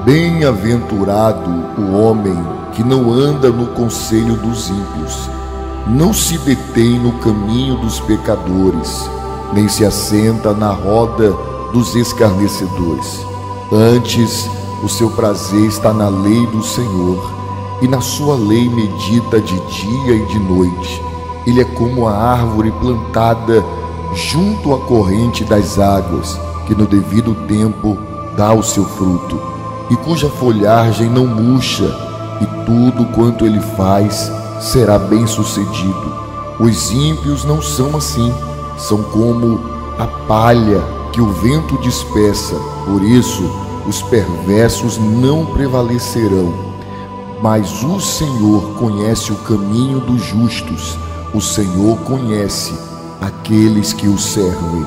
Bem-aventurado o homem que não anda no conselho dos ímpios, não se detém no caminho dos pecadores, nem se assenta na roda dos escarnecedores. Antes, o seu prazer está na lei do Senhor, e na sua lei medita de dia e de noite. Ele é como a árvore plantada junto à corrente das águas, que no devido tempo dá o seu fruto, e cuja folhagem não murcha, e tudo quanto ele faz será bem-sucedido. Os ímpios não são assim, são como a palha que o vento dispersa. Por isso, os perversos não prevalecerão. Mas o Senhor conhece o caminho dos justos, o Senhor conhece aqueles que o servem.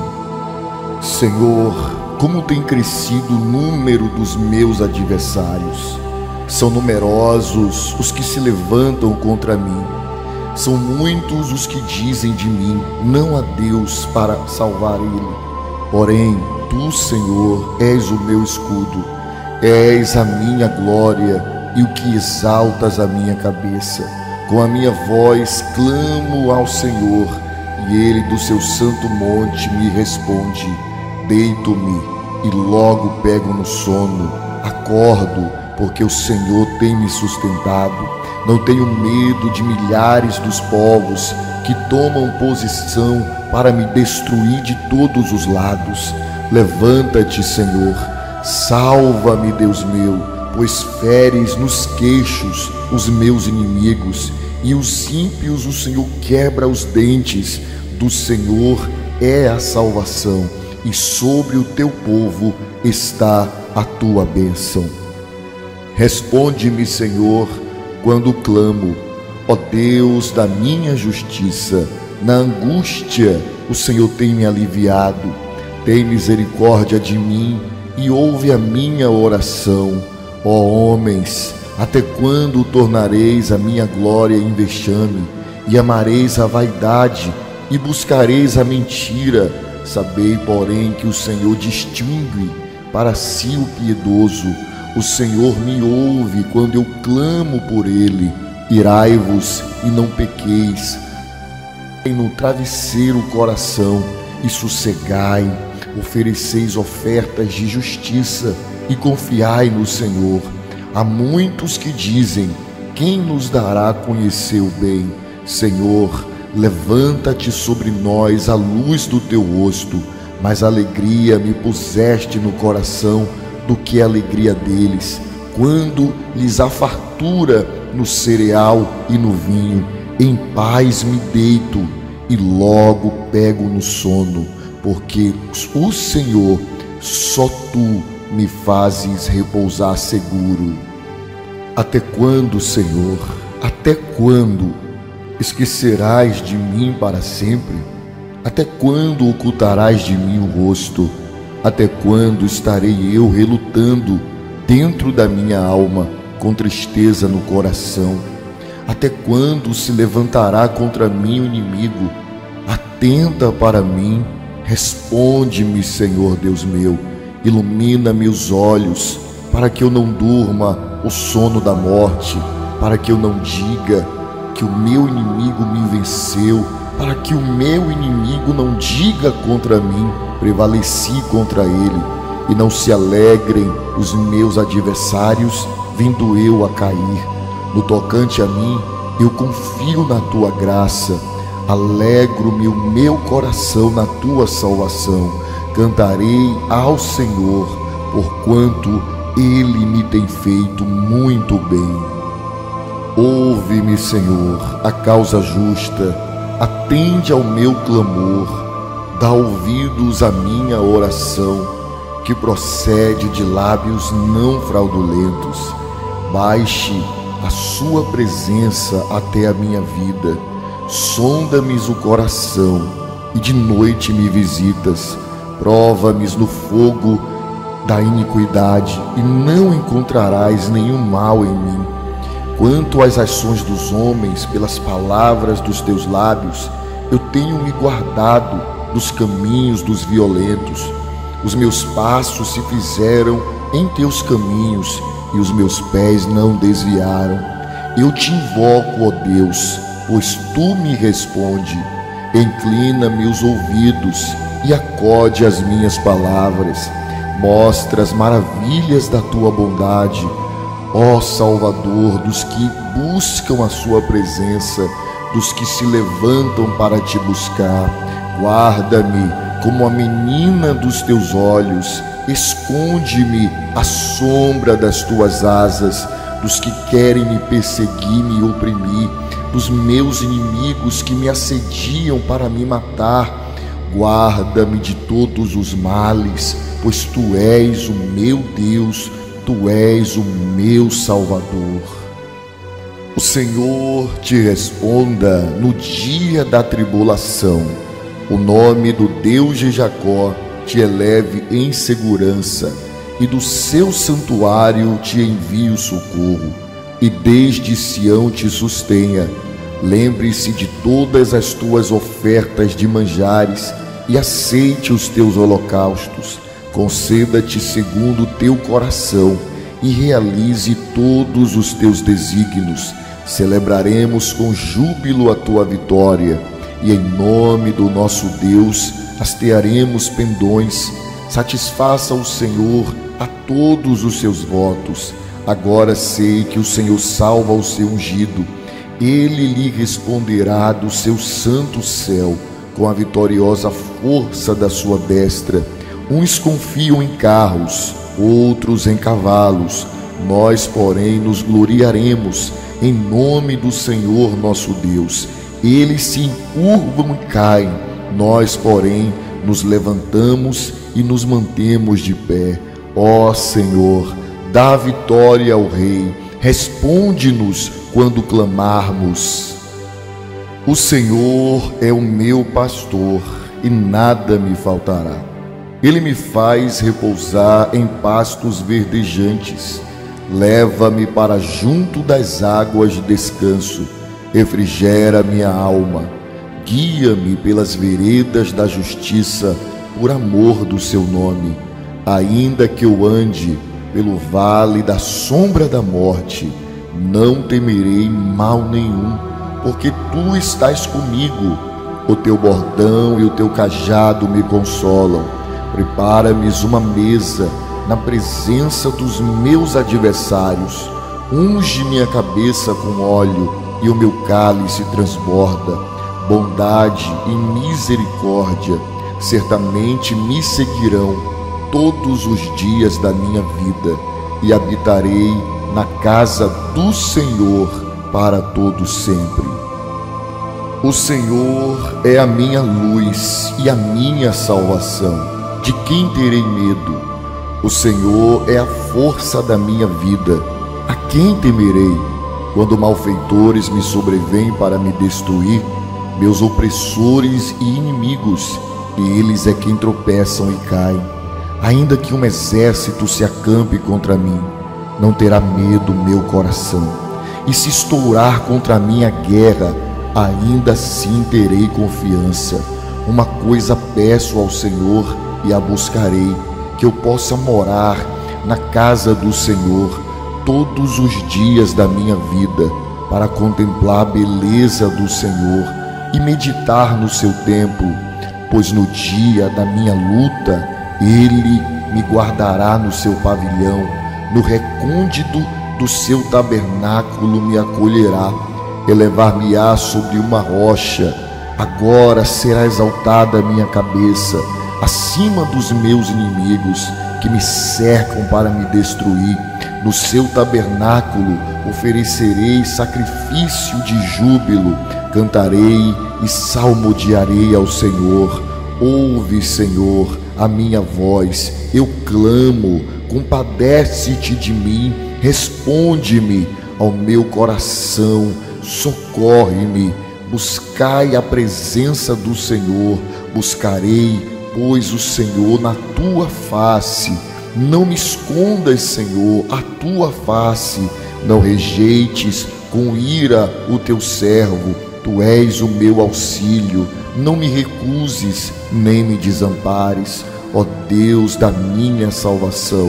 Senhor, como tem crescido o número dos meus adversários. São numerosos os que se levantam contra mim. São muitos os que dizem de mim: não há Deus para salvar ele. Porém, tu, Senhor, és o meu escudo, és a minha glória e o que exaltas a minha cabeça. Com a minha voz clamo ao Senhor, e ele do seu santo monte me responde. Deito-me e logo pego no sono. Acordo, porque o Senhor tem me sustentado. Não tenho medo de milhares dos povos que tomam posição para me destruir de todos os lados. Levanta-te, Senhor, salva-me, Deus meu, pois feres nos queixos os meus inimigos, e os ímpios o Senhor quebra os dentes. Do Senhor é a salvação, e sobre o teu povo está a tua bênção. Responde-me, Senhor, quando clamo, ó Deus da minha justiça. Na angústia o Senhor tem me aliviado. Tem misericórdia de mim e ouve a minha oração. Ó homens, até quando tornareis a minha glória em vexame, e amareis a vaidade, e buscareis a mentira? Sabei, porém, que o Senhor distingue para si o piedoso. O Senhor me ouve quando eu clamo por ele. Irai-vos e não pequeis. No travesseiro o coração e sossegai. Ofereceis ofertas de justiça e confiai no Senhor. Há muitos que dizem: quem nos dará a conhecer o bem? Senhor, levanta-te sobre nós a luz do teu rosto. Mais alegria me puseste no coração do que a alegria deles, quando lhes há fartura no cereal e no vinho. Em paz me deito e logo pego no sono, porque o Senhor, só tu, me fazes repousar seguro. Até quando, Senhor, até quando esquecerás de mim para sempre? Até quando ocultarás de mim o rosto? Até quando estarei eu relutando dentro da minha alma, com tristeza no coração? Até quando se levantará contra mim o inimigo? Atenta para mim, responde-me, Senhor Deus meu. Ilumina-me os olhos, para que eu não durma o sono da morte, para que eu não diga que o meu inimigo me venceu, para que o meu inimigo não diga contra mim: prevaleci contra ele, e não se alegrem os meus adversários, vindo eu a cair. No tocante a mim, eu confio na tua graça, alegro-me o meu coração na tua salvação. Cantarei ao Senhor, porquanto ele me tem feito muito bem. Ouve-me, Senhor, a causa justa, atende ao meu clamor, dá ouvidos à minha oração, que procede de lábios não fraudulentos. Baixe a sua presença até a minha vida, sonda-me o coração, e de noite me visitas. Prova-me no fogo da iniquidade, e não encontrarás nenhum mal em mim. Quanto às ações dos homens, pelas palavras dos teus lábios, eu tenho me guardado dos caminhos dos violentos. Os meus passos se fizeram em teus caminhos e os meus pés não desviaram. Eu te invoco, ó Deus, pois tu me responde. Inclina-me os ouvidos e acode às minhas palavras. Mostra as maravilhas da tua bondade, ó Salvador dos que buscam a sua presença, dos que se levantam para te buscar. Guarda-me como a menina dos teus olhos, esconde-me à sombra das tuas asas, dos que querem me perseguir, me oprimir, dos meus inimigos que me assediam para me matar. Guarda-me de todos os males, pois tu és o meu Deus, tu és o meu Salvador. O Senhor te responda no dia da tribulação. O nome do Deus de Jacó te eleve em segurança, e do seu santuário te envie o socorro, e desde Sião te sustenha. Lembre-se de todas as tuas ofertas de manjares e aceite os teus holocaustos. Conceda-te segundo o teu coração e realize todos os teus desígnios. Celebraremos com júbilo a tua vitória, e em nome do nosso Deus hastearemos pendões. Satisfaça o Senhor a todos os seus votos. Agora sei que o Senhor salva o seu ungido. Ele lhe responderá do seu santo céu, com a vitoriosa força da sua destra. Uns confiam em carros, outros em cavalos. Nós, porém, nos gloriaremos em nome do Senhor nosso Deus. Eles se encurvam e caem, nós, porém, nos levantamos e nos mantemos de pé. Ó Senhor, dá vitória ao Rei, responde-nos quando clamarmos. O Senhor é o meu pastor e nada me faltará. Ele me faz repousar em pastos verdejantes. Leva-me para junto das águas de descanso. Refrigera minha alma. Guia-me pelas veredas da justiça, por amor do seu nome. Ainda que eu ande pelo vale da sombra da morte, não temerei mal nenhum, porque tu estás comigo. O teu bordão e o teu cajado me consolam. Prepara-me uma mesa na presença dos meus adversários. Unge minha cabeça com óleo e o meu cálice transborda. Bondade e misericórdia certamente me seguirão todos os dias da minha vida, e habitarei na casa do Senhor para todo sempre. O Senhor é a minha luz e a minha salvação. De quem terei medo? O Senhor é a força da minha vida. A quem temerei? Quando malfeitores me sobrevêm para me destruir, meus opressores e inimigos, eles é quem tropeçam e caem. Ainda que um exército se acampe contra mim, não terá medo meu coração. E se estourar contra mim a guerra, ainda assim terei confiança. Uma coisa peço ao Senhor e a buscarei, que eu possa morar na casa do Senhor todos os dias da minha vida, para contemplar a beleza do Senhor e meditar no seu templo, pois no dia da minha luta Ele me guardará no seu pavilhão, no recôndito do seu tabernáculo me acolherá. Elevar-me-á sobre uma rocha, agora será exaltada a minha cabeça, acima dos meus inimigos que me cercam para me destruir. No seu tabernáculo oferecerei sacrifício de júbilo, cantarei e salmodiarei ao Senhor. Ouve, Senhor, a minha voz, eu clamo, compadece-te de mim, responde-me ao meu coração, socorre-me. Buscai a presença do Senhor, buscarei, pois, o Senhor na tua face. Não me escondas, Senhor, a tua face, não rejeites com ira o teu servo. Tu és o meu auxílio, não me recuses, nem me desampares, ó Deus da minha salvação.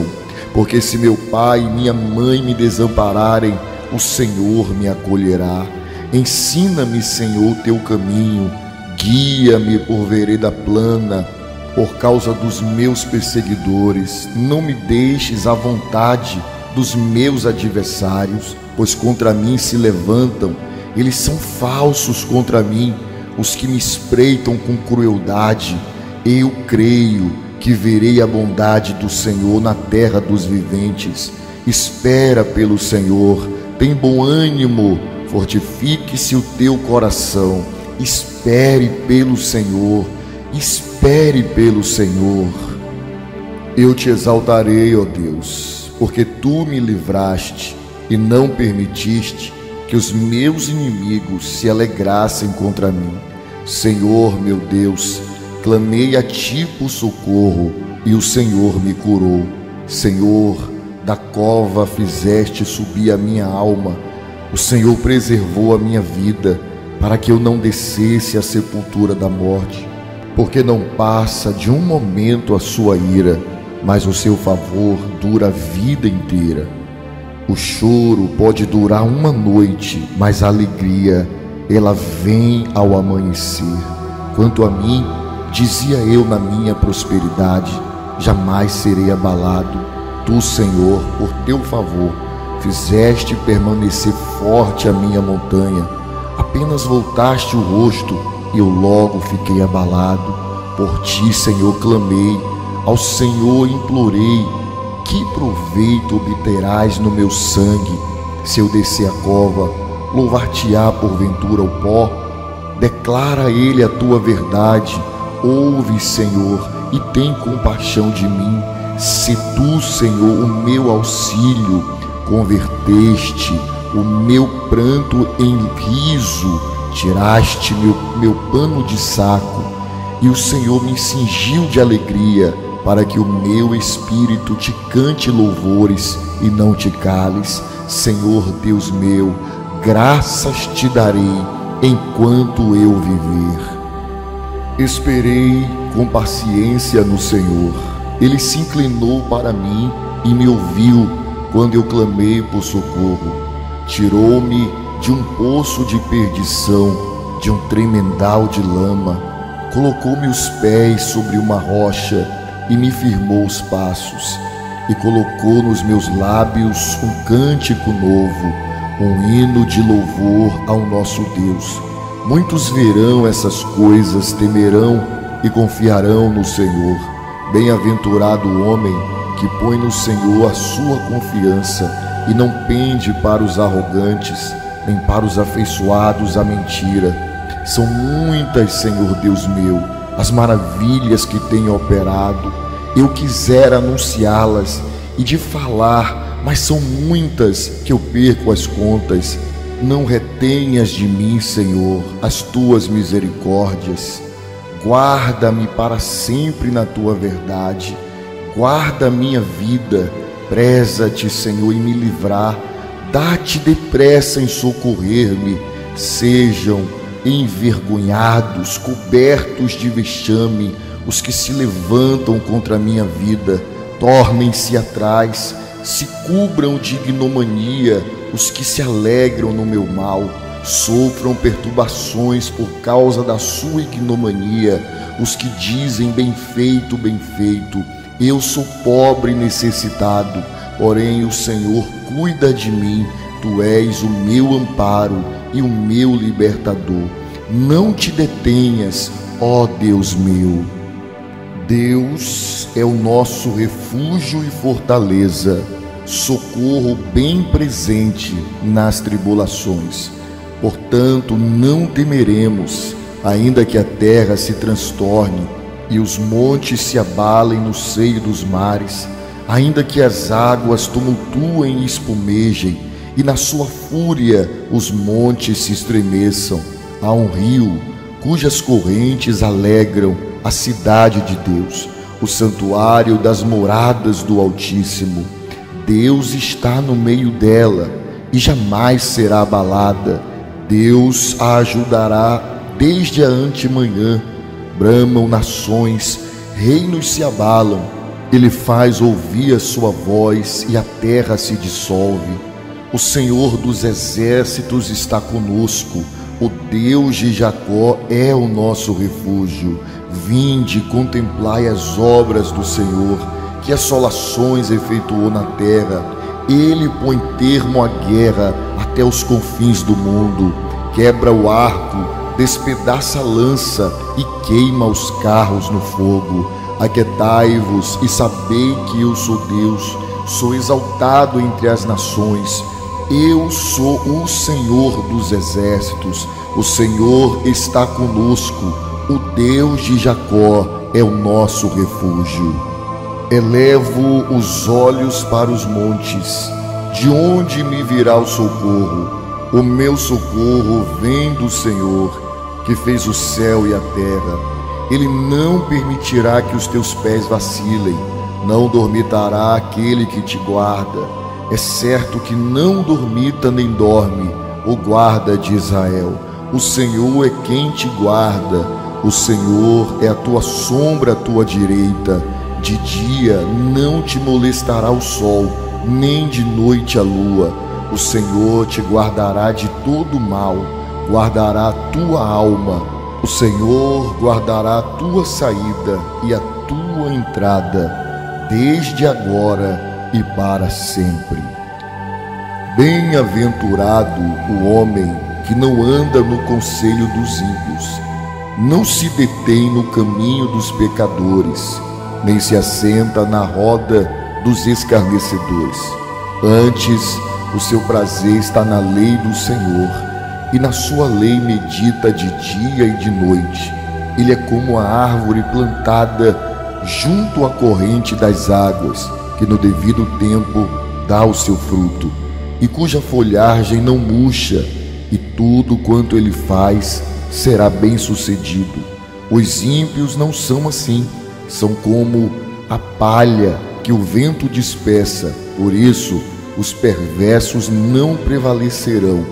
Porque se meu pai e minha mãe me desampararem, o Senhor me acolherá. Ensina-me, Senhor, teu caminho, guia-me por vereda plana, por causa dos meus perseguidores. Não me deixes à vontade dos meus adversários, pois contra mim se levantam, eles são falsos contra mim, os que me espreitam com crueldade. Eu creio que verei a bondade do Senhor na terra dos viventes. Espera pelo Senhor, tem bom ânimo, fortifique-se o teu coração. Espere pelo Senhor, espere pelo Senhor. Eu te exaltarei, ó Deus, porque tu me livraste e não permitiste que os meus inimigos se alegrassem contra mim. Senhor, meu Deus, clamei a ti por socorro e o Senhor me curou. Senhor, da cova fizeste subir a minha alma. O Senhor preservou a minha vida para que eu não descesse à sepultura da morte. Porque não passa de um momento a sua ira, mas o seu favor dura a vida inteira. O choro pode durar uma noite, mas a alegria, ela vem ao amanhecer. Quanto a mim, dizia eu na minha prosperidade, jamais serei abalado. Tu, Senhor, por teu favor, fizeste permanecer forte a minha montanha. Apenas voltaste o rosto e eu logo fiquei abalado. Por ti, Senhor, clamei, ao Senhor implorei. Que proveito obterás no meu sangue? Se eu descer a cova, louvar-te-á porventura o pó? Declara a ele a tua verdade. Ouve, Senhor, e tem compaixão de mim. Se tu, Senhor, o meu auxílio, converteste o meu pranto em riso, tiraste meu pano de saco, e o Senhor me cingiu de alegria, para que o meu espírito te cante louvores e não te cales. Senhor Deus meu, graças te darei enquanto eu viver. Esperei com paciência no Senhor. Ele se inclinou para mim e me ouviu quando eu clamei por socorro. Tirou-me de um poço de perdição, de um tremendal de lama. Colocou-me os pés sobre uma rocha e me firmou os passos. E colocou nos meus lábios um cântico novo, um hino de louvor ao nosso Deus. Muitos verão essas coisas, temerão e confiarão no Senhor. Bem-aventurado o homem que põe no Senhor a sua confiança e não pende para os arrogantes, nem para os afeiçoados à mentira. São muitas, Senhor Deus meu, as maravilhas que tem operado. Eu quisera anunciá-las e de falar, mas são muitas que eu perco as contas. Não retenhas de mim, Senhor, as tuas misericórdias. Guarda-me para sempre na tua verdade. Guarda a minha vida. Preza-te, Senhor, em me livrar. Dá-te depressa em socorrer-me. Sejam envergonhados, cobertos de vexame, os que se levantam contra a minha vida. Tornem-se atrás, se cubram de ignomania os que se alegram no meu mal. Sofram perturbações por causa da sua ignomania os que dizem bem feito, bem feito. Eu sou pobre e necessitado, porém o Senhor cuida de mim. Tu és o meu amparo e o meu libertador. Não te detenhas, ó Deus meu. Deus é o nosso refúgio e fortaleza, socorro bem presente nas tribulações. Portanto, não temeremos, ainda que a terra se transtorne e os montes se abalem no seio dos mares, ainda que as águas tumultuem e espumejem, e na sua fúria os montes se estremeçam. Há um rio cujas correntes alegram a cidade de Deus, o santuário das moradas do Altíssimo. Deus está no meio dela e jamais será abalada. Deus a ajudará desde a antemanhã. Bramam nações, reinos se abalam, Ele faz ouvir a sua voz e a terra se dissolve. O Senhor dos exércitos está conosco. O Deus de Jacó é o nosso refúgio. Vinde e contemplai as obras do Senhor, que assolações efetuou na terra. Ele põe termo à guerra até os confins do mundo. Quebra o arco, despedaça a lança e queima os carros no fogo. Aquietai-vos e sabei que eu sou Deus, sou exaltado entre as nações. Eu sou o Senhor dos exércitos, o Senhor está conosco, o Deus de Jacó é o nosso refúgio. Elevo os olhos para os montes, de onde me virá o socorro? O meu socorro vem do Senhor, que fez o céu e a terra. Ele não permitirá que os teus pés vacilem, não dormitará aquele que te guarda. É certo que não dormita nem dorme o guarda de Israel. O Senhor é quem te guarda, o Senhor é a tua sombra à tua direita. De dia não te molestará o sol, nem de noite a lua. O Senhor te guardará de todo mal, guardará a tua alma. O Senhor guardará a tua saída e a tua entrada, desde agora e para sempre. Bem-aventurado o homem que não anda no conselho dos ímpios, não se detém no caminho dos pecadores, nem se assenta na roda dos escarnecedores. Antes, o seu prazer está na lei do Senhor, e na sua lei medita de dia e de noite. Ele é como a árvore plantada junto à corrente das águas, que no devido tempo dá o seu fruto, e cuja folhagem não murcha, e tudo quanto ele faz será bem-sucedido. Os ímpios não são assim, são como a palha que o vento dispersa. Por isso, os perversos não prevalecerão.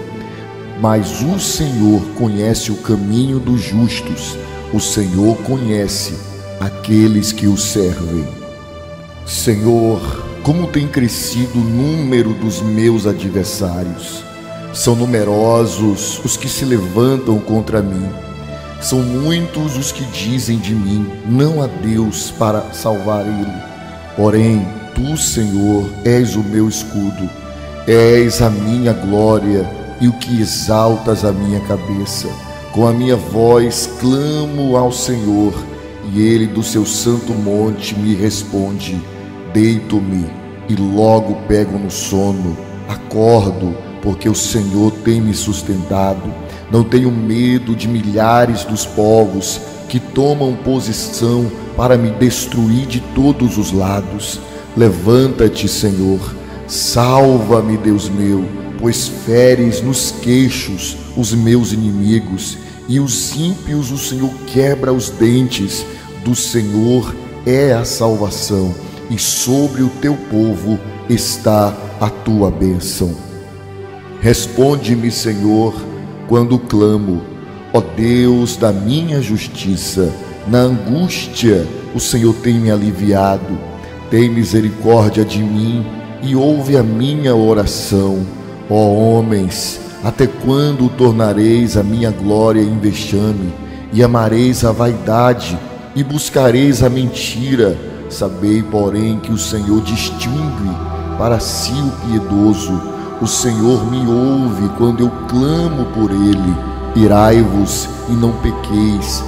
Mas o Senhor conhece o caminho dos justos, o Senhor conhece aqueles que o servem. Senhor, como tem crescido o número dos meus adversários. São numerosos os que se levantam contra mim. São muitos os que dizem de mim, não há Deus para salvar ele. Porém, tu, Senhor, és o meu escudo, és a minha glória e o que exaltas a minha cabeça. Com a minha voz clamo ao Senhor, e ele do seu santo monte me responde. Deito-me e logo pego no sono. Acordo, porque o Senhor tem me sustentado. Não tenho medo de milhares dos povos que tomam posição para me destruir de todos os lados. Levanta-te, Senhor, salva-me, Deus meu, pois feres nos queixos os meus inimigos, e os ímpios o Senhor quebra os dentes. Do Senhor é a salvação, e sobre o teu povo está a tua bênção. Responde-me, Senhor, quando clamo, ó Deus da minha justiça. Na angústia o Senhor tem me aliviado. Tem misericórdia de mim e ouve a minha oração. Ó homens, até quando tornareis a minha glória em vexame, e amareis a vaidade, e buscareis a mentira? Sabei, porém, que o Senhor distingue para si o piedoso. O Senhor me ouve quando eu clamo por ele. Irai-vos e não pequeis.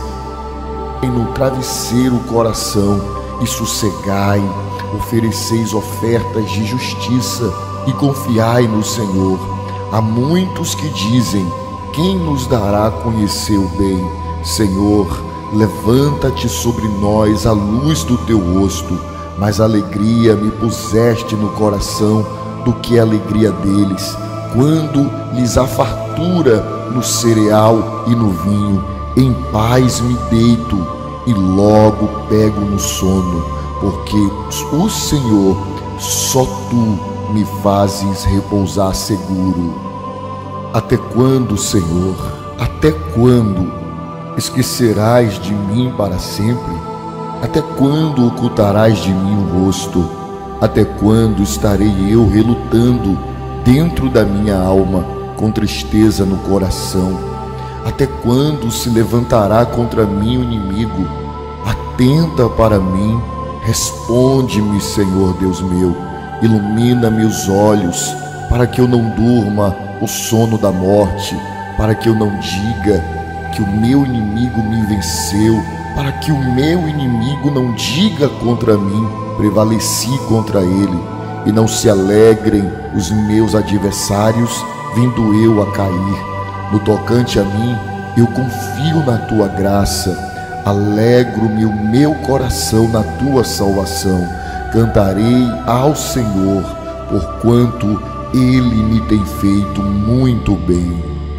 No travesseiro o coração e sossegai. Ofereceis ofertas de justiça e confiai no Senhor. Há muitos que dizem: quem nos dará a conhecer o bem? Senhor, levanta-te sobre nós a luz do teu rosto. Mais alegria me puseste no coração do que a alegria deles, quando lhes há fartura no cereal e no vinho. Em paz me deito e logo pego no sono, porque o Senhor, só tu, me fazes repousar seguro. Até quando, Senhor, até quando esquecerás de mim para sempre? Até quando ocultarás de mim o rosto? Até quando estarei eu relutando dentro da minha alma, com tristeza no coração? Até quando se levantará contra mim o inimigo? Atenta para mim, responde-me, Senhor Deus meu, ilumina meus olhos, para que eu não durma o sono da morte, para que eu não diga que o meu inimigo me venceu, para que o meu inimigo não diga contra mim, prevaleci contra ele, e não se alegrem os meus adversários, vindo eu a cair. No tocante a mim, eu confio na tua graça, alegro-me o meu coração na tua salvação. Cantarei ao Senhor, porquanto ele me tem feito muito bem.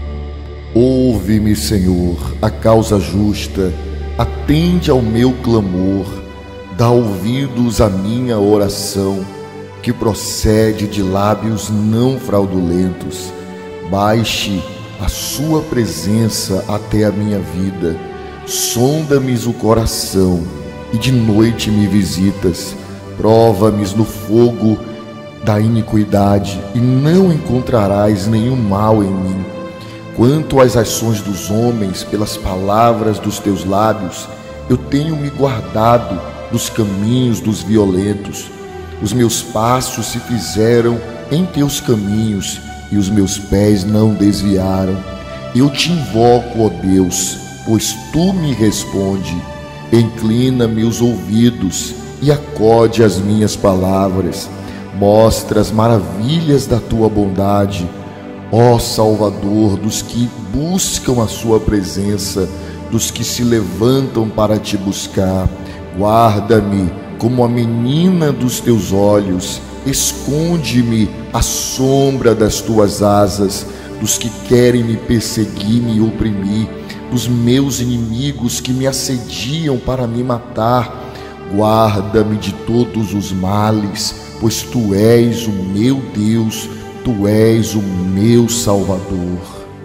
Ouve-me, Senhor, a causa justa, atende ao meu clamor, dá ouvidos à minha oração, que procede de lábios não fraudulentos. Baixe a sua presença até a minha vida, sonda-me o coração e de noite me visitas, prova-me no fogo da iniquidade e não encontrarás nenhum mal em mim. Quanto às ações dos homens, pelas palavras dos teus lábios, eu tenho me guardado dos caminhos dos violentos. Os meus passos se fizeram em teus caminhos e os meus pés não desviaram. Eu te invoco, ó Deus, pois tu me responde. Inclina-me os ouvidos e acode às minhas palavras. Mostra as maravilhas da tua bondade, ó Salvador dos que buscam a sua presença, dos que se levantam para te buscar. Guarda-me como a menina dos teus olhos, esconde-me à sombra das tuas asas, dos que querem me perseguir, me oprimir, dos meus inimigos que me assediam para me matar. Guarda-me de todos os males, pois tu és o meu Deus, tu és o meu Salvador.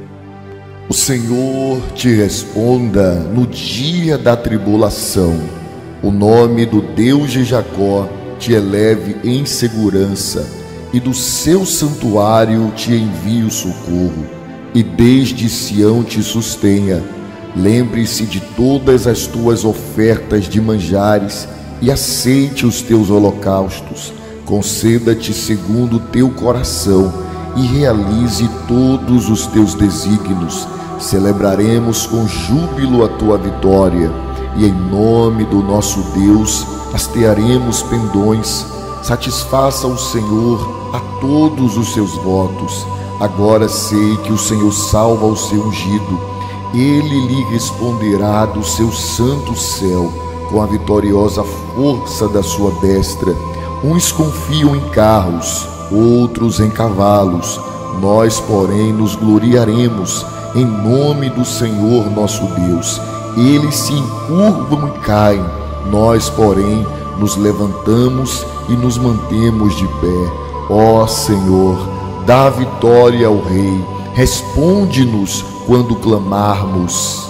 O Senhor te responda no dia da tribulação. O nome do Deus de Jacó te eleve em segurança, e do seu santuário te envie o socorro, e desde Sião te sustenha. Lembre-se de todas as tuas ofertas de manjares, e aceite os teus holocaustos. Conceda-te segundo o teu coração, e realize todos os teus desígnios. Celebraremos com júbilo a tua vitória, e em nome do nosso Deus hastearemos pendões. Satisfaça o Senhor a todos os seus votos. Agora sei que o Senhor salva o seu ungido. Ele lhe responderá do seu santo céu, com a vitoriosa força da sua destra. Uns confiam em carros, outros em cavalos. Nós, porém, nos gloriaremos em nome do Senhor nosso Deus. Eles se encurvam e caem, nós, porém, nos levantamos e nos mantemos de pé. Ó Senhor, dá vitória ao Rei, responde-nos quando clamarmos.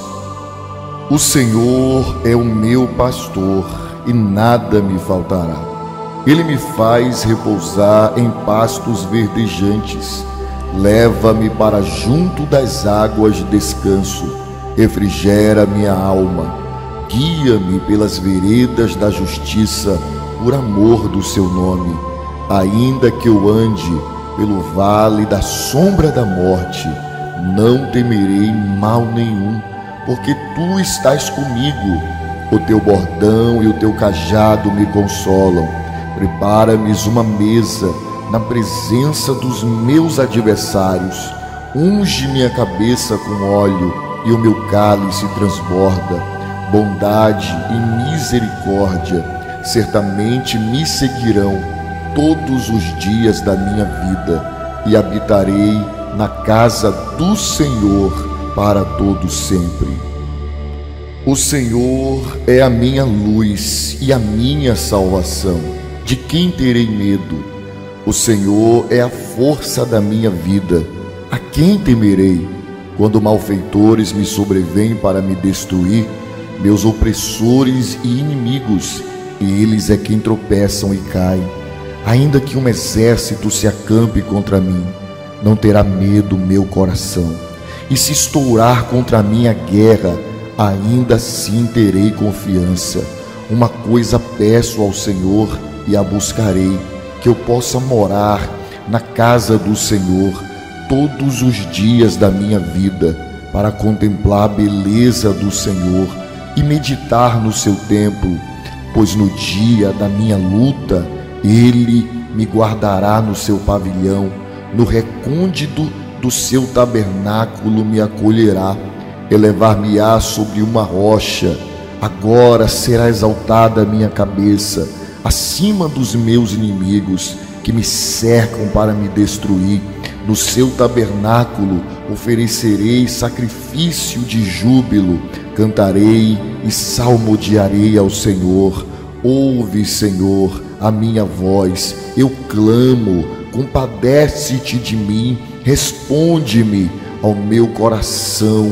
O Senhor é o meu pastor e nada me faltará. Ele me faz repousar em pastos verdejantes, leva-me para junto das águas de descanso, refrigera minha alma, guia-me pelas veredas da justiça, por amor do seu nome. Ainda que eu ande pelo vale da sombra da morte, não temerei mal nenhum, porque tu estás comigo. O teu bordão e o teu cajado me consolam. Prepara-me uma mesa na presença dos meus adversários. Unge minha cabeça com óleo e o meu cálice transborda. Bondade e misericórdia certamente me seguirão todos os dias da minha vida, e habitarei na casa do Senhor para todo sempre. O Senhor é a minha luz e a minha salvação. De quem terei medo? O Senhor é a força da minha vida. A quem temerei? Quando malfeitores me sobrevêm para me destruir meus opressores e inimigos, eles é quem tropeçam e caem. Ainda que um exército se acampe contra mim, não terá medo meu coração. E se estourar contra mim a guerra, ainda assim terei confiança. Uma coisa peço ao Senhor e a buscarei, que eu possa morar na casa do Senhor todos os dias da minha vida, para contemplar a beleza do Senhor e meditar no seu templo, pois no dia da minha luta Ele me guardará no seu pavilhão, no recôndito do seu tabernáculo me acolherá, elevar-me-á sobre uma rocha. Agora será exaltada a minha cabeça acima dos meus inimigos que me cercam para me destruir. No seu tabernáculo oferecerei sacrifício de júbilo, cantarei e salmodiarei ao Senhor. Ouve, Senhor, a minha voz, eu clamo, compadece-te de mim, responde-me ao meu coração,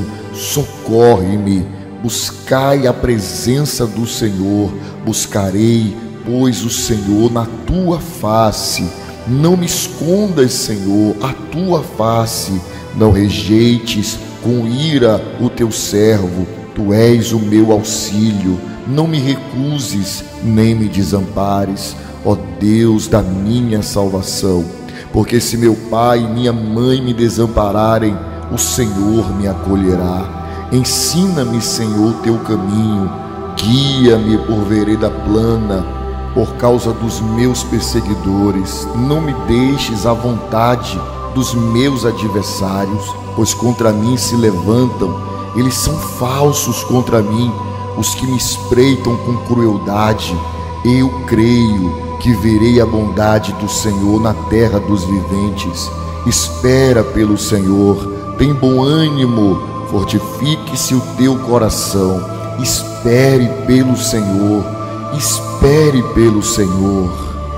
socorre-me. Buscai a presença do Senhor, buscarei, pois, o Senhor na tua face. Não me escondas, Senhor, a tua face, não rejeites com ira o teu servo, tu és o meu auxílio, não me recuses, nem me desampares, ó Deus da minha salvação. Porque se meu pai e minha mãe me desampararem, o Senhor me acolherá. Ensina-me, Senhor, teu caminho, guia-me por vereda plana, por causa dos meus perseguidores. Não me deixes à vontade dos meus adversários, pois contra mim se levantam, eles são falsos contra mim, os que me espreitam com crueldade. Eu creio que verei a bondade do Senhor na terra dos viventes. Espera pelo Senhor, tem bom ânimo, fortifique-se o teu coração, espere pelo Senhor, espere pelo Senhor.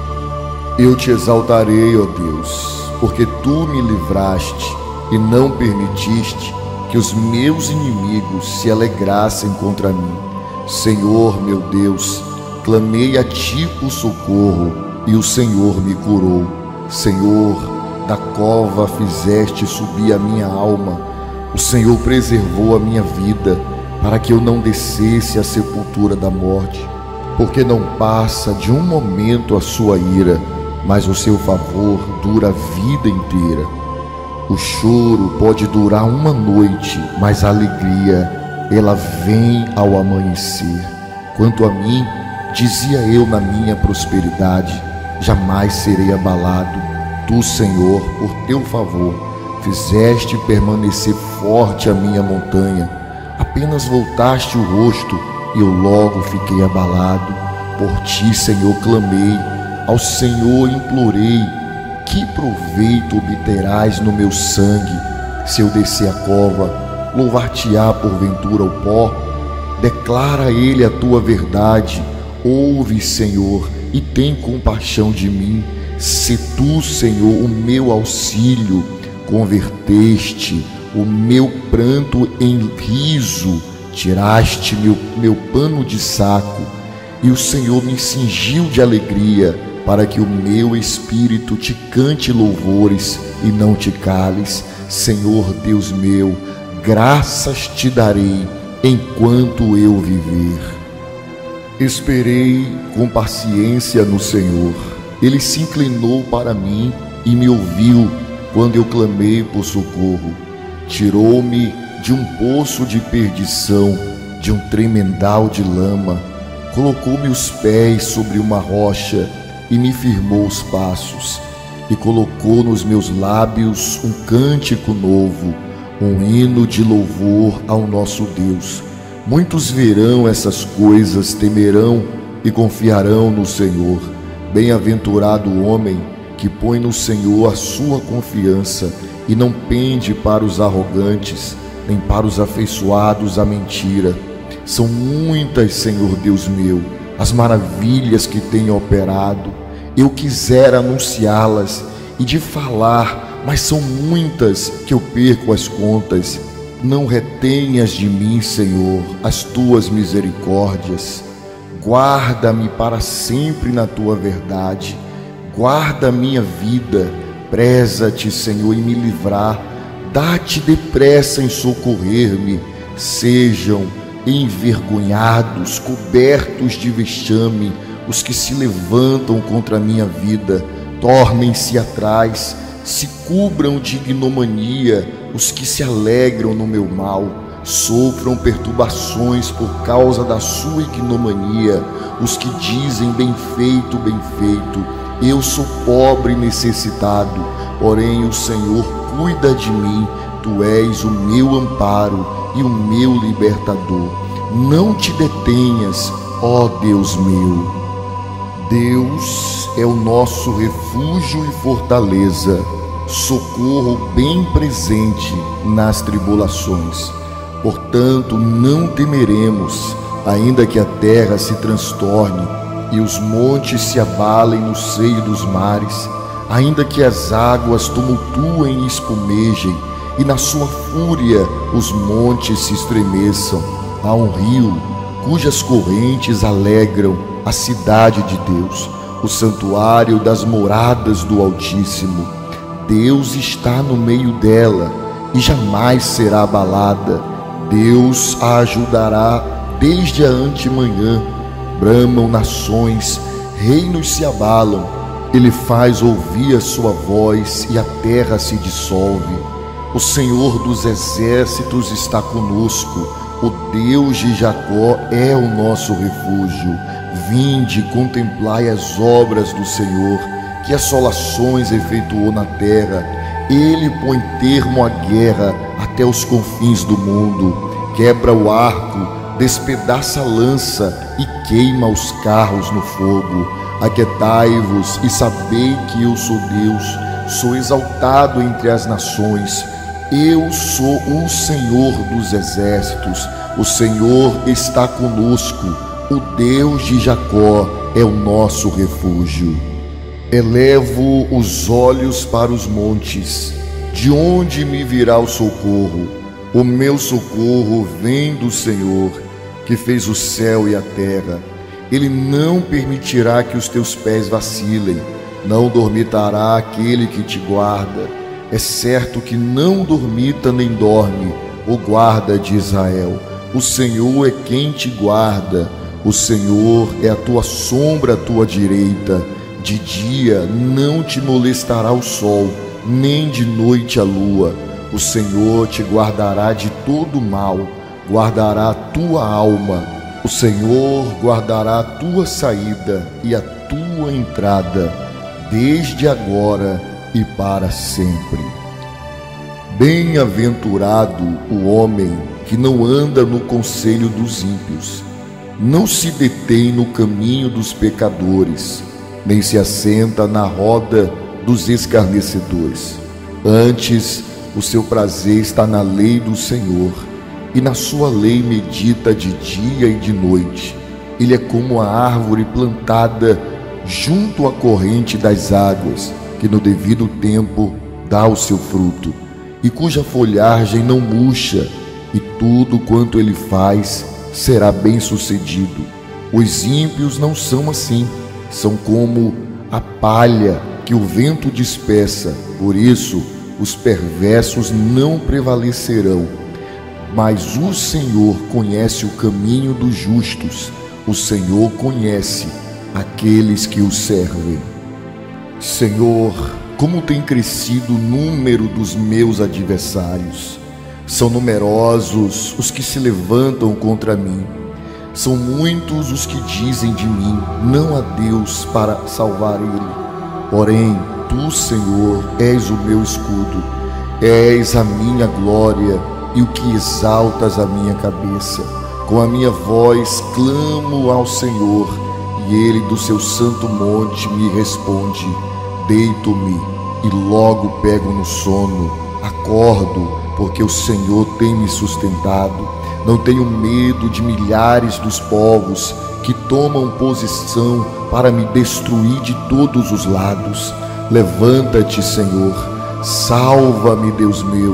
Eu te exaltarei, ó Deus, porque tu me livraste e não permitiste que os meus inimigos se alegrassem contra mim. Senhor, meu Deus, clamei a ti por socorro e o Senhor me curou. Senhor, da cova fizeste subir a minha alma. O Senhor preservou a minha vida para que eu não descesse à sepultura da morte, porque não passa de um momento a sua ira, mas o seu favor dura a vida inteira. O choro pode durar uma noite, mas a alegria, ela vem ao amanhecer. Quanto a mim, dizia eu na minha prosperidade, jamais serei abalado. Tu, Senhor, por teu favor, fizeste permanecer forte a minha montanha. Apenas voltaste o rosto e eu logo fiquei abalado. Por ti, Senhor, clamei, ao Senhor implorei. Que proveito obterás no meu sangue? Se eu descer a cova, louvar-te-á porventura o pó? Declara a ele a tua verdade. Ouve, Senhor, e tem compaixão de mim. Se tu, Senhor, o meu auxílio, converteste o meu pranto em riso, tiraste meu pano de saco, e o Senhor me cingiu de alegria, para que o meu espírito te cante louvores e não te cales. Senhor Deus meu, graças te darei enquanto eu viver. Esperei com paciência no Senhor. Ele se inclinou para mim e me ouviu quando eu clamei por socorro. Tirou-me de um poço de perdição, de um tremendal de lama. Colocou-me os pés sobre uma rocha e me firmou os passos. E colocou nos meus lábios um cântico novo, um hino de louvor ao nosso Deus. Muitos verão essas coisas, temerão e confiarão no Senhor. Bem-aventurado o homem que põe no Senhor a sua confiança e não pende para os arrogantes, nem para os afeiçoados à mentira. São muitas, Senhor Deus meu, as maravilhas que tem operado. Eu quisera anunciá-las e de falar, mas são muitas que eu perco as contas. não retenhas de mim, Senhor, as tuas misericórdias. Guarda-me para sempre na tua verdade. Guarda a minha vida. Preza-te, Senhor, em me livrar. Dá-te depressa em socorrer-me. Sejam envergonhados, cobertos de vexame, os que se levantam contra a minha vida. Tornem-se atrás, se cubram de ignomania os que se alegram no meu mal. Sofram perturbações por causa da sua ignomania os que dizem: bem feito, bem feito. Eu sou pobre e necessitado, porém o Senhor cuida de mim. Tu és o meu amparo e o meu libertador. Não te detenhas, ó Deus meu. Deus é o nosso refúgio e fortaleza, socorro bem presente nas tribulações. Portanto, não temeremos, ainda que a terra se transtorne e os montes se abalem no seio dos mares, ainda que as águas tumultuem e espumejem, e na sua fúria os montes se estremeçam. Há um rio cujas correntes alegram a cidade de Deus, o santuário das moradas do Altíssimo. Deus está no meio dela e jamais será abalada. Deus a ajudará desde a antemanhã. Bramam nações, reinos se abalam. Ele faz ouvir a sua voz e a terra se dissolve. O Senhor dos exércitos está conosco. O Deus de Jacó é o nosso refúgio. Vinde, contemplai as obras do Senhor, que assolações efetuou na terra. Ele põe termo à guerra até os confins do mundo. Quebra o arco, despedaça a lança e queima os carros no fogo. Aquietai-vos e sabei que eu sou Deus. Sou exaltado entre as nações. Eu sou o Senhor dos exércitos. O Senhor está conosco. O Deus de Jacó é o nosso refúgio. Elevo os olhos para os montes. De onde me virá o socorro? O meu socorro vem do Senhor, que fez o céu e a terra. Ele não permitirá que os teus pés vacilem. Não dormitará aquele que te guarda. É certo que não dormita nem dorme o guarda de Israel. O Senhor é quem te guarda. O Senhor é a tua sombra à tua direita. De dia não te molestará o sol, nem de noite a lua. O Senhor te guardará de todo mal, guardará a tua alma. O Senhor guardará a tua saída e a tua entrada, desde agora e para sempre. Bem-aventurado o homem que não anda no conselho dos ímpios, não se detém no caminho dos pecadores, nem se assenta na roda dos escarnecedores. Antes, o seu prazer está na lei do Senhor, e na sua lei medita de dia e de noite. Ele é como a árvore plantada junto à corrente das águas, que no devido tempo dá o seu fruto, e cuja folhagem não murcha, e tudo quanto ele faz será bem-sucedido. Os ímpios não são assim, são como a palha que o vento dispersa. Por isso, os perversos não prevalecerão. Mas o Senhor conhece o caminho dos justos. O Senhor conhece aqueles que o servem. Senhor, como tem crescido o número dos meus adversários. São numerosos os que se levantam contra mim. São muitos os que dizem de mim: não há Deus para salvar ele. Porém, tu, Senhor, és o meu escudo, és a minha glória e o que exaltas a minha cabeça. Com a minha voz clamo ao Senhor, e ele do seu santo monte me responde. Deito-me e logo pego no sono. Acordo, porque o Senhor tem me sustentado. Não tenho medo de milhares dos povos que tomam posição para me destruir de todos os lados. Levanta-te, Senhor, salva-me, Deus meu,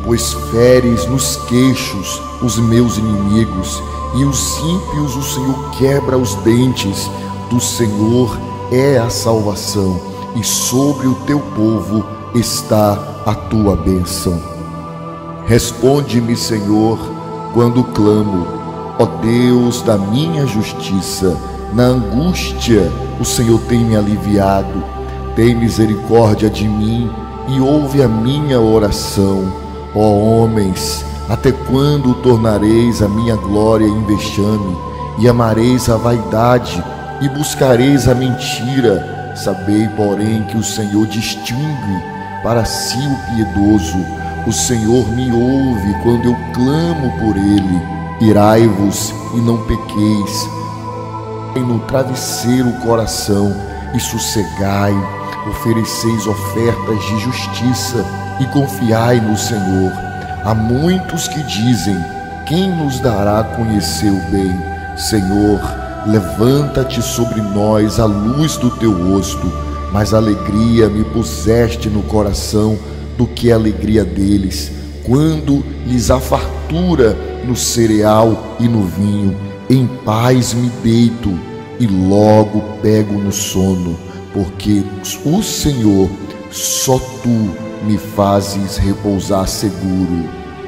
pois feres nos queixos os meus inimigos, e os ímpios o Senhor quebra os dentes. Do Senhor é a salvação, e sobre o teu povo está a tua bênção. Responde-me, Senhor, quando clamo, ó Deus da minha justiça. Na angústia o Senhor tem me aliviado. Tem misericórdia de mim e ouve a minha oração. Ó homens, até quando tornareis a minha glória em vexame, e amareis a vaidade, e buscareis a mentira? Sabei, porém, que o Senhor distingue para si o piedoso. O Senhor me ouve quando eu clamo por ele. Irai-vos e não pequeis. No travesseiro o coração e sossegai. Ofereceis ofertas de justiça e confiai no Senhor. Há muitos que dizem: quem nos dará a conhecer o bem? Senhor, levanta-te sobre nós a luz do teu rosto. Mais alegria me puseste no coração do que a alegria deles, quando lhes há fartura no cereal e no vinho. Em paz me deito e logo pego no sono, porque o Senhor, só tu, me fazes repousar seguro.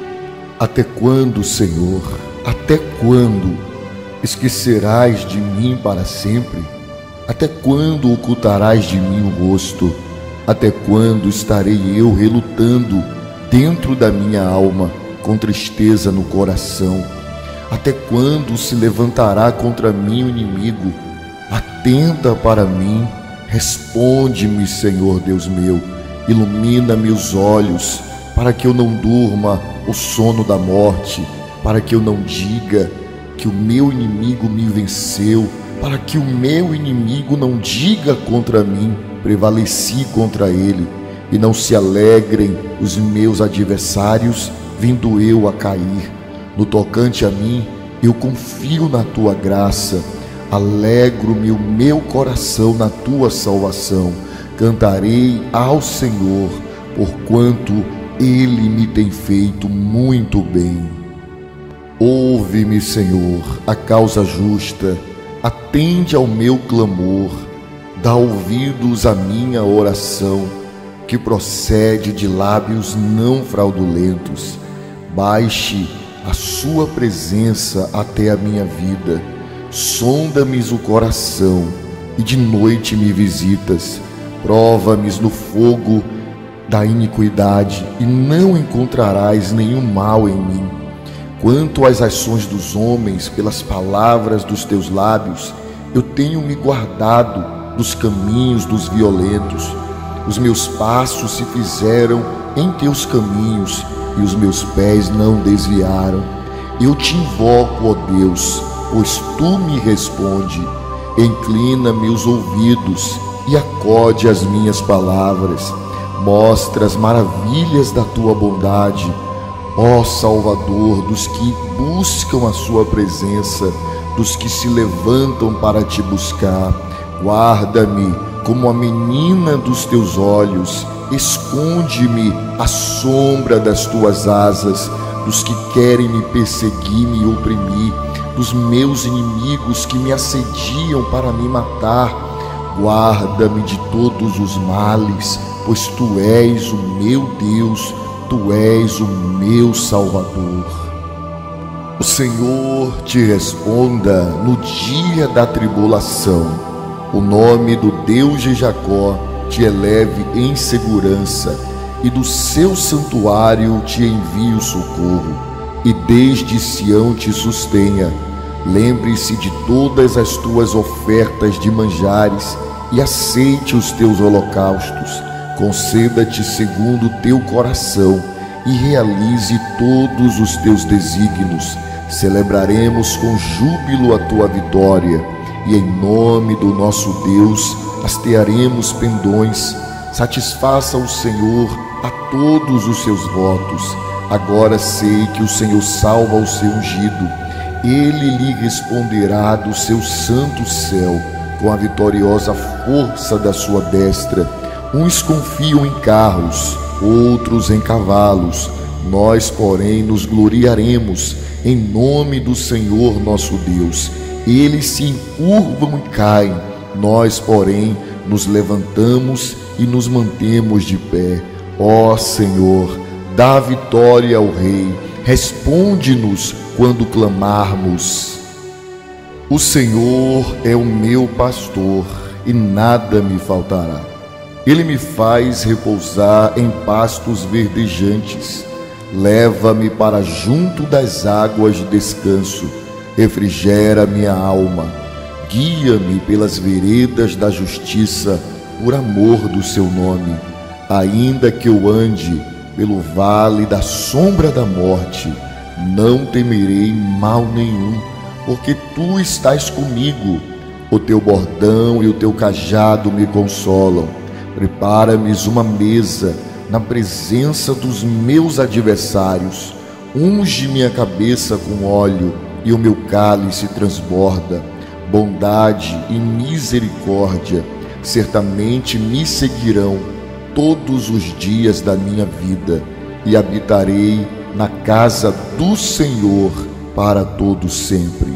Até quando, Senhor, até quando esquecerás de mim para sempre? Até quando ocultarás de mim o rosto? Até quando estarei eu relutando dentro da minha alma, com tristeza no coração? Até quando se levantará contra mim o inimigo? Atenta para mim, responde-me, Senhor Deus meu. Ilumina meus olhos, para que eu não durma o sono da morte, para que eu não diga que o meu inimigo me venceu, para que o meu inimigo não diga contra mim: prevaleci contra ele, e não se alegrem os meus adversários, vindo eu a cair. No tocante a mim, eu confio na tua graça, alegro-me o meu coração na tua salvação. Cantarei ao Senhor, porquanto ele me tem feito muito bem. Ouve-me, Senhor, a causa justa, atende ao meu clamor, dá ouvidos à minha oração, que procede de lábios não fraudulentos. Baixe a sua presença até a minha vida, sonda-me o coração, e de noite me visitas. Prova-me no fogo da iniquidade, e não encontrarás nenhum mal em mim. Quanto às ações dos homens, pelas palavras dos teus lábios, eu tenho me guardado dos caminhos dos violentos. Os meus passos se fizeram em teus caminhos, e os meus pés não desviaram. Eu te invoco, ó Deus, pois tu me responde. Inclina-me os ouvidos e acode às minhas palavras. Mostra as maravilhas da tua bondade, ó Salvador dos que buscam a sua presença, dos que se levantam para te buscar. Guarda-me como a menina dos teus olhos, esconde-me à sombra das tuas asas, dos que querem me perseguir, me oprimir, dos meus inimigos que me assediam para me matar. Guarda-me de todos os males, pois tu és o meu Deus, tu és o meu Salvador. O Senhor te responda no dia da tribulação. O nome do Deus de Jacó te eleve em segurança, e do seu santuário te envie o socorro, e desde Sião te sustenha. Lembre-se de todas as tuas ofertas de manjares, e aceite os teus holocaustos. Conceda-te segundo o teu coração, e realize todos os teus desígnios. Celebraremos com júbilo a tua vitória, e em nome do nosso Deus hastearemos pendões. Satisfaça o Senhor a todos os seus votos. Agora sei que o Senhor salva o seu ungido. Ele lhe responderá do seu santo céu, com a vitoriosa força da sua destra. Uns confiam em carros, outros em cavalos, Nós, porém, nos gloriaremos em nome do Senhor nosso Deus. Eles se encurvam e caem, nós, porém, nos levantamos e nos mantemos de pé. Ó Senhor, dá vitória ao Rei, responde-nos quando clamarmos. O Senhor é o meu pastor e nada me faltará. Ele me faz repousar em pastos verdejantes. Leva-me para junto das águas de descanso. Refrigera minha alma. Guia-me pelas veredas da justiça, por amor do seu nome. Ainda que eu ande pelo vale da sombra da morte, não temerei mal nenhum, porque tu estás comigo. O teu bordão e o teu cajado me consolam. Prepara-me uma mesa na presença dos meus adversários. Unge minha cabeça com óleo e o meu cálice transborda. Bondade e misericórdia certamente me seguirão todos os dias da minha vida, e habitarei na casa do Senhor para todo sempre.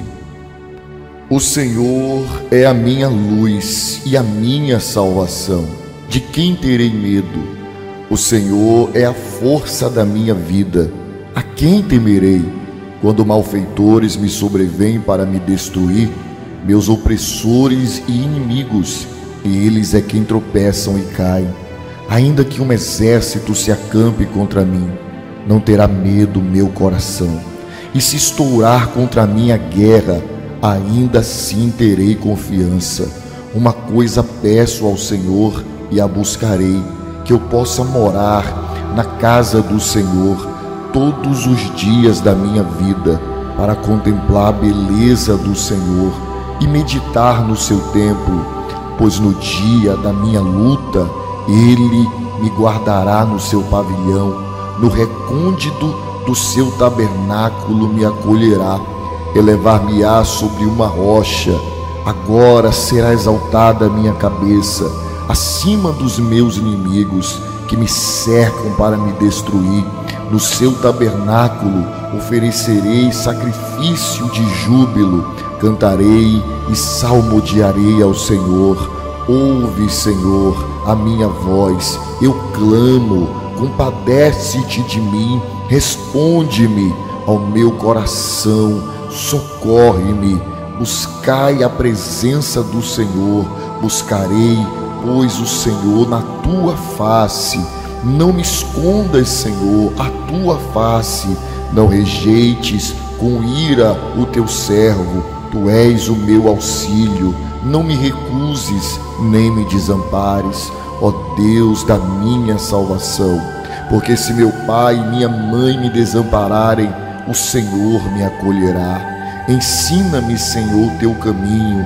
O Senhor é a minha luz e a minha salvação. De quem terei medo? O Senhor é a força da minha vida. A quem temerei? Quando malfeitores me sobrevêm para me destruir, meus opressores e inimigos, eles é quem tropeçam e caem. Ainda que um exército se acampe contra mim, não terá medo meu coração. E se estourar contra mim a guerra, ainda assim terei confiança. Uma coisa peço ao Senhor e a buscarei, que eu possa morar na casa do Senhor todos os dias da minha vida, para contemplar a beleza do Senhor e meditar no seu templo, pois no dia da minha luta Ele me guardará no seu pavilhão, no recôndito do seu tabernáculo me acolherá. Elevar-me-á sobre uma rocha, agora será exaltada a minha cabeça, acima dos meus inimigos que me cercam para me destruir. No seu tabernáculo oferecerei sacrifício de júbilo, cantarei e salmodiarei ao Senhor. Ouve, Senhor, a minha voz, eu clamo, compadece-te de mim, responde-me ao meu coração, socorre-me. Buscai a presença do Senhor, buscarei, pois, o Senhor na tua face. Não me escondas, Senhor, a tua face, não rejeites com ira o teu servo, tu és o meu auxílio. Não me recuses, nem me desampares, ó Deus da minha salvação. Porque se meu pai e minha mãe me desampararem, o Senhor me acolherá. Ensina-me, Senhor, teu caminho,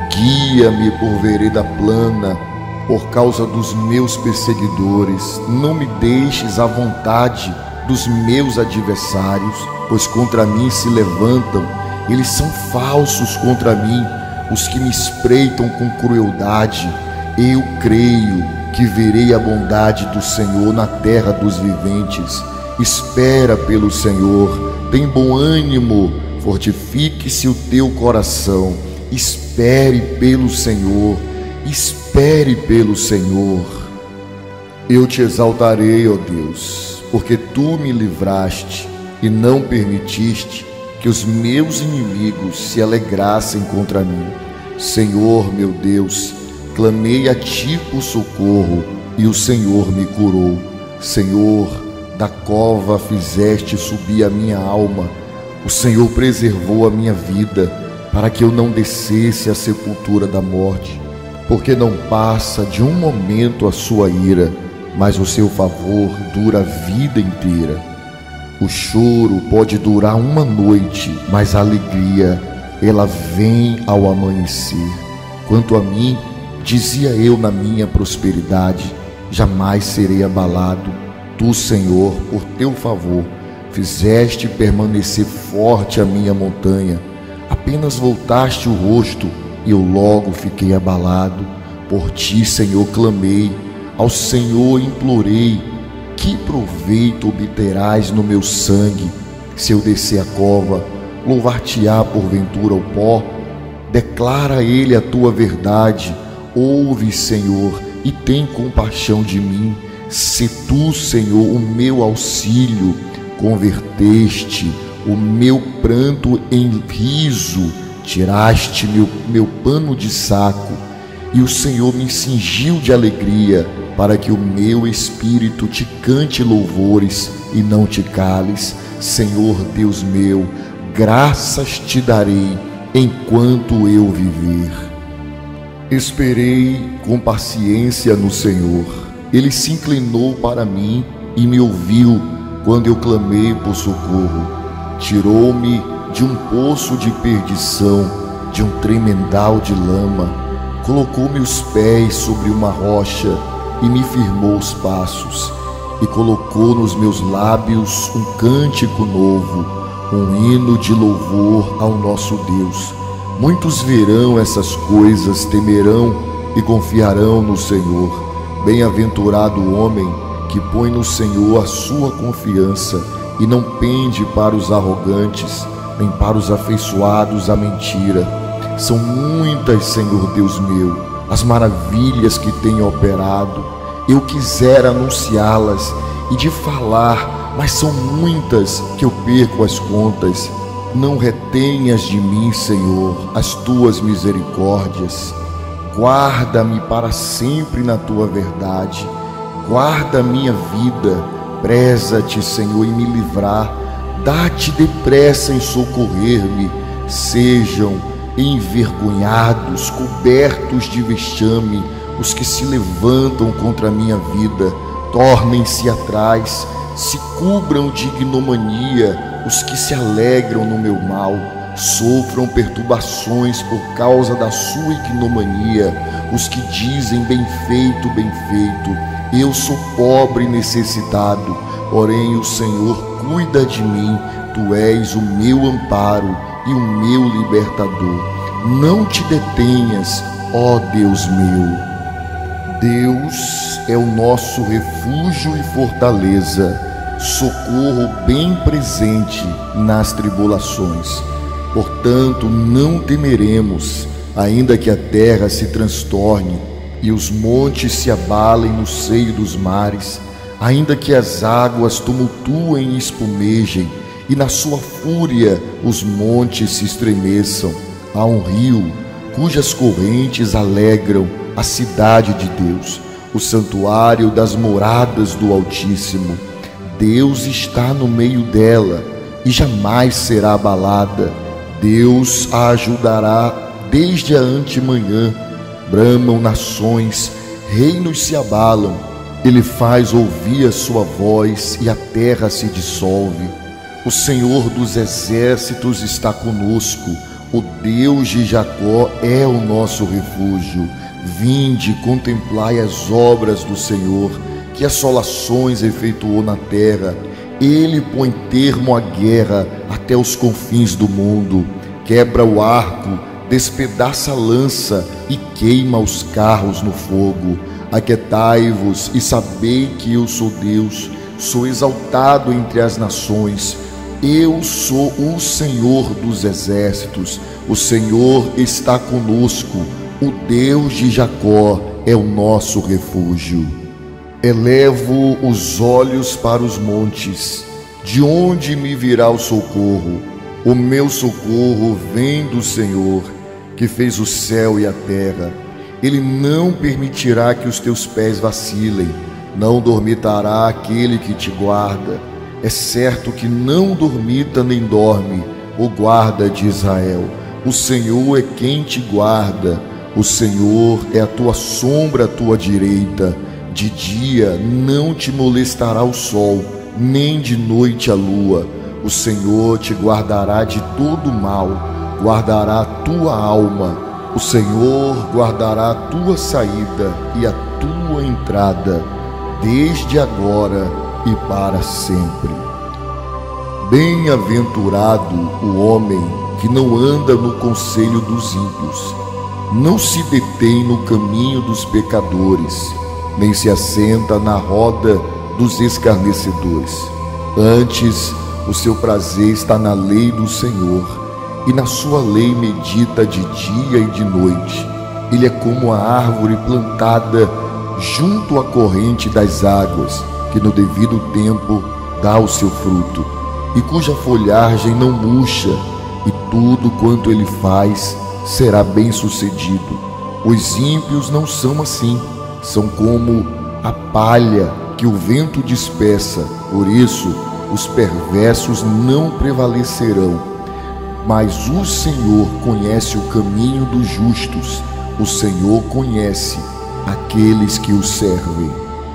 guia-me por vereda plana, por causa dos meus perseguidores. Não me deixes à vontade dos meus adversários, pois contra mim se levantam, eles são falsos contra mim, os que me espreitam com crueldade. Eu creio que verei a bondade do Senhor na terra dos viventes. Espera pelo Senhor, tem bom ânimo, fortifique-se o teu coração. Espere pelo Senhor, espere pelo Senhor. Eu te exaltarei, ó Deus, porque tu me livraste e não permitiste que os meus inimigos se alegrassem contra mim. Senhor, meu Deus, clamei a ti por socorro e o Senhor me curou. Senhor, da cova fizeste subir a minha alma. O Senhor preservou a minha vida para que eu não descesse à sepultura da morte. Porque não passa de um momento a sua ira, mas o seu favor dura a vida inteira. O choro pode durar uma noite, mas a alegria, ela vem ao amanhecer. Quanto a mim, dizia eu na minha prosperidade, jamais serei abalado. Tu, Senhor, por teu favor, fizeste permanecer forte a minha montanha. Apenas voltaste o rosto e eu logo fiquei abalado. Por ti, Senhor, clamei, ao Senhor implorei. que proveito obterás no meu sangue? Se eu descer a cova, louvar-te-á porventura o pó? Declara a ele a tua verdade. Ouve, Senhor, e tem compaixão de mim. Se tu, Senhor, o meu auxílio, converteste o meu pranto em riso, tiraste meu pano de saco, e o Senhor me cingiu de alegria, para que o meu espírito te cante louvores e não te cales. Senhor Deus meu, graças te darei enquanto eu viver. Esperei com paciência no Senhor. Ele se inclinou para mim e me ouviu quando eu clamei por socorro. Tirou-me de um poço de perdição, de um tremendal de lama. Colocou meus pés sobre uma rocha e me firmou os passos. E colocou nos meus lábios um cântico novo, um hino de louvor ao nosso Deus. Muitos verão essas coisas, temerão e confiarão no Senhor. Bem-aventurado o homem que põe no Senhor a sua confiança e não pende para os arrogantes, nem para os afeiçoados à mentira. São muitas, Senhor Deus meu, as maravilhas que tem operado. Eu quisera anunciá-las e de falar, mas são muitas que eu perco as contas. Não retenhas de mim, Senhor, as tuas misericórdias. Guarda-me para sempre na tua verdade. Guarda a minha vida. Preza-te, Senhor, em me livrar. Dá-te depressa em socorrer-me. Sejam envergonhados, cobertos de vexame, os que se levantam contra a minha vida. Tornem-se atrás, se cubram de ignomania os que se alegram no meu mal. Sofram perturbações por causa da sua ignomania os que dizem bem feito, bem feito. Eu sou pobre e necessitado, porém o Senhor cuida de mim. Tu és o meu amparo e o meu libertador. Não te detenhas, ó Deus meu. Deus é o nosso refúgio e fortaleza, socorro bem presente nas tribulações. Portanto, não temeremos, ainda que a terra se transtorne e os montes se abalem no seio dos mares, ainda que as águas tumultuem e espumejem, e na sua fúria os montes se estremeçam. Há um rio cujas correntes alegram a cidade de Deus, o santuário das moradas do Altíssimo. Deus está no meio dela e jamais será abalada. Deus a ajudará desde a antemanhã. Bramam nações, reinos se abalam. Ele faz ouvir a sua voz e a terra se dissolve. O Senhor dos exércitos está conosco. O Deus de Jacó é o nosso refúgio. Vinde, contemplai as obras do Senhor, que assolações efetuou na terra. Ele põe termo à guerra até os confins do mundo. Quebra o arco, despedaça a lança e queima os carros no fogo. Aquietai-vos e sabei que eu sou Deus, sou exaltado entre as nações. Eu sou o Senhor dos exércitos, o Senhor está conosco. O Deus de Jacó é o nosso refúgio. Elevo os olhos para os montes. De onde me virá o socorro? O meu socorro vem do Senhor, que fez o céu e a terra. Ele não permitirá que os teus pés vacilem. Não dormitará aquele que te guarda. É certo que não dormita nem dorme o guarda de Israel. O Senhor é quem te guarda. O Senhor é a tua sombra à tua direita. De dia não te molestará o sol, nem de noite a lua. O Senhor te guardará de todo mal, guardará a tua alma. O Senhor guardará a tua saída e a tua entrada, desde agora e para sempre. Bem-aventurado o homem que não anda no conselho dos ímpios, não se detém no caminho dos pecadores, nem se assenta na roda dos escarnecedores. Antes, o seu prazer está na lei do Senhor, e na sua lei medita de dia e de noite. Ele é como a árvore plantada junto à corrente das águas, que no devido tempo dá o seu fruto, e cuja folhagem não murcha, e tudo quanto ele faz será bem-sucedido. Os ímpios não são assim, são como a palha que o vento dispersa. Por isso, os perversos não prevalecerão. Mas o Senhor conhece o caminho dos justos, o Senhor conhece aqueles que o servem.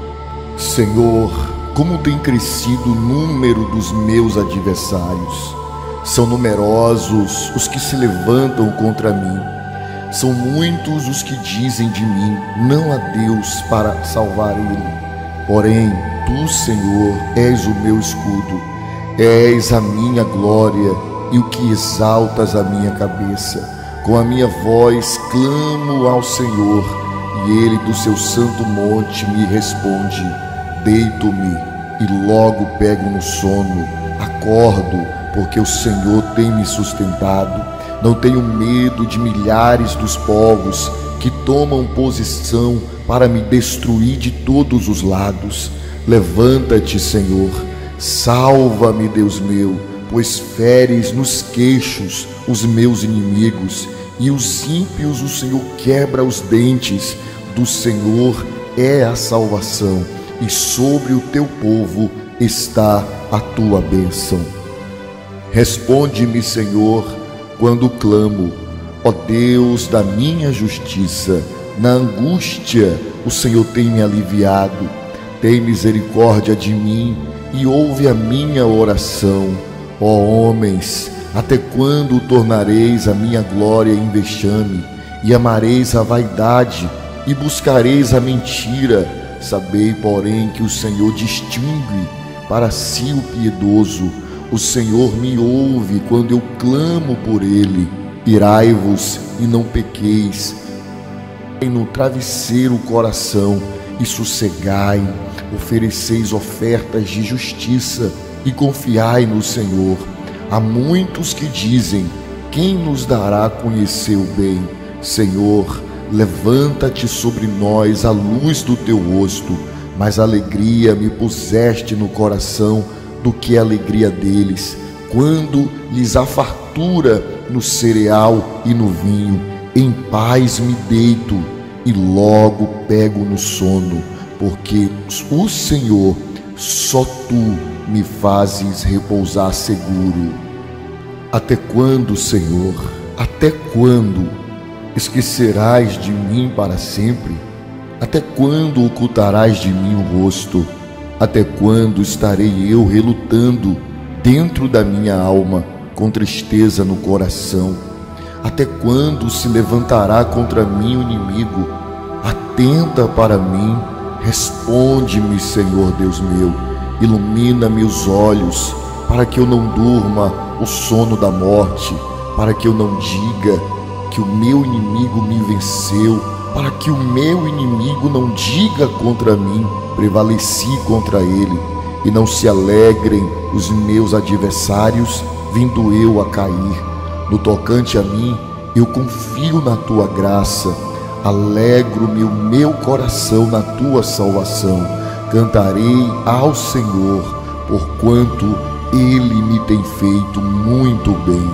Senhor, como tem crescido o número dos meus adversários. São numerosos os que se levantam contra mim. São muitos os que dizem de mim: não há Deus para salvar ele. Porém, tu, Senhor, és o meu escudo, és a minha glória e o que exaltas a minha cabeça. Com a minha voz clamo ao Senhor, e ele do seu santo monte me responde. Deito-me e logo pego no sono. Acordo, porque o Senhor tem me sustentado. Não tenho medo de milhares dos povos que tomam posição para me destruir de todos os lados. Levanta-te, Senhor, salva-me, Deus meu, pois feres nos queixos os meus inimigos, e os ímpios o Senhor quebra os dentes. Do Senhor é a salvação, e sobre o teu povo está a tua bênção. Responde-me, Senhor, quando clamo, ó Deus da minha justiça. Na angústia o Senhor tem me aliviado. Tem misericórdia de mim e ouve a minha oração. Ó homens, até quando tornareis a minha glória em vexame, e amareis a vaidade, e buscareis a mentira? Sabei, porém, que o Senhor distingue para si o piedoso. O Senhor me ouve quando eu clamo por ele. Irai-vos e não pequeis. No travesseiro o coração e sossegai. Ofereceis ofertas de justiça e confiai no Senhor. Há muitos que dizem: quem nos dará a conhecer o bem? Senhor, levanta-te sobre nós a luz do teu rosto. Mais alegria me puseste no coração do que a alegria deles, quando lhes há fartura no cereal e no vinho. Em paz me deito e logo pego no sono, porque o Senhor, só tu, me fazes repousar seguro. Até quando, Senhor? Até quando esquecerás de mim para sempre? Até quando ocultarás de mim o rosto? Até quando estarei eu relutando dentro da minha alma, com tristeza no coração? Até quando se levantará contra mim o inimigo? Atenta para mim, responde-me, Senhor Deus meu. Ilumina-me os olhos, para que eu não durma o sono da morte, para que eu não diga que o meu inimigo me venceu, para que o meu inimigo não diga contra mim: prevaleci contra ele, e não se alegrem os meus adversários, vindo eu a cair. No tocante a mim, eu confio na tua graça, alegro-me o meu coração na tua salvação. Cantarei ao Senhor, porquanto ele me tem feito muito bem.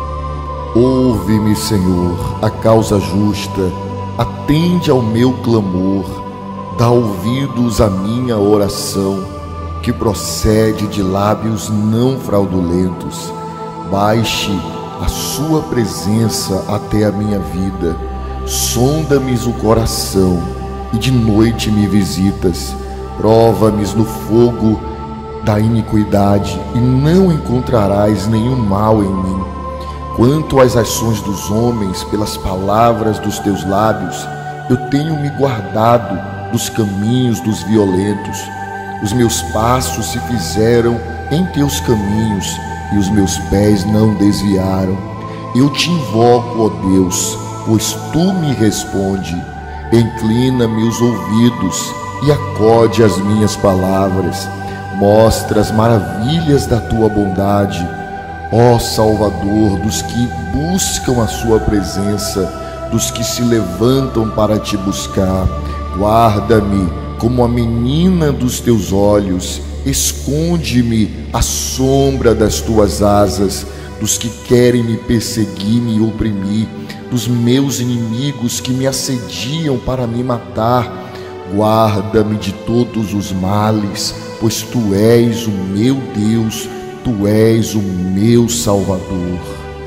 Ouve-me, Senhor, a causa justa, atende ao meu clamor, dá ouvidos à minha oração, que procede de lábios não fraudulentos. Baixe a sua presença até a minha vida, sonda-me o coração, e de noite me visitas. Prova-me no fogo da iniquidade, e não encontrarás nenhum mal em mim. Quanto às ações dos homens, pelas palavras dos teus lábios, eu tenho me guardado dos caminhos dos violentos. Os meus passos se fizeram em teus caminhos, e os meus pés não desviaram. Eu te invoco, ó Deus, pois tu me responde. Inclina-me os ouvidos e acode às minhas palavras. Mostra as maravilhas da tua bondade, ó Salvador dos que buscam a sua presença, dos que se levantam para te buscar. Guarda-me como a menina dos teus olhos, esconde-me à sombra das tuas asas, dos que querem me perseguir, me oprimir, dos meus inimigos que me assediam para me matar. Guarda-me de todos os males, pois tu és o meu Deus, tu és o meu Salvador.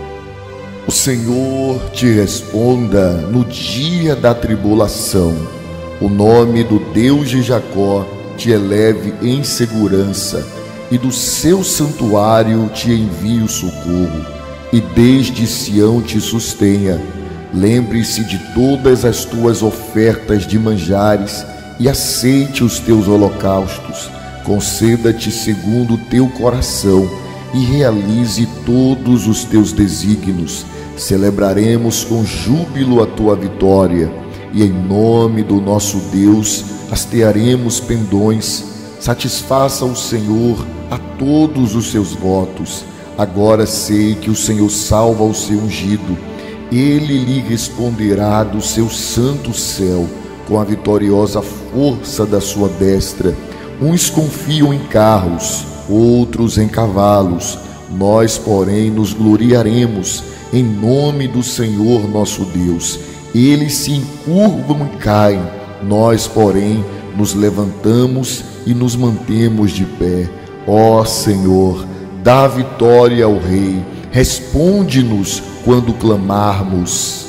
O Senhor te responda no dia da tribulação. O nome do Deus de Jacó te eleve em segurança, e do seu santuário te envie o socorro, e desde Sião te sustenha. Lembre-se de todas as tuas ofertas de manjares e aceite os teus holocaustos. Conceda-te segundo o teu coração e realize todos os teus desígnios. Celebraremos com júbilo a tua vitória, e em nome do nosso Deus hastearemos pendões. Satisfaça o Senhor a todos os seus votos. Agora sei que o Senhor salva o seu ungido. Ele lhe responderá do seu santo céu, com a vitoriosa força da sua destra. Uns confiam em carros, outros em cavalos. Nós, porém, nos gloriaremos em nome do Senhor nosso Deus. Eles se encurvam e caem, nós, porém, nos levantamos e nos mantemos de pé. Ó Senhor, dá vitória ao Rei, responde-nos quando clamarmos.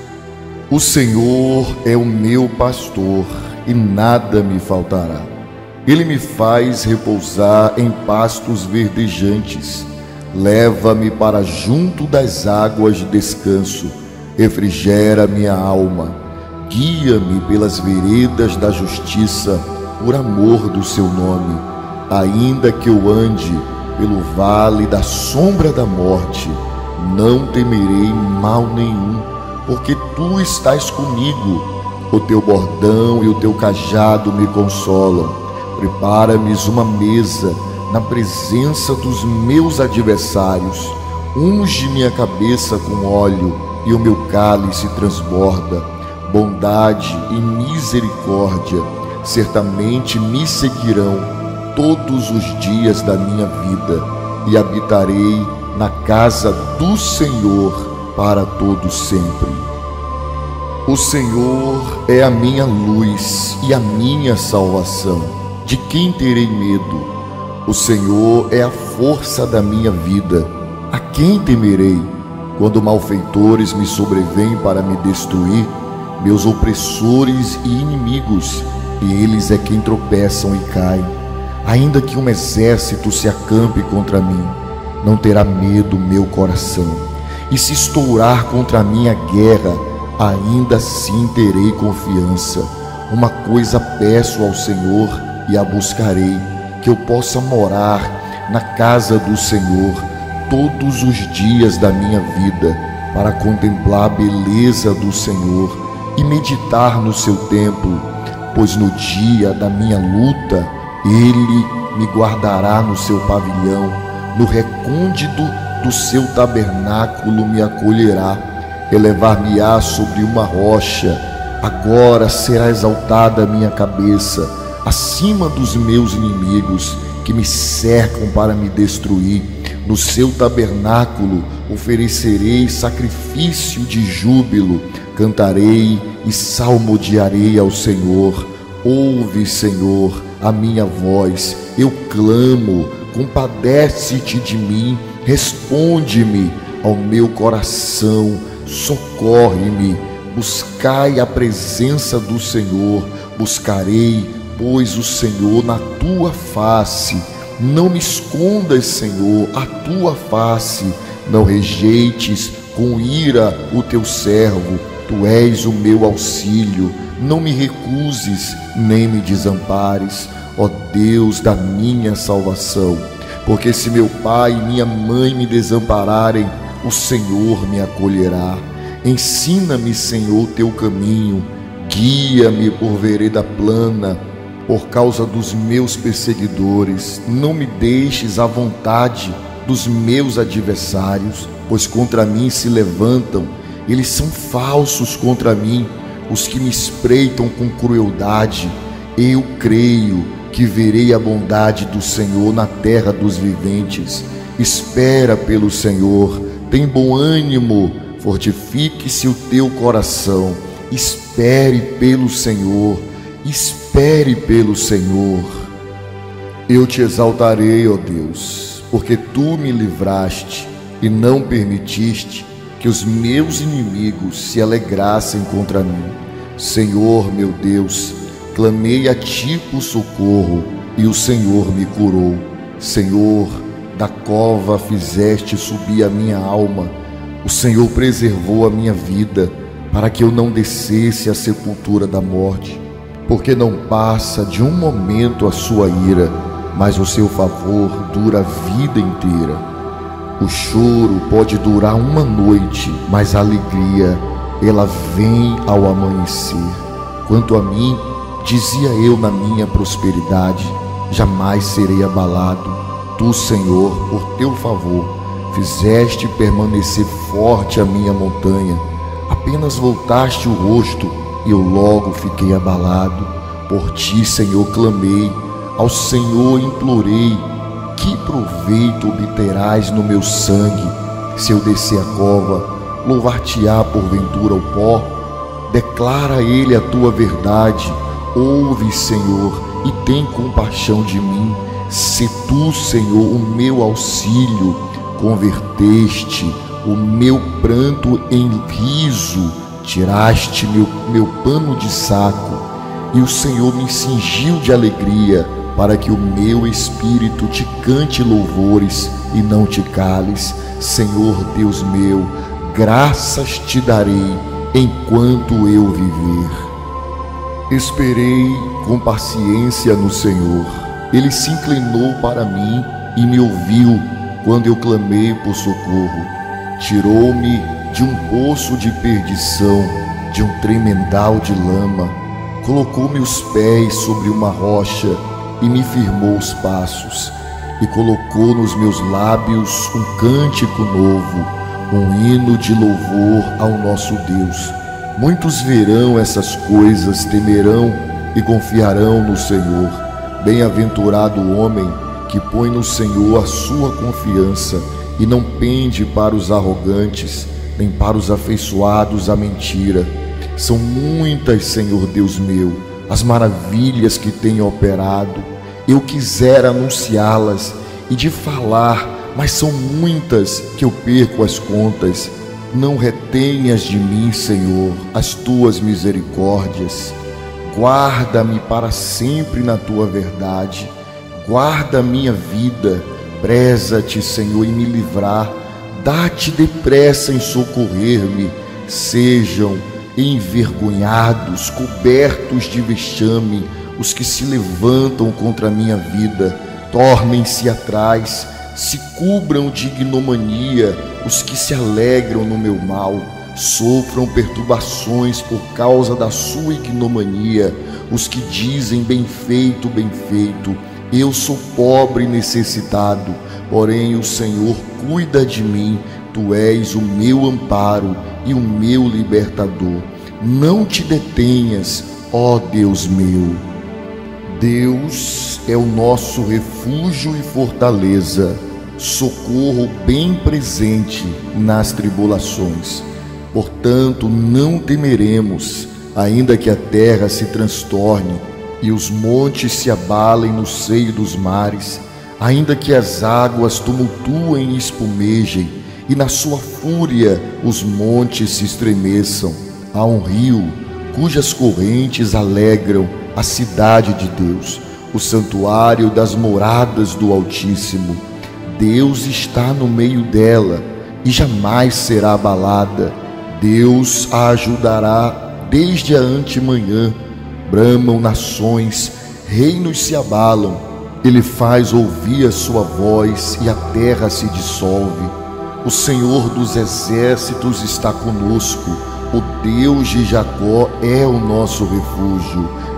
O Senhor é o meu pastor e nada me faltará. Ele me faz repousar em pastos verdejantes. Leva-me para junto das águas de descanso. Refrigera minha alma. Guia-me pelas veredas da justiça, por amor do seu nome. Ainda que eu ande pelo vale da sombra da morte, não temerei mal nenhum, porque tu estás comigo. O teu bordão e o teu cajado me consolam. Prepara-me uma mesa na presença dos meus adversários. Unge minha cabeça com óleo e o meu cálice transborda. Bondade e misericórdia certamente me seguirão todos os dias da minha vida, e habitarei na casa do Senhor para todo sempre. O Senhor é a minha luz e a minha salvação. De quem terei medo? O Senhor é a força da minha vida. A quem temerei? Quando malfeitores me sobrevêm para me destruir, meus opressores e inimigos, eles é quem tropeçam e caem. Ainda que um exército se acampe contra mim, não terá medo meu coração. E se estourar contra mim a guerra, ainda assim terei confiança. Uma coisa peço ao Senhor e a buscarei, que eu possa morar na casa do Senhor todos os dias da minha vida, para contemplar a beleza do Senhor e meditar no seu templo, pois no dia da minha luta Ele me guardará no seu pavilhão, no recôndito do seu tabernáculo me acolherá. Elevar-me-á sobre uma rocha, agora será exaltada a minha cabeça, acima dos meus inimigos que me cercam para me destruir. No seu tabernáculo oferecerei sacrifício de júbilo, cantarei e salmodiarei ao Senhor. Ouve, Senhor, a minha voz, eu clamo, compadece-te de mim, responde-me ao meu coração, socorre-me. Buscai a presença do Senhor, buscarei, pois, o Senhor na tua face. Não me escondas, Senhor, a tua face. Não rejeites com ira o teu servo. Tu és o meu auxílio. Não me recuses, nem me desampares, ó Deus da minha salvação. Porque se meu pai e minha mãe me desampararem, o Senhor me acolherá. Ensina-me, Senhor, teu caminho. Guia-me por vereda plana, por causa dos meus perseguidores. Não me deixes à vontade dos meus adversários, pois contra mim se levantam, eles são falsos contra mim, os que me espreitam com crueldade. Eu creio que verei a bondade do Senhor na terra dos viventes. Espera pelo Senhor, tem bom ânimo, fortifique-se o teu coração. Espere pelo Senhor, espere pelo Senhor. Eu te exaltarei, ó Deus, porque tu me livraste e não permitiste que os meus inimigos se alegrassem contra mim. Senhor, meu Deus, clamei a ti por socorro e o Senhor me curou. Senhor, da cova fizeste subir a minha alma. O Senhor preservou a minha vida para que eu não descesse à sepultura da morte, porque não passa de um momento a sua ira, mas o seu favor dura a vida inteira. O choro pode durar uma noite, mas a alegria, ela vem ao amanhecer. Quanto a mim, dizia eu na minha prosperidade, jamais serei abalado. Tu, Senhor, por teu favor, fizeste permanecer forte a minha montanha. Apenas voltaste o rosto e eu logo fiquei abalado. Por ti, Senhor, clamei, ao Senhor implorei. Que proveito obterás no meu sangue? Se eu descer a cova, louvar-te-á porventura o pó? Declara a ele a tua verdade. Ouve, Senhor, e tem compaixão de mim. Se tu, Senhor, o meu auxílio, converteste o meu pranto em riso, tiraste meu pano de saco, e o Senhor me cingiu de alegria, para que o meu espírito te cante louvores e não te cales. Senhor Deus meu, graças te darei enquanto eu viver. Esperei com paciência no Senhor. Ele se inclinou para mim e me ouviu quando eu clamei por socorro. Tirou-me de um poço de perdição, de um tremendal de lama. Colocou-me os pés sobre uma rocha e me firmou os passos. E colocou nos meus lábios um cântico novo, um hino de louvor ao nosso Deus. Muitos verão essas coisas, temerão e confiarão no Senhor. Bem-aventurado o homem que põe no Senhor a sua confiança e não pende para os arrogantes, nem para os afeiçoados à mentira. São muitas, Senhor Deus meu, as maravilhas que tem operado. Eu quisera anunciá-las e de falar, mas são muitas que eu perco as contas. Não retenhas de mim, Senhor, as tuas misericórdias. Guarda-me para sempre na tua verdade. Guarda a minha vida. Preza-te, Senhor, em me livrar. Dá-te depressa em socorrer-me. Sejam envergonhados, cobertos de vexame, os que se levantam contra a minha vida. Tornem-se atrás, se cubram de ignomania, os que se alegram no meu mal. Sofram perturbações por causa da sua ignomania, os que dizem bem feito, bem feito. Eu sou pobre e necessitado, porém o Senhor cuida de mim. Tu és o meu amparo e o meu libertador. Não te detenhas, ó Deus meu. Deus é o nosso refúgio e fortaleza, socorro bem presente nas tribulações. Portanto, não temeremos, ainda que a terra se transtorne e os montes se abalem no seio dos mares, ainda que as águas tumultuem e espumejem, e na sua fúria os montes se estremeçam. Há um rio cujas correntes alegram a cidade de Deus, o santuário das moradas do Altíssimo. Deus está no meio dela e jamais será abalada. Deus a ajudará desde a antemanhã. Bramam nações, reinos se abalam. Ele faz ouvir a sua voz e a terra se dissolve. O Senhor dos exércitos está conosco. O Deus de Jacó é o nosso refúgio.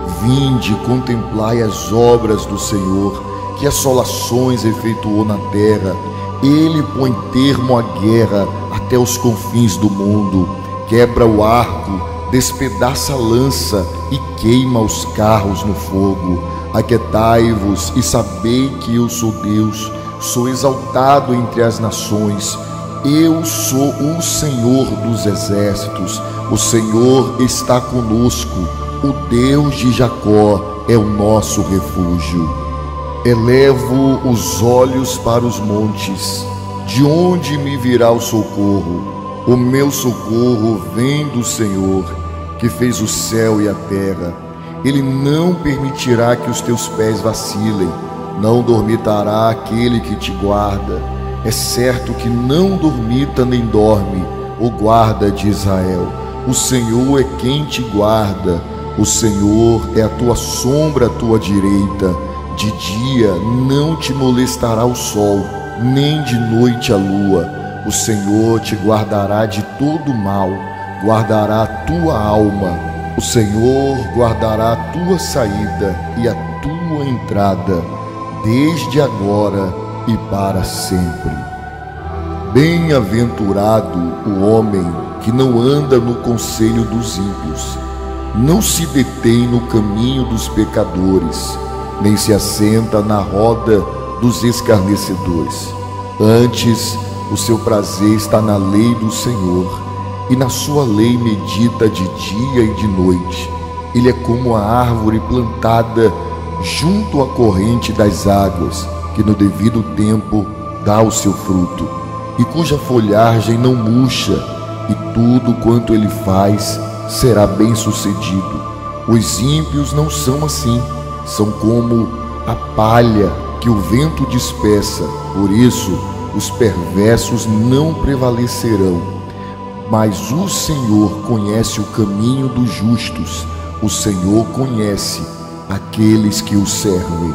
Vinde, contemplai as obras do Senhor, que assolações efetuou na terra. Ele põe termo à guerra até os confins do mundo. Quebra o arco, despedaça a lança e queima os carros no fogo. Aquietai-vos e sabei que eu sou Deus, sou exaltado entre as nações. Eu sou o Senhor dos exércitos, o Senhor está conosco, o Deus de Jacó é o nosso refúgio. Elevo os olhos para os montes, de onde me virá o socorro? O meu socorro vem do Senhor, que fez o céu e a terra. Ele não permitirá que os teus pés vacilem, não dormitará aquele que te guarda. É certo que não dormita nem dorme o guarda de Israel. O Senhor é quem te guarda, o Senhor é a tua sombra à tua direita. De dia não te molestará o sol, nem de noite a lua. O Senhor te guardará de todo mal, guardará a tua alma. O Senhor guardará a tua saída e a tua entrada, desde agora e para sempre. Bem-aventurado o homem que não anda no conselho dos ímpios, não se detém no caminho dos pecadores, nem se assenta na roda dos escarnecedores. Antes, o seu prazer está na lei do Senhor, e na sua lei medita de dia e de noite. Ele é como a árvore plantada junto à corrente das águas, que no devido tempo dá o seu fruto, e cuja folhagem não murcha, e tudo quanto ele faz será bem-sucedido. Os ímpios não são assim, são como a palha que o vento dispersa. Por isso, os perversos não prevalecerão. Mas o Senhor conhece o caminho dos justos, o Senhor conhece aqueles que o servem.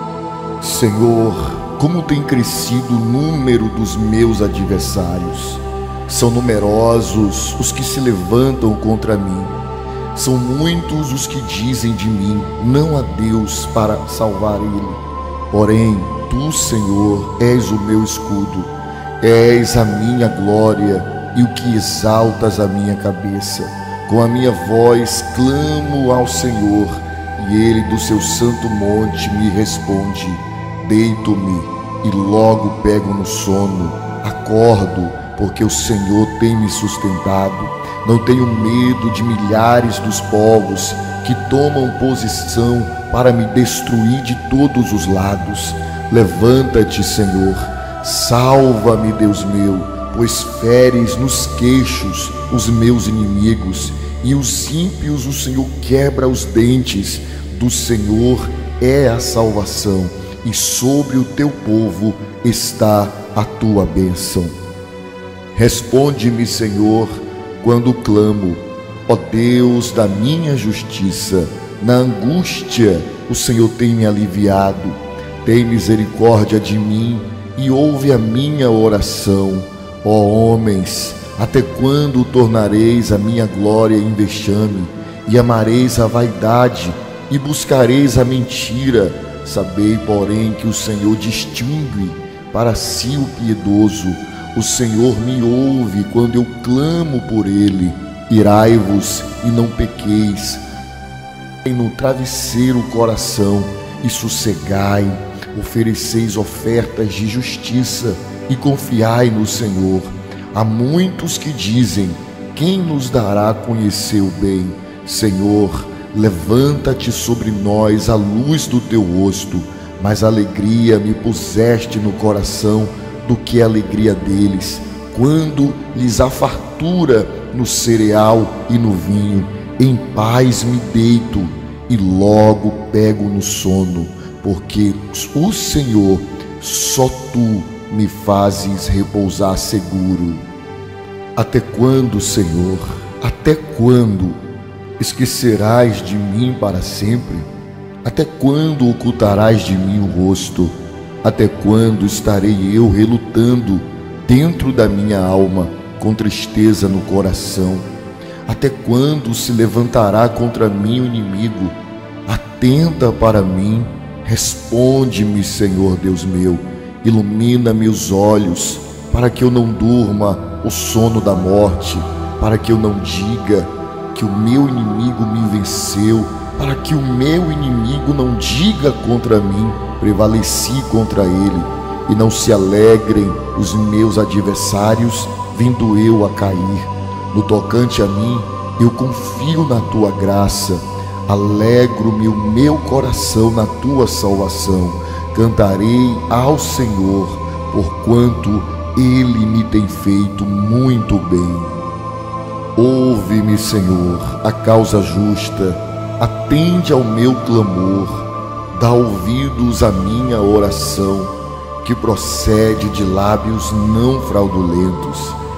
Senhor, como tem crescido o número dos meus adversários. São numerosos os que se levantam contra mim. São muitos os que dizem de mim: não há Deus para salvar ele. Porém, tu, Senhor, és o meu escudo, és a minha glória e o que exaltas a minha cabeça. Com a minha voz clamo ao Senhor, e ele do seu santo monte me responde. Deito-me e logo pego no sono. Acordo, porque o Senhor tem me sustentado. Não tenho medo de milhares dos povos que tomam posição para me destruir de todos os lados. Levanta-te, Senhor, salva-me, Deus meu, pois feres nos queixos os meus inimigos, e os ímpios o Senhor quebra os dentes. Do Senhor é a salvação, e sobre o teu povo está a tua bênção. Responde-me, Senhor, quando clamo, ó Deus da minha justiça. Na angústia o Senhor tem me aliviado. Tem misericórdia de mim e ouve a minha oração. Ó homens, até quando tornareis a minha glória em vexame, e amareis a vaidade, e buscareis a mentira? Sabei, porém, que o Senhor distingue para si o piedoso. O Senhor me ouve quando eu clamo por ele. Irai-vos e não pequeis. No travesseiro o coração e sossegai. Ofereceis ofertas de justiça e confiai no Senhor. Há muitos que dizem: quem nos dará a conhecer o bem? Senhor, levanta-te sobre nós a luz do teu rosto. Mais alegria me puseste no coração do que a alegria deles, quando lhes há fartura no cereal e no vinho. Em paz me deito e logo pego no sono, porque o Senhor, só tu, me fazes repousar seguro. Até quando, Senhor, até quando esquecerás de mim para sempre? Até quando ocultarás de mim o rosto? Até quando estarei eu relutando dentro da minha alma, com tristeza no coração? Até quando se levantará contra mim o inimigo? atenta para mim. Responde-me, Senhor Deus meu, ilumina-me os olhos, para que eu não durma o sono da morte, para que eu não diga que o meu inimigo me venceu, para que o meu inimigo não diga contra mim, prevaleci contra ele, e não se alegrem os meus adversários, vindo eu a cair. No tocante a mim, eu confio na tua graça, alegro-me o meu coração na tua salvação. Cantarei ao Senhor, porquanto ele me tem feito muito bem. Ouve-me, Senhor, a causa justa, atende ao meu clamor, dá ouvidos à minha oração, que procede de lábios não fraudulentos.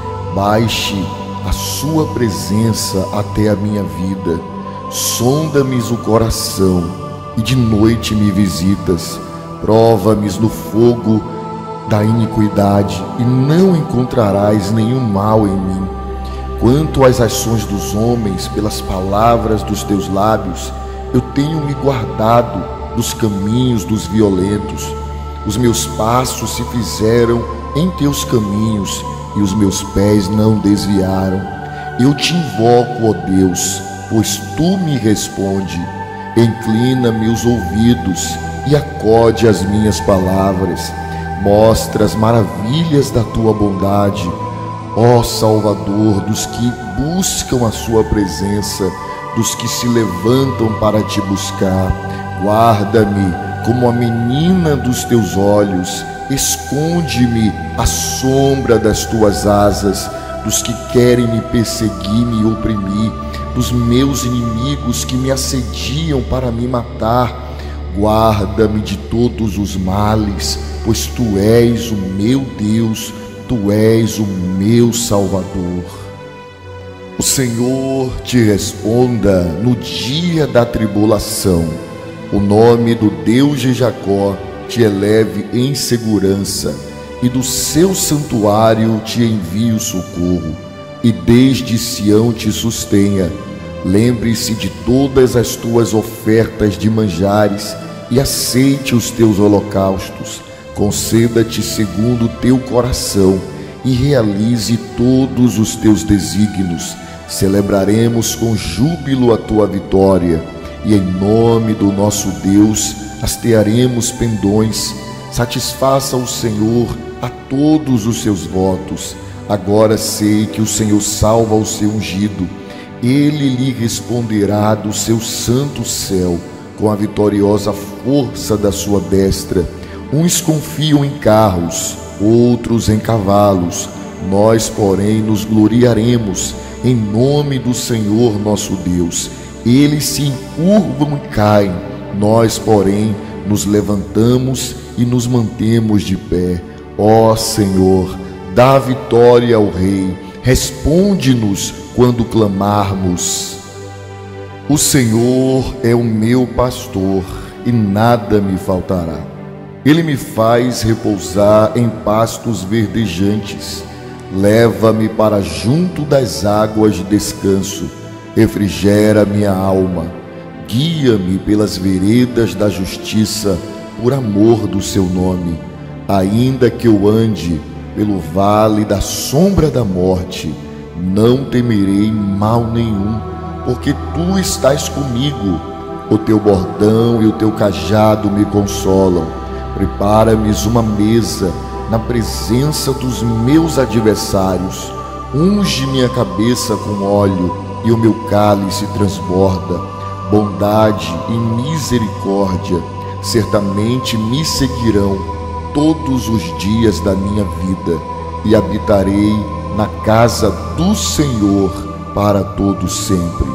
Baixe a sua presença até a minha vida, sonda-me o coração, e de noite me visitas. Prova-me no fogo da iniquidade, e não encontrarás nenhum mal em mim. Quanto às ações dos homens, pelas palavras dos teus lábios, eu tenho me guardado dos caminhos dos violentos. Os meus passos se fizeram em teus caminhos, e os meus pés não desviaram. Eu te invoco, ó Deus, pois tu me responde. Inclina-me os ouvidos e acode às minhas palavras. Mostra as maravilhas da tua bondade, ó Salvador dos que buscam a sua presença, dos que se levantam para te buscar. Guarda-me como a menina dos teus olhos, esconde-me à sombra das tuas asas, dos que querem me perseguir, me oprimir, dos meus inimigos que me assediam para me matar. Guarda-me de todos os males, pois tu és o meu Deus, tu és o meu Salvador. O Senhor te responda no dia da tribulação. O nome do Deus de Jacó te eleve em segurança, e do seu santuário te envie o socorro, e desde Sião te sustenha. Lembre-se de todas as tuas ofertas de manjares, e aceite os teus holocaustos. Conceda-te segundo o teu coração, e realize todos os teus desígnios. Celebraremos com júbilo a tua vitória, e em nome do nosso Deus hastearemos pendões. Satisfaça o Senhor a todos os seus votos. Agora sei que o Senhor salva o seu ungido. Ele lhe responderá do seu santo céu, com a vitoriosa força da sua destra. Uns confiam em carros, outros em cavalos. Nós, porém, nos gloriaremos em nome do Senhor nosso Deus. Eles se encurvam e caem, nós, porém, nos levantamos e nos mantemos de pé. Ó Senhor, dá vitória ao Rei, responde-nos quando clamarmos. O Senhor é o meu pastor, e nada me faltará. Ele me faz repousar em pastos verdejantes, leva-me para junto das águas de descanso, refrigera minha alma, guia-me pelas veredas da justiça, por amor do seu nome. Ainda que eu ande pelo vale da sombra da morte, não temerei mal nenhum, porque tu estás comigo. O teu bordão e o teu cajado me consolam. Prepara-me uma mesa na presença dos meus adversários. Unge minha cabeça com óleo, e o meu cálice transborda. Bondade e misericórdia certamente me seguirão todos os dias da minha vida, e habitarei na casa do Senhor para todo sempre.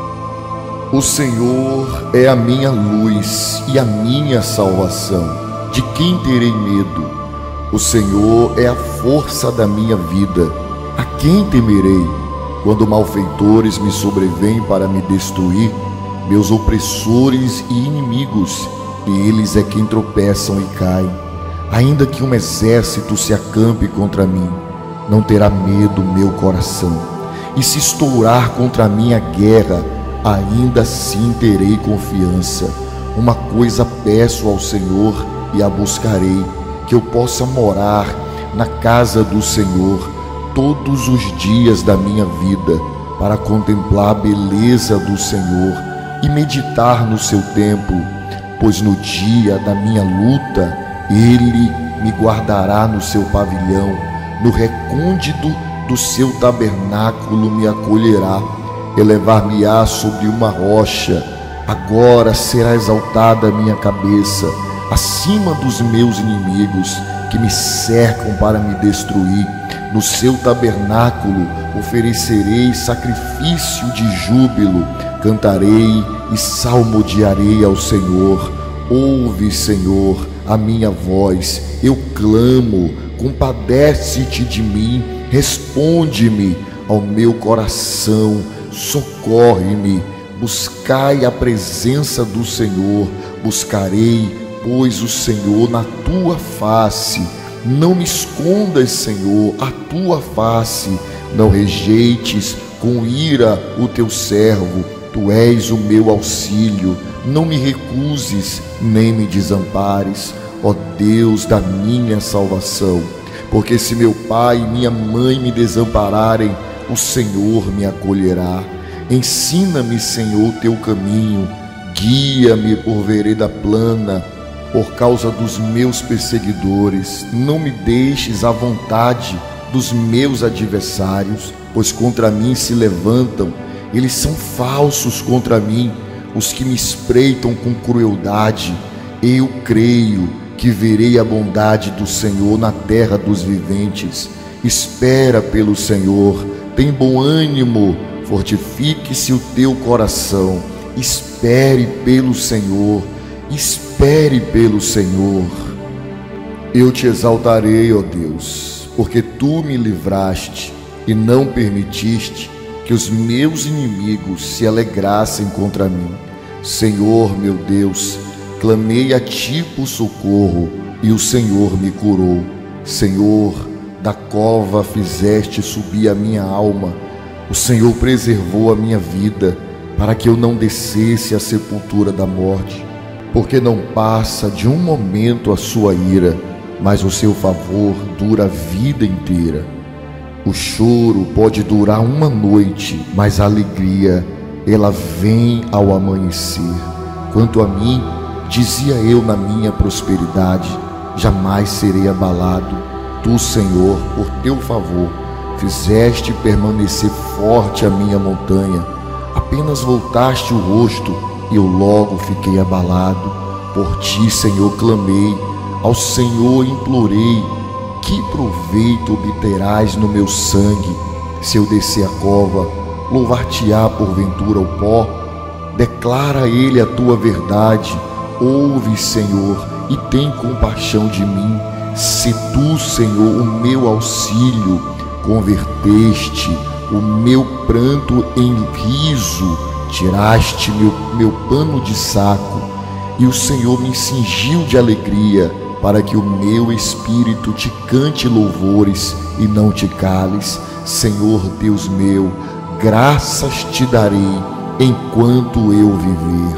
O Senhor é a minha luz e a minha salvação. De quem terei medo? O Senhor é a força da minha vida. A quem temerei? Quando malfeitores me sobrevêm para me destruir, meus opressores e inimigos, eles é quem tropeçam e caem. Ainda que um exército se acampe contra mim, não terá medo meu coração. E se estourar contra mim a guerra, ainda assim terei confiança. uma coisa peço ao Senhor e a buscarei, que eu possa morar na casa do Senhor todos os dias da minha vida, para contemplar a beleza do Senhor e meditar no seu templo, pois no dia da minha luta Ele me guardará no seu pavilhão, no recôndito do seu tabernáculo me acolherá, elevar-me-á sobre uma rocha. Agora será exaltada a minha cabeça acima dos meus inimigos que me cercam para me destruir. No seu tabernáculo oferecerei sacrifício de júbilo, cantarei e salmodiarei ao Senhor. Ouve, Senhor, a minha voz, eu clamo, compadece-te de mim, responde-me ao meu coração, socorre-me. Buscai a presença do Senhor, buscarei, pois, o Senhor na tua face. Não me escondas, Senhor, a tua face, não rejeites com ira o teu servo, tu és o meu auxílio, não me recuses, nem me desampares, ó Deus da minha salvação, porque se meu pai e minha mãe me desampararem, o Senhor me acolherá. Ensina-me, Senhor, teu caminho, guia-me por vereda plana, por causa dos meus perseguidores. Não me deixes à vontade dos meus adversários, pois contra mim se levantam, eles são falsos contra mim, os que me espreitam com crueldade. Eu creio que verei a bondade do Senhor na terra dos viventes. Espera pelo Senhor, tem bom ânimo, fortifique-se o teu coração, espere pelo Senhor, espere pelo Senhor. Eu te exaltarei, ó Deus, porque tu me livraste e não permitiste que os meus inimigos se alegrassem contra mim. Senhor, meu Deus, clamei a ti por socorro e o Senhor me curou. Senhor, da cova fizeste subir a minha alma. O Senhor preservou a minha vida para que eu não descesse à sepultura da morte, porque não passa de um momento a sua ira, mas o seu favor dura a vida inteira. O choro pode durar uma noite, mas a alegria, ela vem ao amanhecer. Quanto a mim, dizia eu na minha prosperidade, jamais serei abalado. Tu, Senhor, por teu favor, fizeste permanecer forte a minha montanha. Apenas voltaste o rosto e eu logo fiquei abalado. Por ti, Senhor, clamei, ao Senhor implorei. Que proveito obterás no meu sangue? Se eu descer a cova, louvar-te-á porventura o pó? Declara a ele a tua verdade. Ouve, Senhor, e tem compaixão de mim. Se tu, Senhor, o meu auxílio, converteste o meu pranto em riso, tiraste meu pano de saco, e o Senhor me cingiu de alegria, para que o meu espírito te cante louvores e não te cales. Senhor Deus meu, graças te darei enquanto eu viver.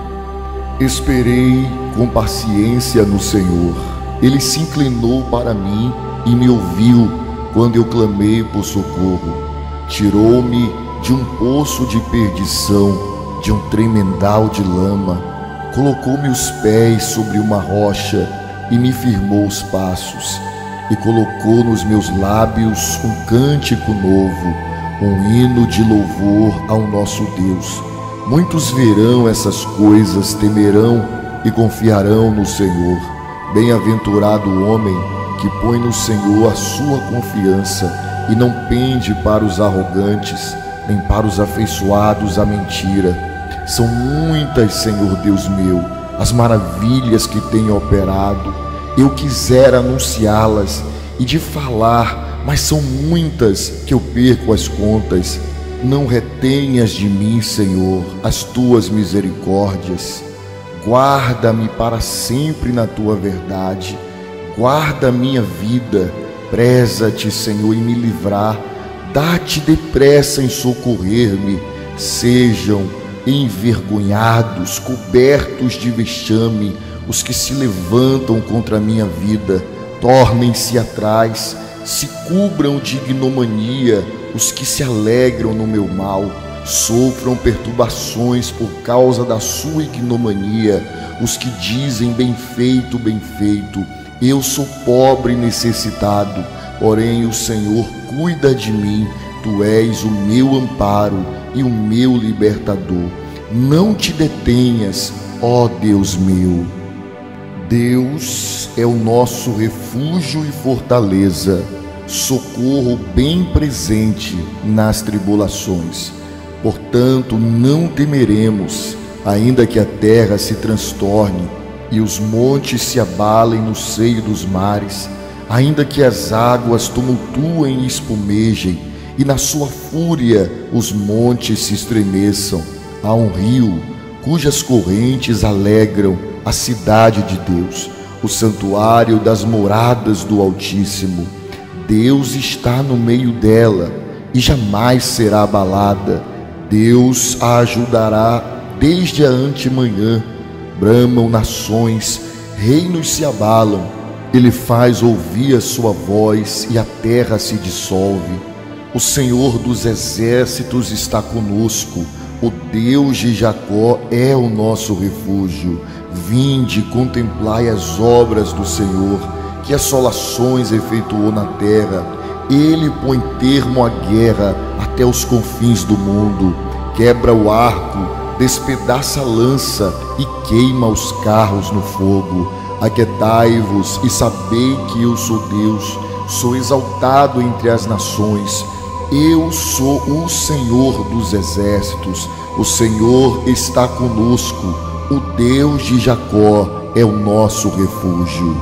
Esperei com paciência no Senhor. Ele se inclinou para mim e me ouviu quando eu clamei por socorro. Tirou-me de um poço de perdição, de um tremendal de lama. Colocou-me os pés sobre uma rocha e me firmou os passos, e colocou nos meus lábios um cântico novo, um hino de louvor ao nosso Deus. Muitos verão essas coisas, temerão e confiarão no Senhor. Bem-aventurado o homem que põe no Senhor a sua confiança e não pende para os arrogantes, nem para os afeiçoados à mentira. São muitas, Senhor Deus meu, as maravilhas que tem operado. Eu quisera anunciá-las e de falar, mas são muitas que eu perco as contas. Não retenhas de mim, Senhor, as tuas misericórdias. Guarda-me para sempre na tua verdade. Guarda a minha vida. Preza-te, Senhor, em me livrar. Dá-te depressa em socorrer-me. Sejam envergonhados, cobertos de vexame, os que se levantam contra a minha vida. Tornem-se atrás, se cubram de ignomania os que se alegram no meu mal. Sofram perturbações por causa da sua ignomania os que dizem: bem feito, bem feito. Eu sou pobre e necessitado, porém o Senhor cuida de mim. Tu és o meu amparo e o meu libertador. Não te detenhas, ó Deus meu. Deus é o nosso refúgio e fortaleza, socorro bem presente nas tribulações. Portanto, não temeremos, ainda que a terra se transtorne e os montes se abalem no seio dos mares, ainda que as águas tumultuem e espumejem, e na sua fúria os montes se estremeçam. Há um rio cujas correntes alegram a cidade de Deus, o santuário das moradas do Altíssimo. Deus está no meio dela e jamais será abalada. Deus a ajudará desde a antemanhã. Bramam nações, reinos se abalam. Ele faz ouvir a sua voz e a terra se dissolve. O Senhor dos exércitos está conosco. O Deus de Jacó é o nosso refúgio. Vinde, contemplai as obras do Senhor, que assolações efetuou na terra. Ele põe termo à guerra até os confins do mundo. Quebra o arco, despedaça a lança e queima os carros no fogo. Aquietai-vos e sabei que eu sou Deus. Sou exaltado entre as nações. Eu sou o Senhor dos exércitos. O Senhor está conosco. O Deus de Jacó é o nosso refúgio.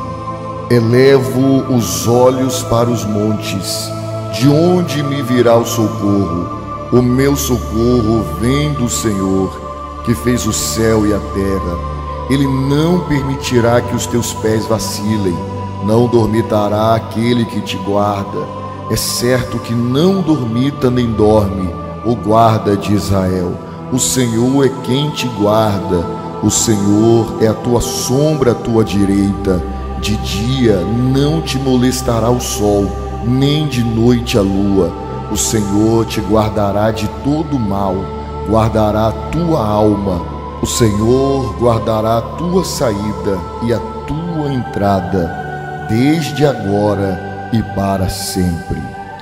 Elevo os olhos para os montes. De onde me virá o socorro? O meu socorro vem do Senhor, que fez o céu e a terra. Ele não permitirá que os teus pés vacilem. Não dormitará aquele que te guarda. É certo que não dormita nem dorme o guarda de Israel. O Senhor é quem te guarda. O Senhor é a tua sombra à tua direita. De dia não te molestará o sol, nem de noite a lua. O Senhor te guardará de todo mal, guardará a tua alma. O Senhor guardará a tua saída e a tua entrada, desde agora e para sempre.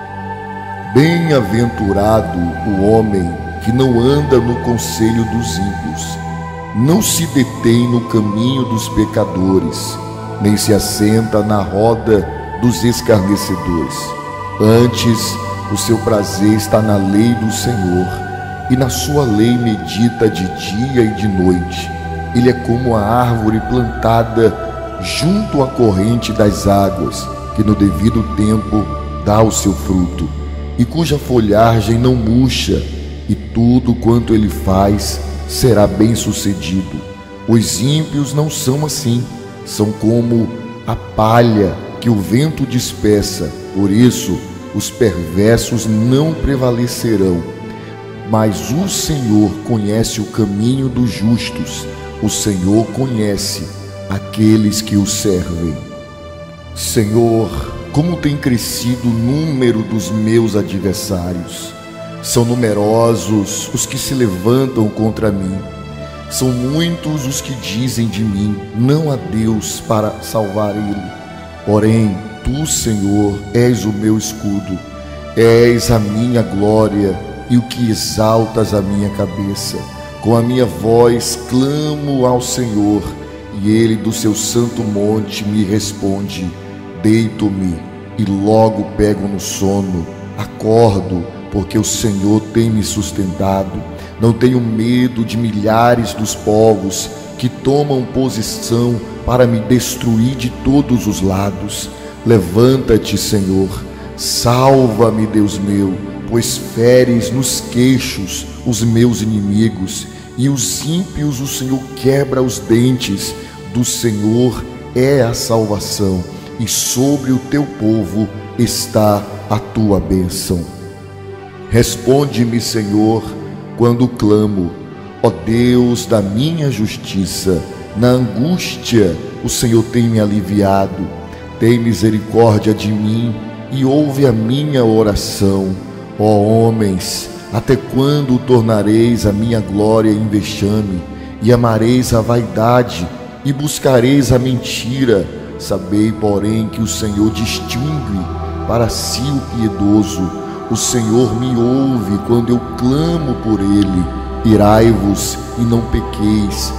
Bem-aventurado o homem que não anda no conselho dos ímpios, não se detém no caminho dos pecadores, nem se assenta na roda dos escarnecedores. Antes, o seu prazer está na lei do Senhor, e na sua lei medita de dia e de noite. Ele é como a árvore plantada junto à corrente das águas, que no devido tempo dá o seu fruto, e cuja folhagem não murcha, e tudo quanto ele faz será bem-sucedido. Os ímpios não são assim, são como a palha que o vento dispersa. Por isso, os perversos não prevalecerão. Mas o Senhor conhece o caminho dos justos. O Senhor conhece aqueles que o servem. Senhor, como tem crescido o número dos meus adversários. São numerosos os que se levantam contra mim. São muitos os que dizem de mim: não há Deus para salvar ele. Porém, tu, Senhor, és o meu escudo, és a minha glória e o que exaltas a minha cabeça. Com a minha voz clamo ao Senhor, e ele do seu santo monte me responde. Deito-me e logo pego no sono. Acordo, porque o Senhor tem me sustentado. Não tenho medo de milhares dos povos que tomam posição para me destruir de todos os lados. Levanta-te, Senhor, salva-me, Deus meu, pois feres nos queixos os meus inimigos, e os ímpios o Senhor quebra os dentes. Do Senhor é a salvação, e sobre o teu povo está a tua bênção. Responde-me, Senhor, quando clamo. Ó Deus da minha justiça, na angústia o Senhor tem me aliviado. Tem misericórdia de mim e ouve a minha oração. Ó homens, até quando tornareis a minha glória em vexame, e amareis a vaidade, e buscareis a mentira? Sabei, porém, que o Senhor distingue para si o piedoso. O Senhor me ouve quando eu clamo por ele. Irai-vos e não pequeis.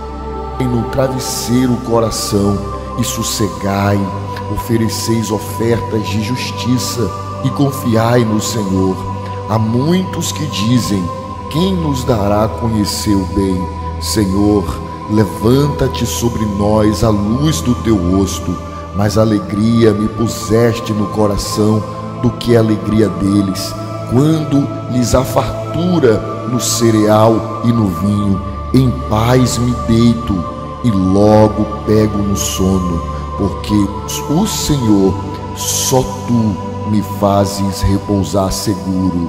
No travesseiro o coração e sossegai. Ofereceis ofertas de justiça e confiai no Senhor. Há muitos que dizem: quem nos dará a conhecer o bem? Senhor, levanta-te sobre nós a luz do teu rosto. Mais alegria me puseste no coração do que a alegria deles, quando lhes há fartura no cereal e no vinho. Em paz me deito e logo pego no sono, porque o Senhor, só tu me fazes repousar seguro.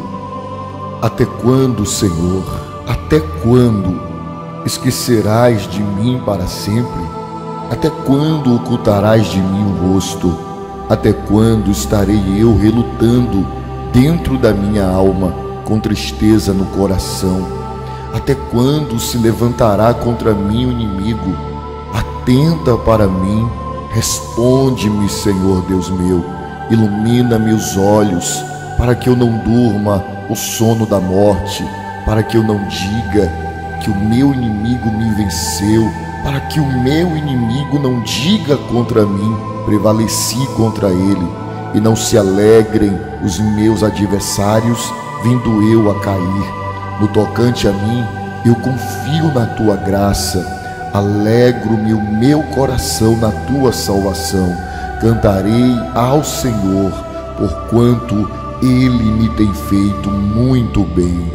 Até quando, Senhor, até quando esquecerás de mim para sempre? Até quando ocultarás de mim o rosto? Até quando estarei eu relutando dentro da minha alma, com tristeza no coração? Até quando se levantará contra mim o inimigo? Atenta para mim, responde-me, Senhor Deus meu. Ilumina meus olhos, para que eu não durma o sono da morte, para que eu não diga que o meu inimigo me venceu, para que o meu inimigo não diga contra mim: prevaleci contra ele, e não se alegrem os meus adversários, vindo eu a cair. No tocante a mim, eu confio na tua graça, alegro-me o meu coração na tua salvação. Cantarei ao Senhor, porquanto ele me tem feito muito bem.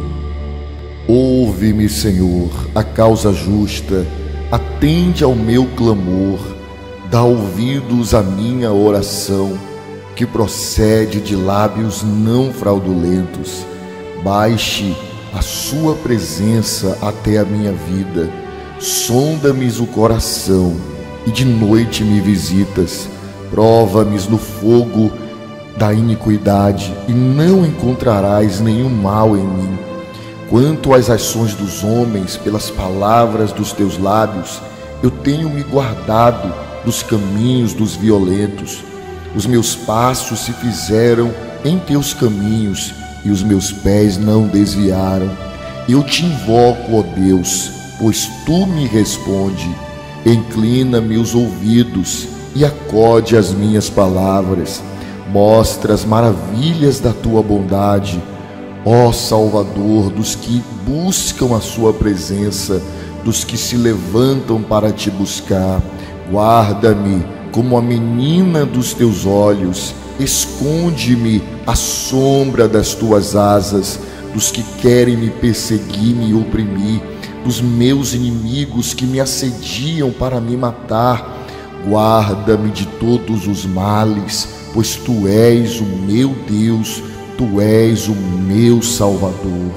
Ouve-me, Senhor, a causa justa, atende ao meu clamor, dá ouvidos à minha oração, que procede de lábios não fraudulentos. Baixe a sua presença até a minha vida, sonda-me o coração, e de noite me visitas. Prova-me no fogo da iniquidade, e não encontrarás nenhum mal em mim. Quanto às ações dos homens, pelas palavras dos teus lábios, eu tenho me guardado dos caminhos dos violentos. Os meus passos se fizeram em teus caminhos, e os meus pés não desviaram. Eu te invoco, ó Deus, pois tu me responde. Inclina-me os ouvidos e acode às minhas palavras. Mostra as maravilhas da tua bondade, ó Salvador dos que buscam a sua presença, dos que se levantam para te buscar. Guarda-me como a menina dos teus olhos, esconde-me à sombra das tuas asas, dos que querem me perseguir, me oprimir, dos meus inimigos que me assediam para me matar. Guarda-me de todos os males, pois tu és o meu Deus, tu és o meu Salvador.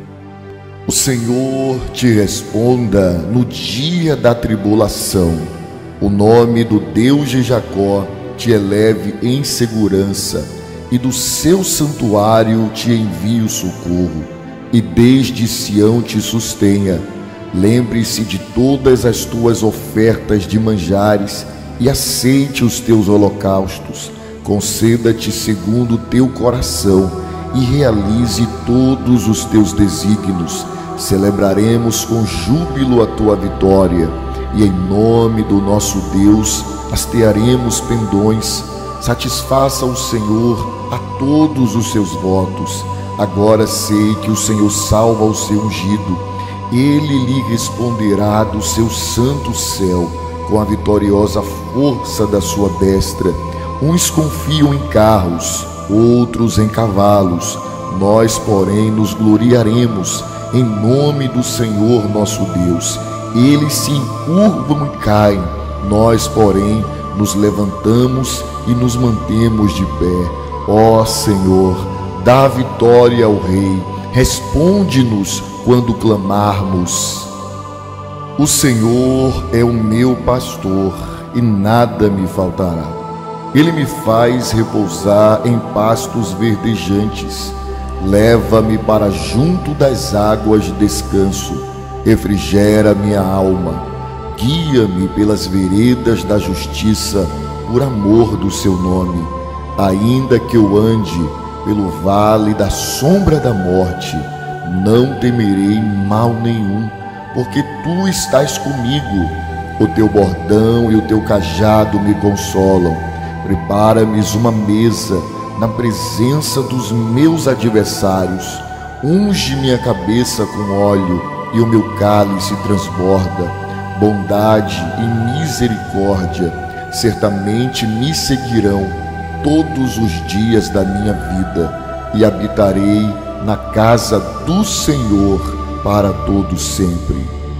O Senhor te responda no dia da tribulação. O nome do Deus de Jacó te eleve em segurança, e do seu santuário te envie o socorro, e desde Sião te sustenha. Lembre-se de todas as tuas ofertas de manjares, e aceite os teus holocaustos. Conceda-te segundo o teu coração, e realize todos os teus desígnios. Celebraremos com júbilo a tua vitória, e em nome do nosso Deus hastearemos pendões. Satisfaça o Senhor a todos os seus votos. Agora sei que o Senhor salva o seu ungido. Ele lhe responderá do seu santo céu, com a vitoriosa força da sua destra. Uns confiam em carros, outros em cavalos. Nós, porém, nos gloriaremos em nome do Senhor nosso Deus. Eles se encurvam e caem, nós, porém, nos levantamos e nos mantemos de pé. Ó Senhor, dá vitória ao Rei, responde-nos quando clamarmos. O Senhor é o meu pastor e nada me faltará. Ele me faz repousar em pastos verdejantes. Leva-me para junto das águas de descanso. Refrigera minha alma. Guia-me pelas veredas da justiça, por amor do seu nome. Ainda que eu ande pelo vale da sombra da morte, não temerei mal nenhum, porque tu estás comigo. O teu bordão e o teu cajado me consolam. Prepara-me uma mesa na presença dos meus adversários. Unge minha cabeça com óleo e o meu cálice transborda. Bondade e misericórdia certamente me seguirão todos os dias da minha vida, e habitarei na casa do Senhor para todo sempre.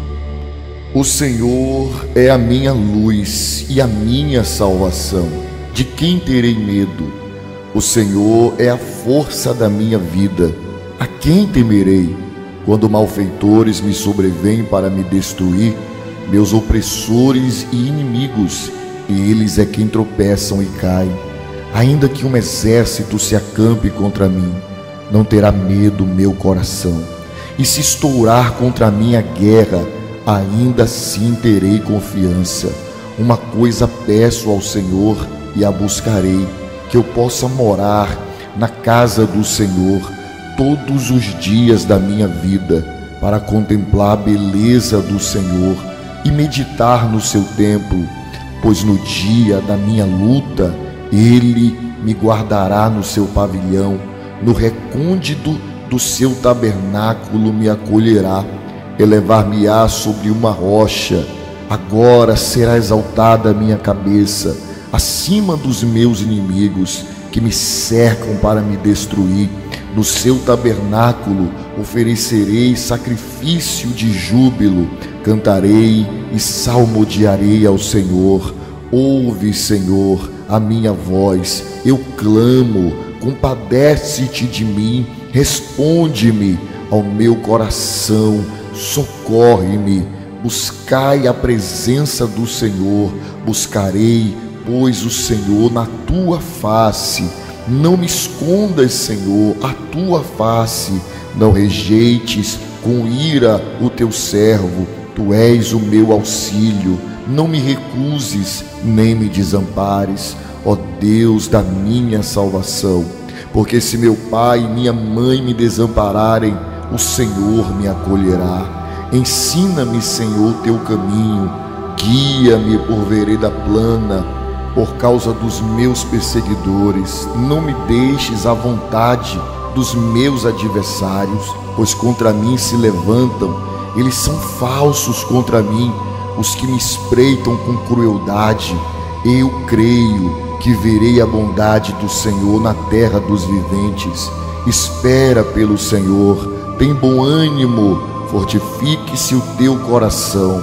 O Senhor é a minha luz e a minha salvação. De quem terei medo? O Senhor é a força da minha vida. A quem temerei? Quando malfeitores me sobrevêm para me destruir, meus opressores e inimigos, eles é quem tropeçam e caem. Ainda que um exército se acampe contra mim, não terá medo meu coração. E se estourar contra mim a guerra, ainda assim terei confiança. Uma coisa peço ao Senhor e a buscarei, que eu possa morar na casa do Senhor todos os dias da minha vida, para contemplar a beleza do Senhor e meditar no seu templo, pois no dia da minha luta Ele me guardará no seu pavilhão, no recôndito do seu tabernáculo me acolherá. Elevar-me-á sobre uma rocha, agora será exaltada a minha cabeça, acima dos meus inimigos que me cercam para me destruir. No seu tabernáculo oferecerei sacrifício de júbilo, cantarei e salmodiarei ao Senhor. Ouve, Senhor, a minha voz, eu clamo, compadece-te de mim, responde-me ao meu coração, socorre-me. Buscai a presença do Senhor, buscarei, pois, o Senhor na tua face. Não me escondas, Senhor, a tua face, não rejeites com ira o teu servo, tu és o meu auxílio, não me recuses, nem me desampares, ó Deus da minha salvação. Porque se meu pai e minha mãe me desampararem, o Senhor me acolherá. Ensina-me, Senhor, teu caminho, guia-me por vereda plana, por causa dos meus perseguidores. Não me deixes à vontade dos meus adversários, pois contra mim se levantam, eles são falsos contra mim, os que me espreitam com crueldade. Eu creio que verei a bondade do Senhor na terra dos viventes. Espera pelo Senhor, tem bom ânimo, fortifique-se o teu coração.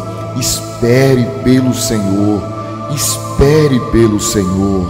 Espere pelo Senhor, espere pelo Senhor.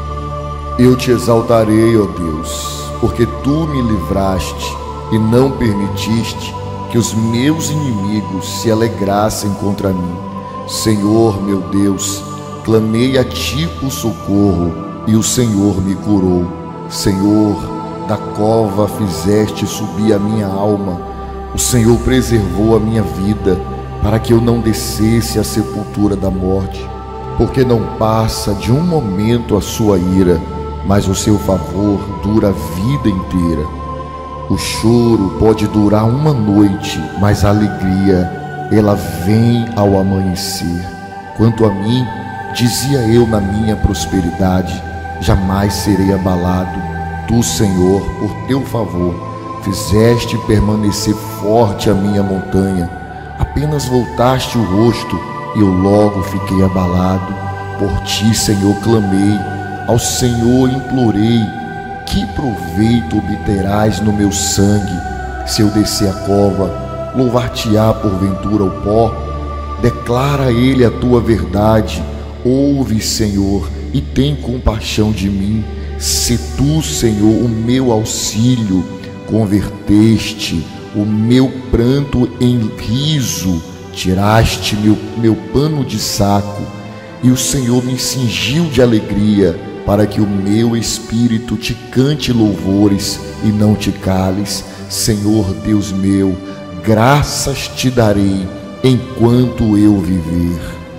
Eu te exaltarei, ó Deus, porque tu me livraste e não permitiste que os meus inimigos se alegrassem contra mim. Senhor, meu Deus, clamei a ti por socorro e o Senhor me curou. Senhor, da cova fizeste subir a minha alma. O Senhor preservou a minha vida para que eu não descesse à sepultura da morte. Porque não passa de um momento a sua ira, mas o seu favor dura a vida inteira. O choro pode durar uma noite, mas a alegria, ela vem ao amanhecer. Quanto a mim, dizia eu na minha prosperidade, jamais serei abalado. Tu, Senhor, por teu favor, fizeste permanecer forte a minha montanha. Apenas voltaste o rosto e eu logo fiquei abalado. Por ti, Senhor, clamei, ao Senhor implorei. Que proveito obterás no meu sangue? Se eu descer a cova, louvar-te-á porventura o pó? Declara a ele a tua verdade. Ouve, Senhor, e tem compaixão de mim. Se tu, Senhor, o meu auxílio, converteste o meu pranto em riso, tiraste meu pano de saco, e o Senhor me cingiu de alegria, para que o meu espírito te cante louvores e não te cales. Senhor Deus meu, graças te darei enquanto eu viver.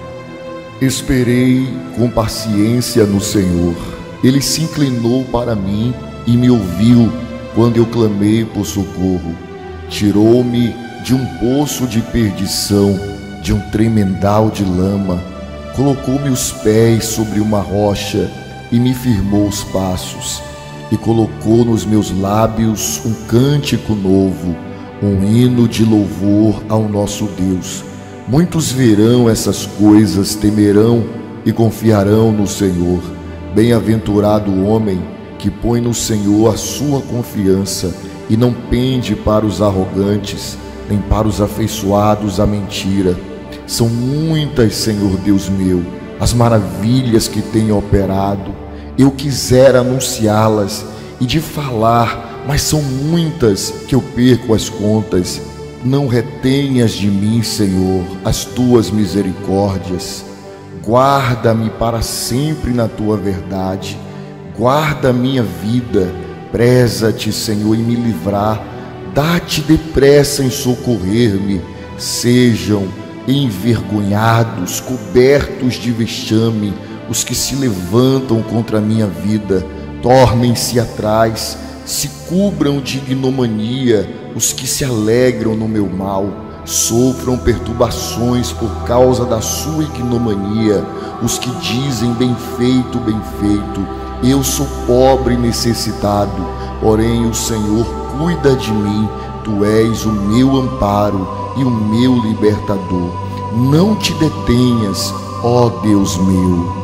Esperei com paciência no Senhor. Ele se inclinou para mim e me ouviu quando eu clamei por socorro. Tirou-me de um poço de perdição, de um tremendal de lama. Colocou-me os pés sobre uma rocha e me firmou os passos. E colocou nos meus lábios um cântico novo, um hino de louvor ao nosso Deus. Muitos verão essas coisas, temerão e confiarão no Senhor. Bem-aventurado o homem que põe no Senhor a sua confiança e não pende para os arrogantes, nem para os afeiçoados à mentira. São muitas, Senhor Deus meu, as maravilhas que tem operado. Eu quisera anunciá-las e de falar, mas são muitas que eu perco as contas. Não retenhas de mim, Senhor, as tuas misericórdias. Guarda-me para sempre na tua verdade. Guarda a minha vida. Preza-te, Senhor, em me livrar. Dá-te depressa em socorrer-me. Sejam envergonhados, cobertos de vexame, os que se levantam contra a minha vida. Tornem-se atrás, se cubram de ignomania os que se alegram no meu mal. Sofram perturbações por causa da sua ignomania os que dizem bem feito, bem feito. Eu sou pobre e necessitado, porém o Senhor cuida de mim. Tu és o meu amparo e o meu libertador. Não te detenhas, ó Deus meu.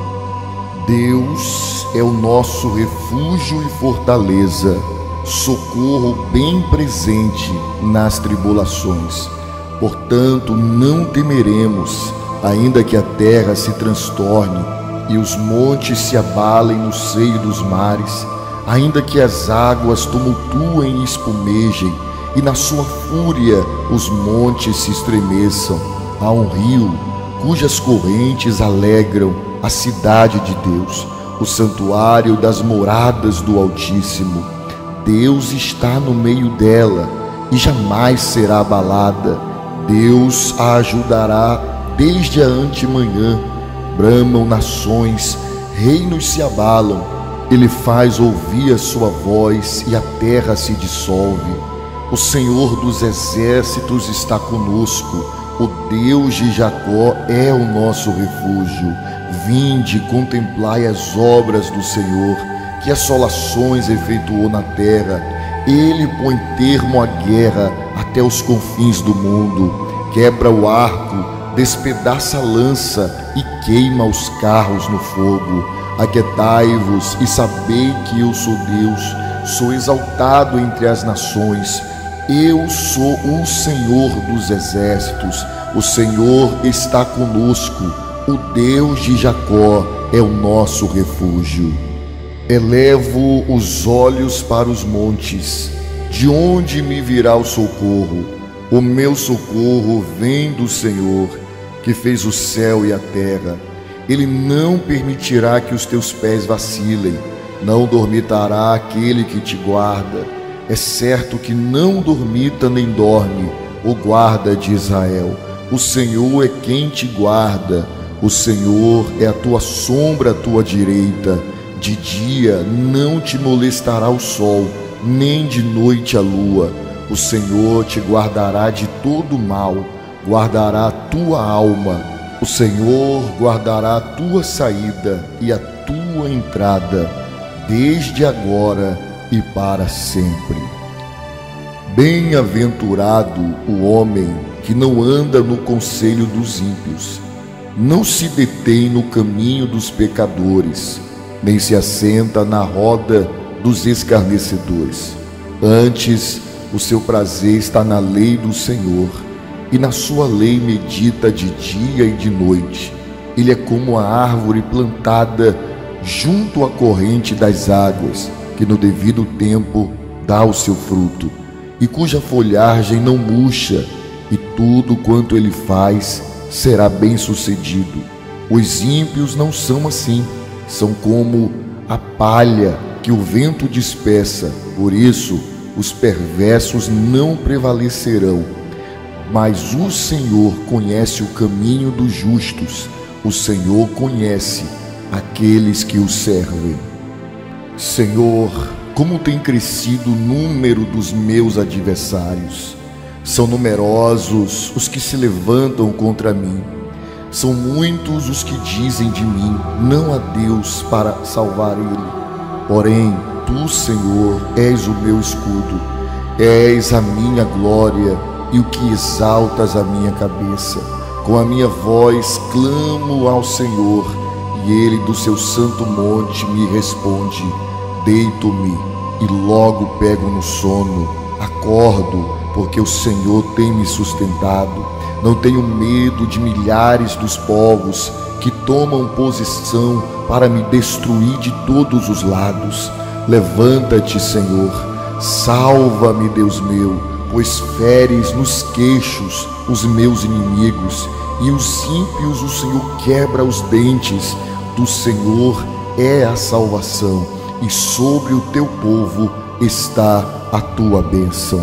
Deus é o nosso refúgio e fortaleza, socorro bem presente nas tribulações. Portanto, não temeremos, ainda que a terra se transtorne e os montes se abalem no seio dos mares, ainda que as águas tumultuem e espumejem, e na sua fúria os montes se estremeçam. Há um rio cujas correntes alegram a cidade de Deus, o santuário das moradas do Altíssimo. Deus está no meio dela e jamais será abalada. Deus a ajudará desde a antemanhã. Bramam nações, reinos se abalam. Ele faz ouvir a sua voz e a terra se dissolve. O Senhor dos exércitos está conosco. O Deus de Jacó é o nosso refúgio. Vinde, contemplai as obras do Senhor, que assolações efetuou na terra. Ele põe termo à guerra até os confins do mundo. Quebra o arco, despedaça a lança e queima os carros no fogo. Aquietai-vos e sabei que eu sou Deus. Sou exaltado entre as nações. Eu sou o Senhor dos exércitos. O Senhor está conosco. O Deus de Jacó é o nosso refúgio. Elevo os olhos para os montes. De onde me virá o socorro? O meu socorro vem do Senhor, que fez o céu e a terra. Ele não permitirá que os teus pés vacilem. Não dormitará aquele que te guarda. É certo que não dormita nem dorme o guarda de Israel. O Senhor é quem te guarda. O Senhor é a tua sombra à tua direita. De dia não te molestará o sol, nem de noite a lua. O Senhor te guardará de todo mal, guardará a tua alma. O Senhor guardará a tua saída e a tua entrada, desde agora e para sempre. Bem-aventurado o homem que não anda no conselho dos ímpios, não se detém no caminho dos pecadores, nem se assenta na roda dos escarnecedores. Antes, o seu prazer está na lei do Senhor, e na sua lei medita de dia e de noite. Ele é como a árvore plantada junto à corrente das águas, que no devido tempo dá o seu fruto, e cuja folhagem não murcha, e tudo quanto ele faz será bem-sucedido. Os ímpios não são assim, são como a palha que o vento dispersa. Por isso, os perversos não prevalecerão. Mas o Senhor conhece o caminho dos justos, o Senhor conhece aqueles que o servem. Senhor, como tem crescido o número dos meus adversários. São numerosos os que se levantam contra mim. São muitos os que dizem de mim: não há Deus para salvar ele. Porém, tu, Senhor, és o meu escudo, és a minha glória e o que exaltas a minha cabeça. Com a minha voz clamo ao Senhor, e ele do seu santo monte me responde. Deito-me e logo pego no sono. Acordo, porque o Senhor tem me sustentado. Não tenho medo de milhares dos povos que tomam posição para me destruir de todos os lados. Levanta-te, Senhor, salva-me, Deus meu, pois feres nos queixos os meus inimigos, e os ímpios o Senhor quebra os dentes. Do Senhor é a salvação, e sobre o teu povo está a tua bênção.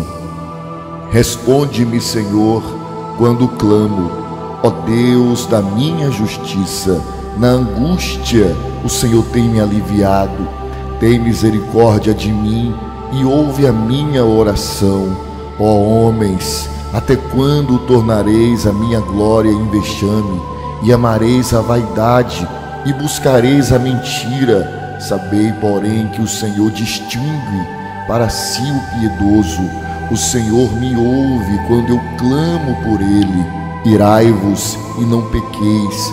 Responde-me, Senhor, quando clamo, ó Deus da minha justiça. Na angústia o Senhor tem me aliviado. Tem misericórdia de mim e ouve a minha oração. Ó homens, até quando tornareis a minha glória em vexame, e amareis a vaidade, e buscareis a mentira? Sabei, porém, que o Senhor distingue para si o piedoso. O Senhor me ouve quando eu clamo por ele. Irai-vos e não pequeis.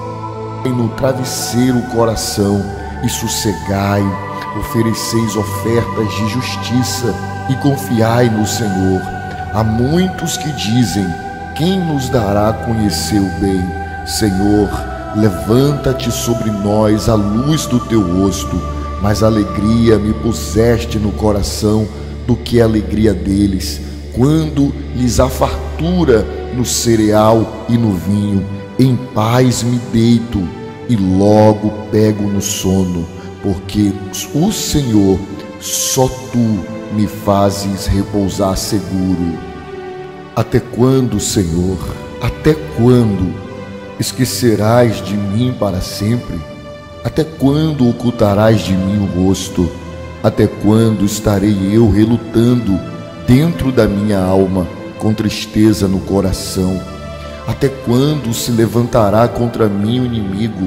No travesseiro o coração e sossegai. Ofereceis ofertas de justiça e confiai no Senhor. Há muitos que dizem: quem nos dará a conhecer o bem? Senhor, levanta-te sobre nós a luz do teu rosto. Mais alegria me puseste no coração do que a alegria deles, quando lhes há fartura no cereal e no vinho. Em paz me deito e logo pego no sono, porque o Senhor, só tu, me fazes repousar seguro. Até quando, Senhor, até quando esquecerás de mim para sempre? Até quando ocultarás de mim o rosto? Até quando estarei eu relutando dentro da minha alma, com tristeza no coração? Até quando se levantará contra mim o inimigo?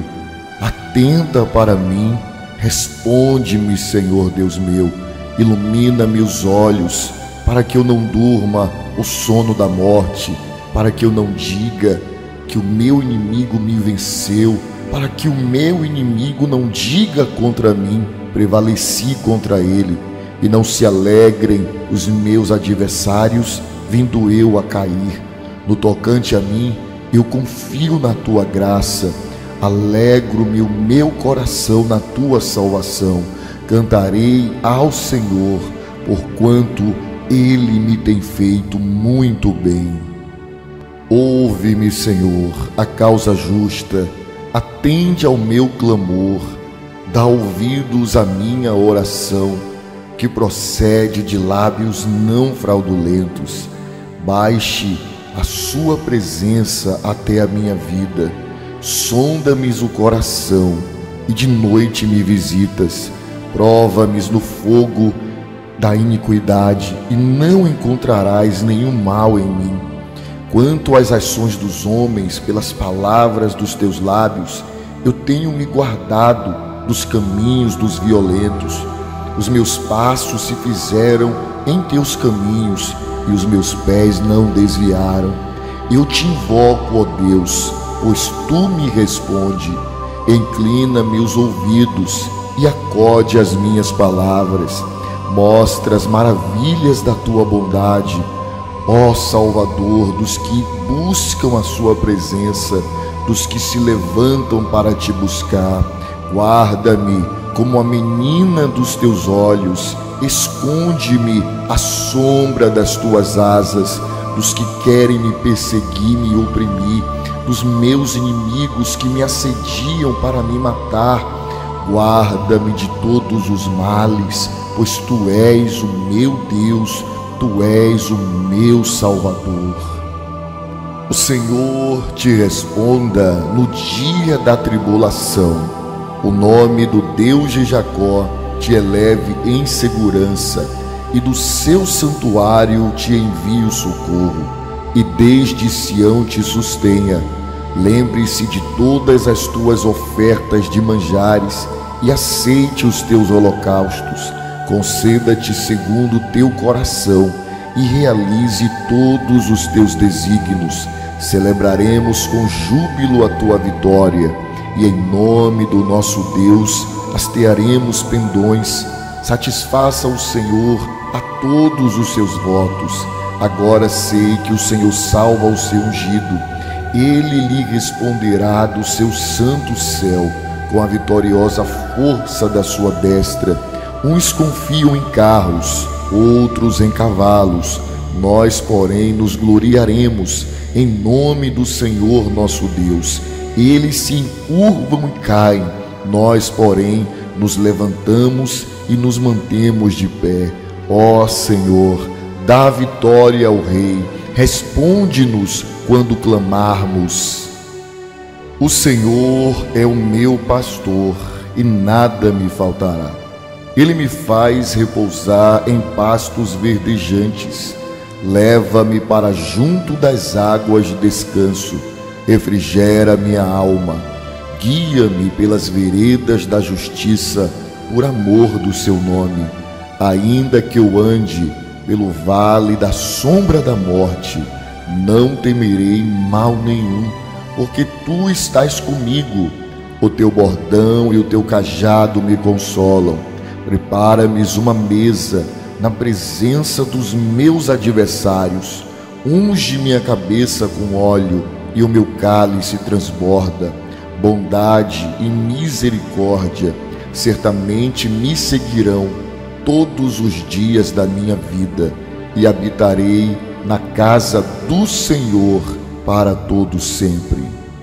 Atenta para mim, responde-me, Senhor Deus meu. Ilumina-me os olhos, para que eu não durma o sono da morte, para que eu não diga que o meu inimigo me venceu, para que o meu inimigo não diga contra mim: prevaleci contra ele. E não se alegrem os meus adversários, vindo eu a cair. No tocante a mim, eu confio na tua graça. Alegro-me o meu coração na tua salvação. Cantarei ao Senhor, porquanto ele me tem feito muito bem. Ouve-me, Senhor, a causa justa. Atende ao meu clamor. Dá ouvidos à minha oração, que procede de lábios não fraudulentos. Baixe a sua presença até a minha vida. Sonda-me o coração, e de noite me visitas. Prova-me no fogo da iniquidade, e não encontrarás nenhum mal em mim. Quanto às ações dos homens, pelas palavras dos teus lábios, eu tenho me guardado dos caminhos dos violentos. Os meus passos se fizeram em teus caminhos, e os meus pés não desviaram. Eu te invoco, ó Deus, pois tu me responde. Inclina-me os ouvidos e acode às minhas palavras. Mostra as maravilhas da tua bondade, ó Salvador dos que buscam a sua presença, dos que se levantam para te buscar. Guarda-me como a menina dos teus olhos, esconde-me à sombra das tuas asas, dos que querem me perseguir, me oprimir, dos meus inimigos que me assediam para me matar. Guarda-me de todos os males, pois tu és o meu Deus, tu és o meu Salvador. O Senhor te responda no dia da tribulação. O nome do Deus de Jacó te eleve em segurança, e do seu santuário te envie o socorro, e desde Sião te sustenha. Lembre-se de todas as tuas ofertas de manjares e aceite os teus holocaustos. Conceda-te segundo o teu coração e realize todos os teus desígnios. Celebraremos com júbilo a tua vitória, e em nome do nosso Deus hastearemos pendões. Satisfaça o Senhor a todos os seus votos. Agora sei que o Senhor salva o seu ungido. Ele lhe responderá do seu santo céu, com a vitoriosa força da sua destra. Uns confiam em carros, outros em cavalos. Nós, porém, nos gloriaremos em nome do Senhor nosso Deus. Eles se encurvam e caem, nós, porém, nos levantamos e nos mantemos de pé. Ó Senhor, dá vitória ao Rei, responde-nos quando clamarmos. O Senhor é o meu pastor e nada me faltará. Ele me faz repousar em pastos verdejantes, leva-me para junto das águas de descanso, refrigera minha alma, guia-me pelas veredas da justiça, por amor do seu nome. Ainda que eu ande pelo vale da sombra da morte, não temerei mal nenhum, porque tu estás comigo. O teu bordão e o teu cajado me consolam. Prepara-me uma mesa na presença dos meus adversários. Unge minha cabeça com óleo e o meu cálice transborda. Bondade e misericórdia certamente me seguirão todos os dias da minha vida, e habitarei na casa do Senhor para todo sempre.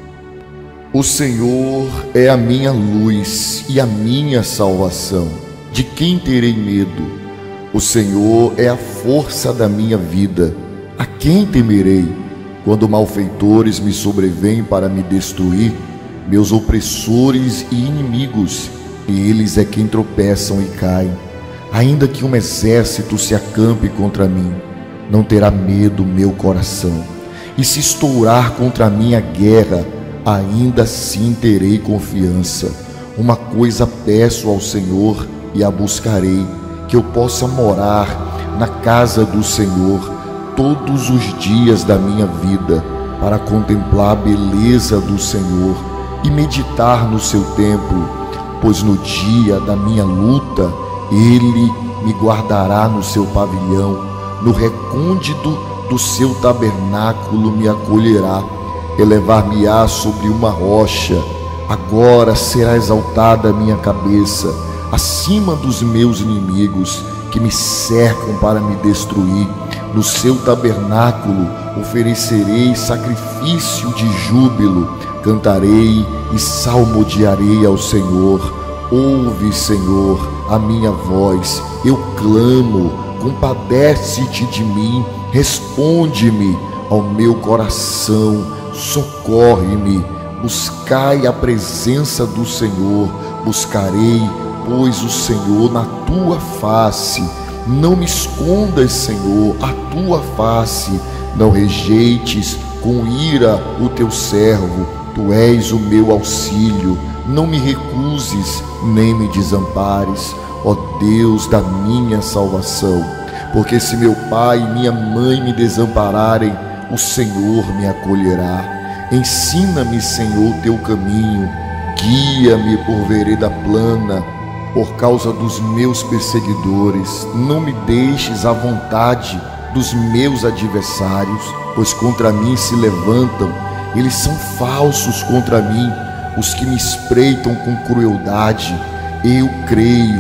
O Senhor é a minha luz e a minha salvação. De quem terei medo? O Senhor é a força da minha vida. A quem temerei? Quando malfeitores me sobrevêm para me destruir, meus opressores e inimigos, eles é quem tropeçam e caem. Ainda que um exército se acampe contra mim, não terá medo meu coração. E se estourar contra mim a guerra, ainda assim terei confiança. Uma coisa peço ao Senhor e a buscarei, que eu possa morar na casa do Senhor todos os dias da minha vida, para contemplar a beleza do Senhor e meditar no seu templo, pois no dia da minha luta Ele me guardará no seu pavilhão, no recôndito do seu tabernáculo me acolherá, elevar-me-á sobre uma rocha. Agora será exaltada a minha cabeça acima dos meus inimigos que me cercam para me destruir. No seu tabernáculo oferecerei sacrifício de júbilo, cantarei e salmodiarei ao Senhor. Ouve, Senhor, a minha voz, eu clamo, compadece-te de mim, responde-me ao meu coração, socorre-me. Buscai a presença do Senhor, buscarei, pois, o Senhor na tua face. Não me escondas, Senhor, a tua face, não rejeites com ira o teu servo, tu és o meu auxílio, não me recuses, nem me desampares, ó Deus da minha salvação. Porque se meu pai e minha mãe me desampararem, o Senhor me acolherá. Ensina-me, Senhor, teu caminho, guia-me por vereda plana, por causa dos meus perseguidores. Não me deixes à vontade dos meus adversários, pois contra mim se levantam, eles são falsos contra mim, os que me espreitam com crueldade. Eu creio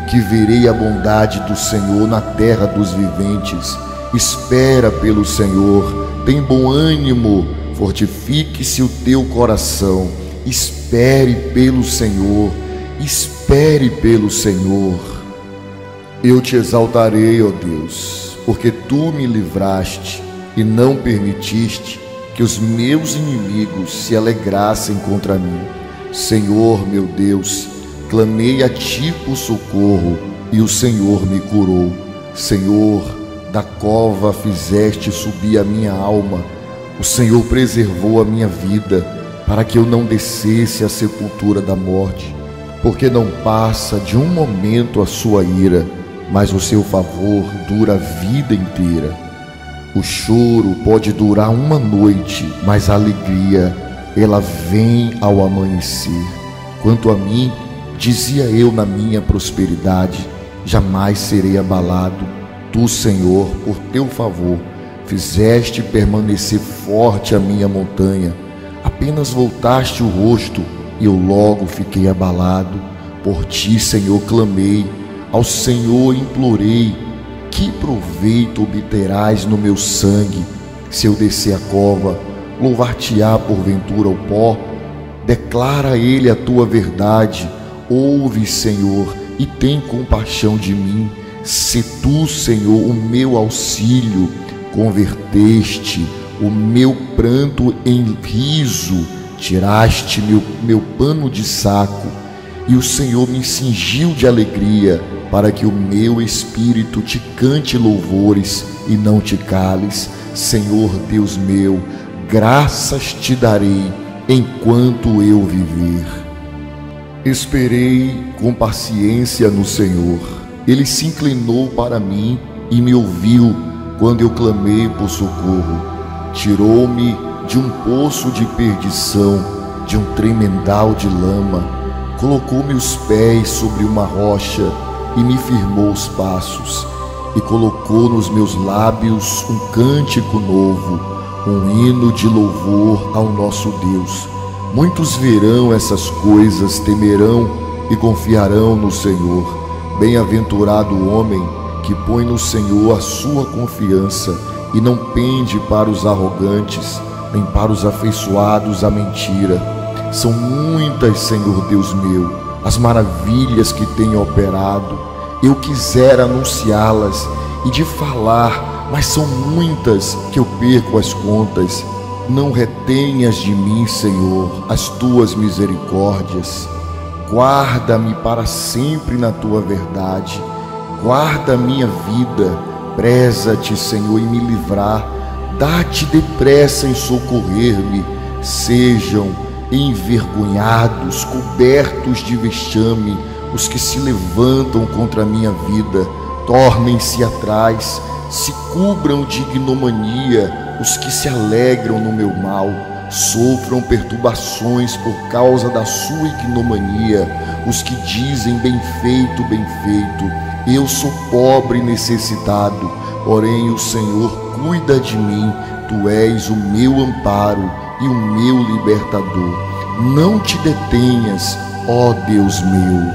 que verei a bondade do Senhor na terra dos viventes. Espera pelo Senhor, tem bom ânimo, fortifique-se o teu coração. Espere pelo Senhor, espere pelo Senhor. Eu te exaltarei, ó Deus, porque tu me livraste e não permitiste que os meus inimigos se alegrassem contra mim. Senhor, meu Deus, clamei a ti por socorro e o Senhor me curou. Senhor, da cova fizeste subir a minha alma. O Senhor preservou a minha vida para que eu não descesse à sepultura da morte, porque não passa de um momento a sua ira, mas o seu favor dura a vida inteira. O choro pode durar uma noite, mas a alegria, ela vem ao amanhecer. Quanto a mim, dizia eu na minha prosperidade, jamais serei abalado. Tu, Senhor, por teu favor, fizeste permanecer forte a minha montanha. Apenas voltaste o rosto e eu logo fiquei abalado. Por ti, Senhor, clamei, ao Senhor implorei. Que proveito obterás no meu sangue? Se eu descer a cova, louvar-te-á porventura o pó? Declara a ele a tua verdade. Ouve, Senhor, e tem compaixão de mim. Se tu, Senhor, o meu auxílio, converteste o meu pranto em riso, tiraste meu pano de saco, e o Senhor me cingiu de alegria, para que o meu espírito te cante louvores e não te cales. Senhor Deus meu, graças te darei enquanto eu viver. Esperei com paciência no Senhor. Ele se inclinou para mim e me ouviu quando eu clamei por socorro. Tirou-me de um poço de perdição, de um tremendal de lama. Colocou meus pés sobre uma rocha e me firmou os passos. E colocou nos meus lábios um cântico novo, um hino de louvor ao nosso Deus. Muitos verão essas coisas, temerão e confiarão no Senhor. Bem-aventurado o homem que põe no Senhor a sua confiança e não pende para os arrogantes, nem para os afeiçoados à mentira. São muitas, Senhor Deus meu, as maravilhas que tem operado. Eu quisera anunciá-las e de falar, mas são muitas que eu perco as contas. Não retenhas de mim, Senhor, as tuas misericórdias. Guarda-me para sempre na tua verdade. Guarda a minha vida. Preza-te, Senhor, em me livrar. Dá-te depressa em socorrer-me. Sejam envergonhados, cobertos de vexame, os que se levantam contra a minha vida. Tornem-se atrás, se cubram de ignomania, os que se alegram no meu mal. Sofram perturbações por causa da sua ignomania, os que dizem bem feito, bem feito. Eu sou pobre e necessitado, porém o Senhor cuida de mim. Tu és o meu amparo e o meu libertador. Não te detenhas, ó Deus meu.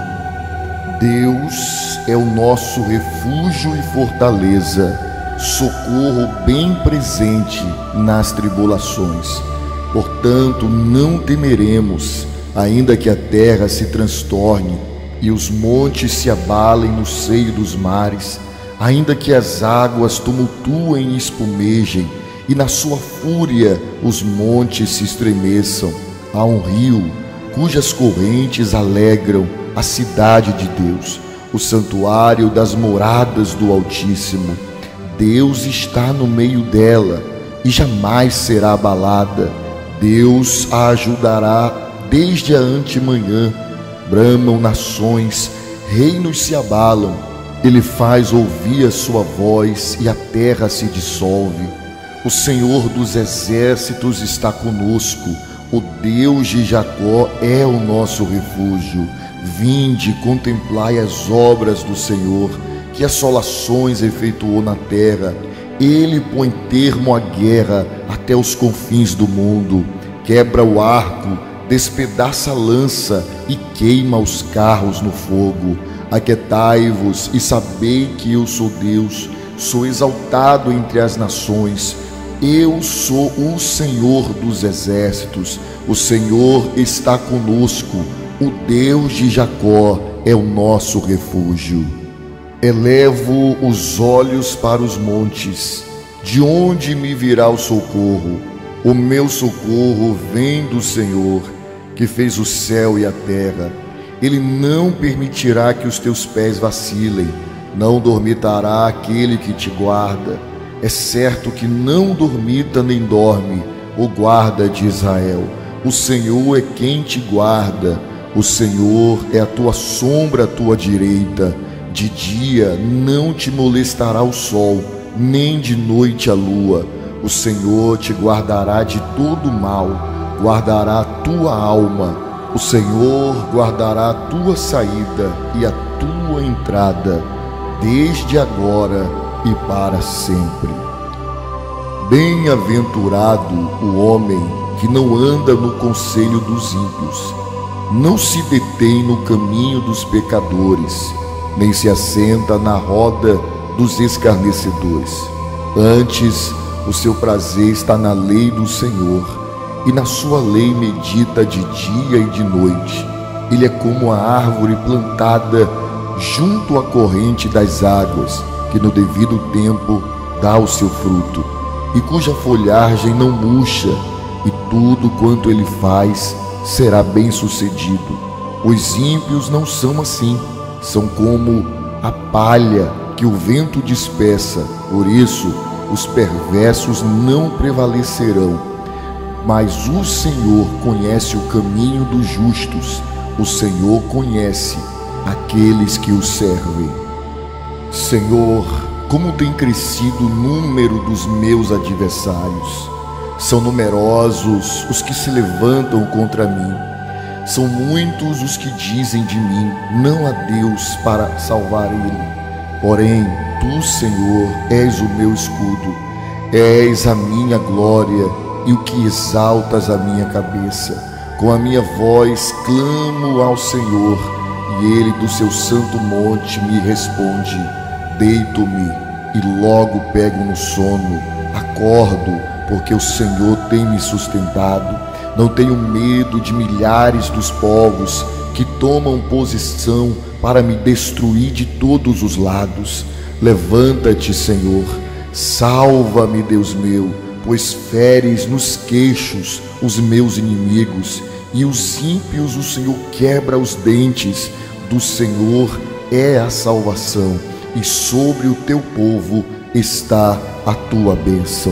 Deus é o nosso refúgio e fortaleza, socorro bem presente nas tribulações. Portanto, não temeremos, ainda que a terra se transtorne e os montes se abalem no seio dos mares, ainda que as águas tumultuem e espumejem, e na sua fúria os montes se estremeçam. Há um rio cujas correntes alegram a cidade de Deus, o santuário das moradas do Altíssimo. Deus está no meio dela e jamais será abalada. Deus a ajudará desde a antemanhã. Bramam nações, reinos se abalam. Ele faz ouvir a sua voz e a terra se dissolve. O Senhor dos exércitos está conosco. O Deus de Jacó é o nosso refúgio. Vinde, contemplai as obras do Senhor, que assolações efetuou na terra. Ele põe termo à guerra até os confins do mundo. Quebra o arco, despedaça a lança e queima os carros no fogo. Aquietai-vos e sabei que eu sou Deus, sou exaltado entre as nações. Eu sou o Senhor dos exércitos, o Senhor está conosco, o Deus de Jacó é o nosso refúgio. Elevo os olhos para os montes, de onde me virá o socorro? O meu socorro vem do Senhor, que fez o céu e a terra. Ele não permitirá que os teus pés vacilem, não dormitará aquele que te guarda. É certo que não dormita nem dorme o guarda de Israel. O Senhor é quem te guarda, o Senhor é a tua sombra à tua direita. De dia não te molestará o sol, nem de noite a lua. O Senhor te guardará de todo mal, guardará a tua alma. O Senhor guardará a tua saída e a tua entrada, desde agora e para sempre. Bem-aventurado o homem que não anda no conselho dos ímpios, não se detém no caminho dos pecadores, nem se assenta na roda dos escarnecedores. Antes, o seu prazer está na lei do Senhor, e na sua lei medita de dia e de noite. Ele é como a árvore plantada junto à corrente das águas, que no devido tempo dá o seu fruto, e cuja folhagem não murcha, e tudo quanto ele faz será bem-sucedido. Os ímpios não são assim, são como a palha que o vento dispersa. Por isso, os perversos não prevalecerão. Mas o Senhor conhece o caminho dos justos, o Senhor conhece aqueles que o servem. Senhor, como tem crescido o número dos meus adversários. São numerosos os que se levantam contra mim. São muitos os que dizem de mim: não há Deus para salvar ele. Porém, tu, Senhor, és o meu escudo, és a minha glória e o que exaltas a minha cabeça. Com a minha voz clamo ao Senhor, e ele do seu santo monte me responde. Deito-me e logo pego no sono. Acordo, porque o Senhor tem me sustentado. Não tenho medo de milhares dos povos que tomam posição para me destruir de todos os lados. Levanta-te, Senhor, salva-me, Deus meu, pois feres nos queixos os meus inimigos, e os ímpios o Senhor quebra os dentes. Do Senhor é a salvação, e sobre o teu povo está a tua bênção.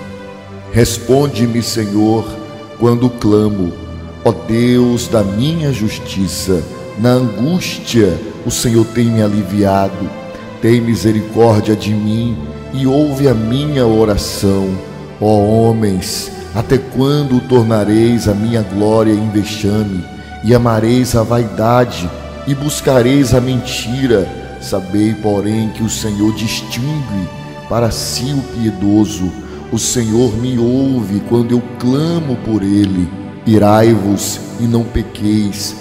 Responde-me, Senhor, quando clamo, ó Deus da minha justiça. Na angústia o Senhor tem me aliviado. Tem misericórdia de mim e ouve a minha oração. Ó homens, até quando tornareis a minha glória em vexame, e amareis a vaidade, e buscareis a mentira? Sabei, porém, que o Senhor distingue para si o piedoso. O Senhor me ouve quando eu clamo por ele. Irai-vos e não pequeis.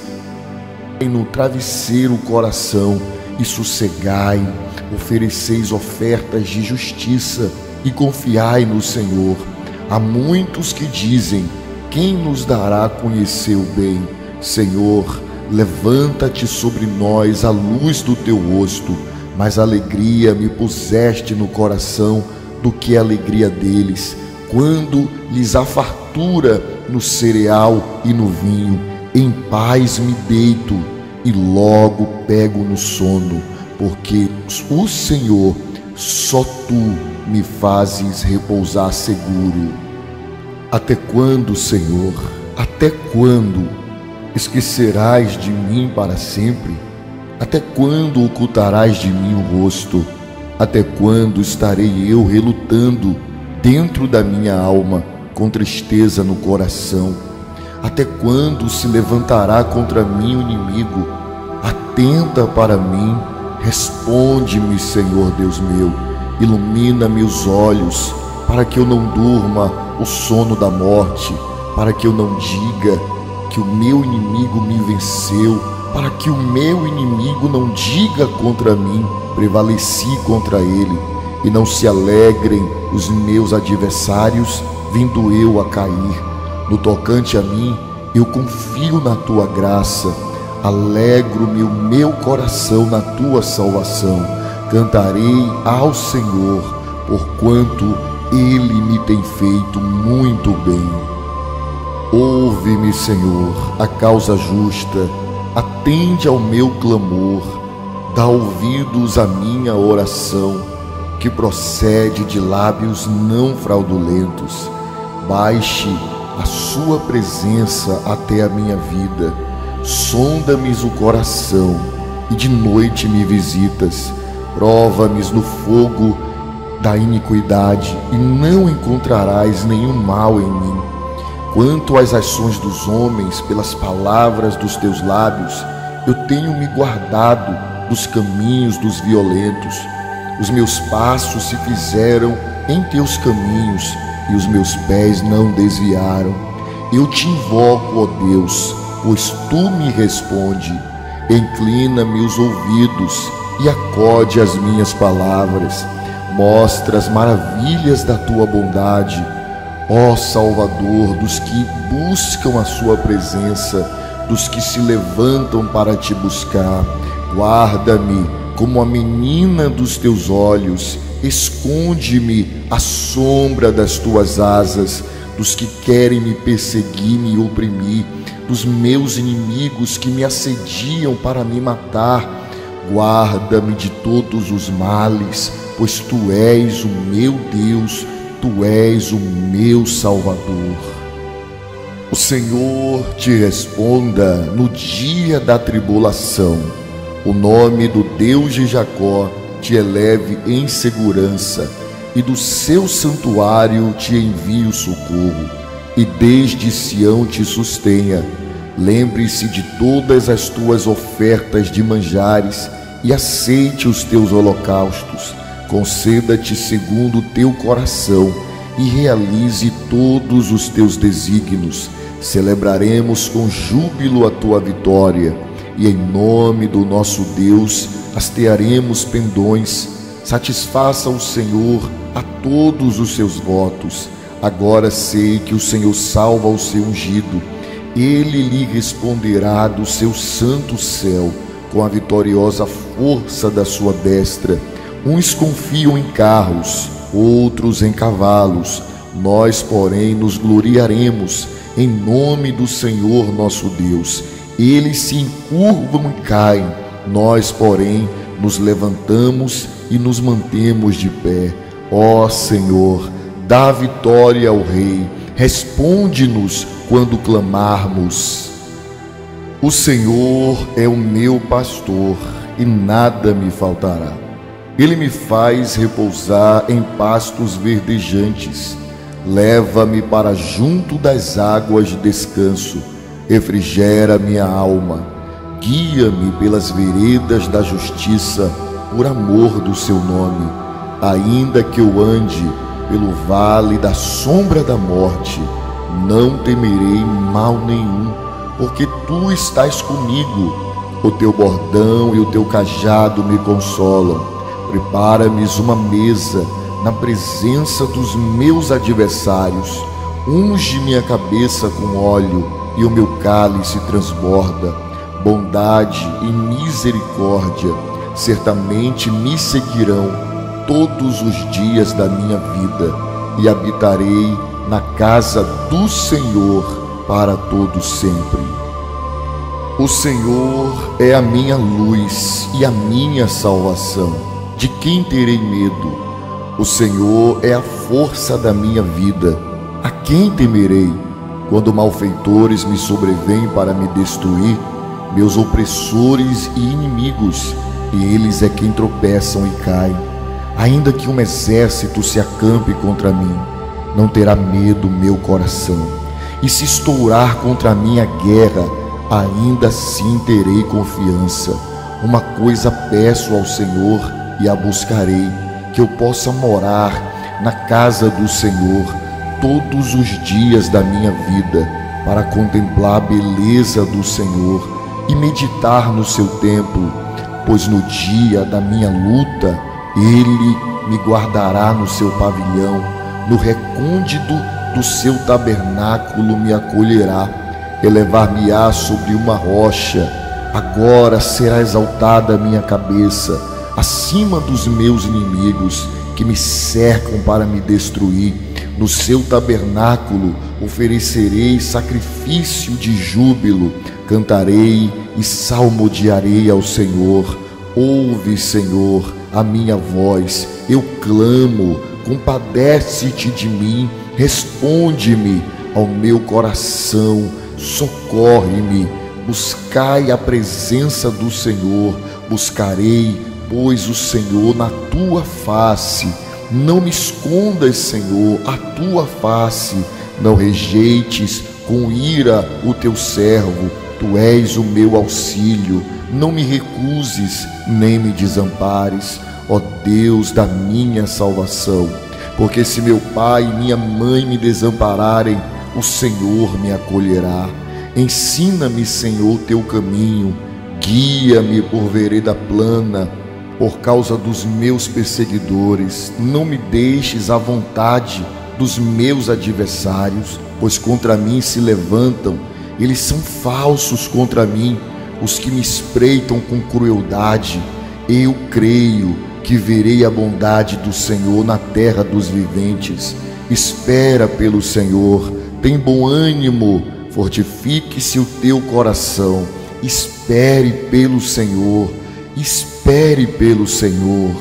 No travesseiro o coração e sossegai. Ofereceis ofertas de justiça e confiai no Senhor. Há muitos que dizem: quem nos dará a conhecer o bem? Senhor, levanta-te sobre nós a luz do teu rosto. Mais alegria me puseste no coração do que a alegria deles, quando lhes há fartura no cereal e no vinho. Em paz me deito e logo pego no sono, porque o Senhor, só tu, me fazes repousar seguro. Até quando, Senhor, até quando esquecerás de mim para sempre? Até quando ocultarás de mim o rosto? Até quando estarei eu relutando dentro da minha alma, com tristeza no coração? Até quando se levantará contra mim o inimigo? Atenta para mim, responde-me, Senhor Deus meu. Ilumina-me os olhos, para que eu não durma o sono da morte, para que eu não diga: que o meu inimigo me venceu, para que o meu inimigo não diga contra mim, prevaleci contra ele, e não se alegrem os meus adversários, vindo eu a cair. No tocante a mim, eu confio na tua graça, alegro-me o meu coração na tua salvação. Cantarei ao Senhor, porquanto ele me tem feito muito bem. Ouve-me, Senhor, a causa justa, atende ao meu clamor, dá ouvidos à minha oração, que procede de lábios não fraudulentos. Baixe a sua presença até a minha vida, sonda-me o coração, e de noite me visitas. Prova-me no fogo da iniquidade, e não encontrarás nenhum mal em mim. Quanto às ações dos homens, pelas palavras dos teus lábios, eu tenho me guardado dos caminhos dos violentos. Os meus passos se fizeram em teus caminhos, e os meus pés não desviaram. Eu te invoco, ó Deus, pois tu me responde. Inclina-me os ouvidos e acode às minhas palavras. Mostra as maravilhas da tua bondade, ó Salvador dos que buscam a sua presença, dos que se levantam para te buscar. Guarda-me como a menina dos teus olhos, esconde-me à sombra das tuas asas, dos que querem me perseguir, me oprimir, dos meus inimigos que me assediam para me matar. Guarda-me de todos os males, pois tu és o meu Deus, tu és o meu Salvador. O Senhor te responda no dia da tribulação. O nome do Deus de Jacó te eleve em segurança, e do seu santuário te envie o socorro, e desde Sião te sustenha. Lembre-se de todas as tuas ofertas de manjares, e aceite os teus holocaustos. Conceda-te segundo o teu coração, e realize todos os teus desígnios. Celebraremos com júbilo a tua vitória, e em nome do nosso Deus hastearemos pendões. Satisfaça o Senhor a todos os seus votos. Agora sei que o Senhor salva o seu ungido. Ele lhe responderá do seu santo céu, com a vitoriosa força da sua destra. Uns confiam em carros, outros em cavalos. Nós, porém, nos gloriaremos em nome do Senhor nosso Deus. Eles se encurvam e caem, nós, porém, nos levantamos e nos mantemos de pé. Ó Senhor, dá vitória ao Rei, responde-nos quando clamarmos. O Senhor é o meu pastor e nada me faltará. Ele me faz repousar em pastos verdejantes, leva-me para junto das águas de descanso, refrigera minha alma, guia-me pelas veredas da justiça, por amor do seu nome. Ainda que eu ande pelo vale da sombra da morte, não temerei mal nenhum, porque tu estás comigo. O teu bordão e o teu cajado me consolam. Prepara-me uma mesa na presença dos meus adversários. Unge minha cabeça com óleo, e o meu cálice transborda. Bondade e misericórdia certamente me seguirão todos os dias da minha vida, e habitarei na casa do Senhor para todo sempre. O Senhor é a minha luz e a minha salvação. De quem terei medo? O Senhor é a força da minha vida. A quem temerei? Quando malfeitores me sobrevêm para me destruir, meus opressores e inimigos, e eles é quem tropeçam e caem. Ainda que um exército se acampe contra mim, não terá medo meu coração. E se estourar contra mim a guerra, ainda assim terei confiança. Uma coisa peço ao Senhor e a buscarei, que eu possa morar na casa do Senhor todos os dias da minha vida, para contemplar a beleza do Senhor e meditar no seu templo, pois no dia da minha luta Ele me guardará no seu pavilhão, no recôndito do seu tabernáculo me acolherá, elevar-me-á sobre uma rocha. Agora será exaltada a minha cabeça acima dos meus inimigos que me cercam para me destruir. No seu tabernáculo oferecerei sacrifício de júbilo, cantarei e salmodiarei ao Senhor. Ouve, Senhor, a minha voz, eu clamo, compadece-te de mim, responde-me ao meu coração, socorre-me. Buscai a presença do Senhor, buscarei, pois, o Senhor na tua face. Não me escondas, Senhor, a tua face, não rejeites com ira o teu servo, tu és o meu auxílio, não me recuses, nem me desampares, ó Deus da minha salvação. Porque se meu pai e minha mãe me desampararem, o Senhor me acolherá. Ensina-me, Senhor, teu caminho, guia-me por vereda plana, por causa dos meus perseguidores. Não me deixes à vontade dos meus adversários, pois contra mim se levantam, eles são falsos contra mim, os que me espreitam com crueldade. Eu creio que verei a bondade do Senhor na terra dos viventes. Espera pelo Senhor, tem bom ânimo, fortifique-se o teu coração. Espere pelo Senhor, espere pelo Senhor.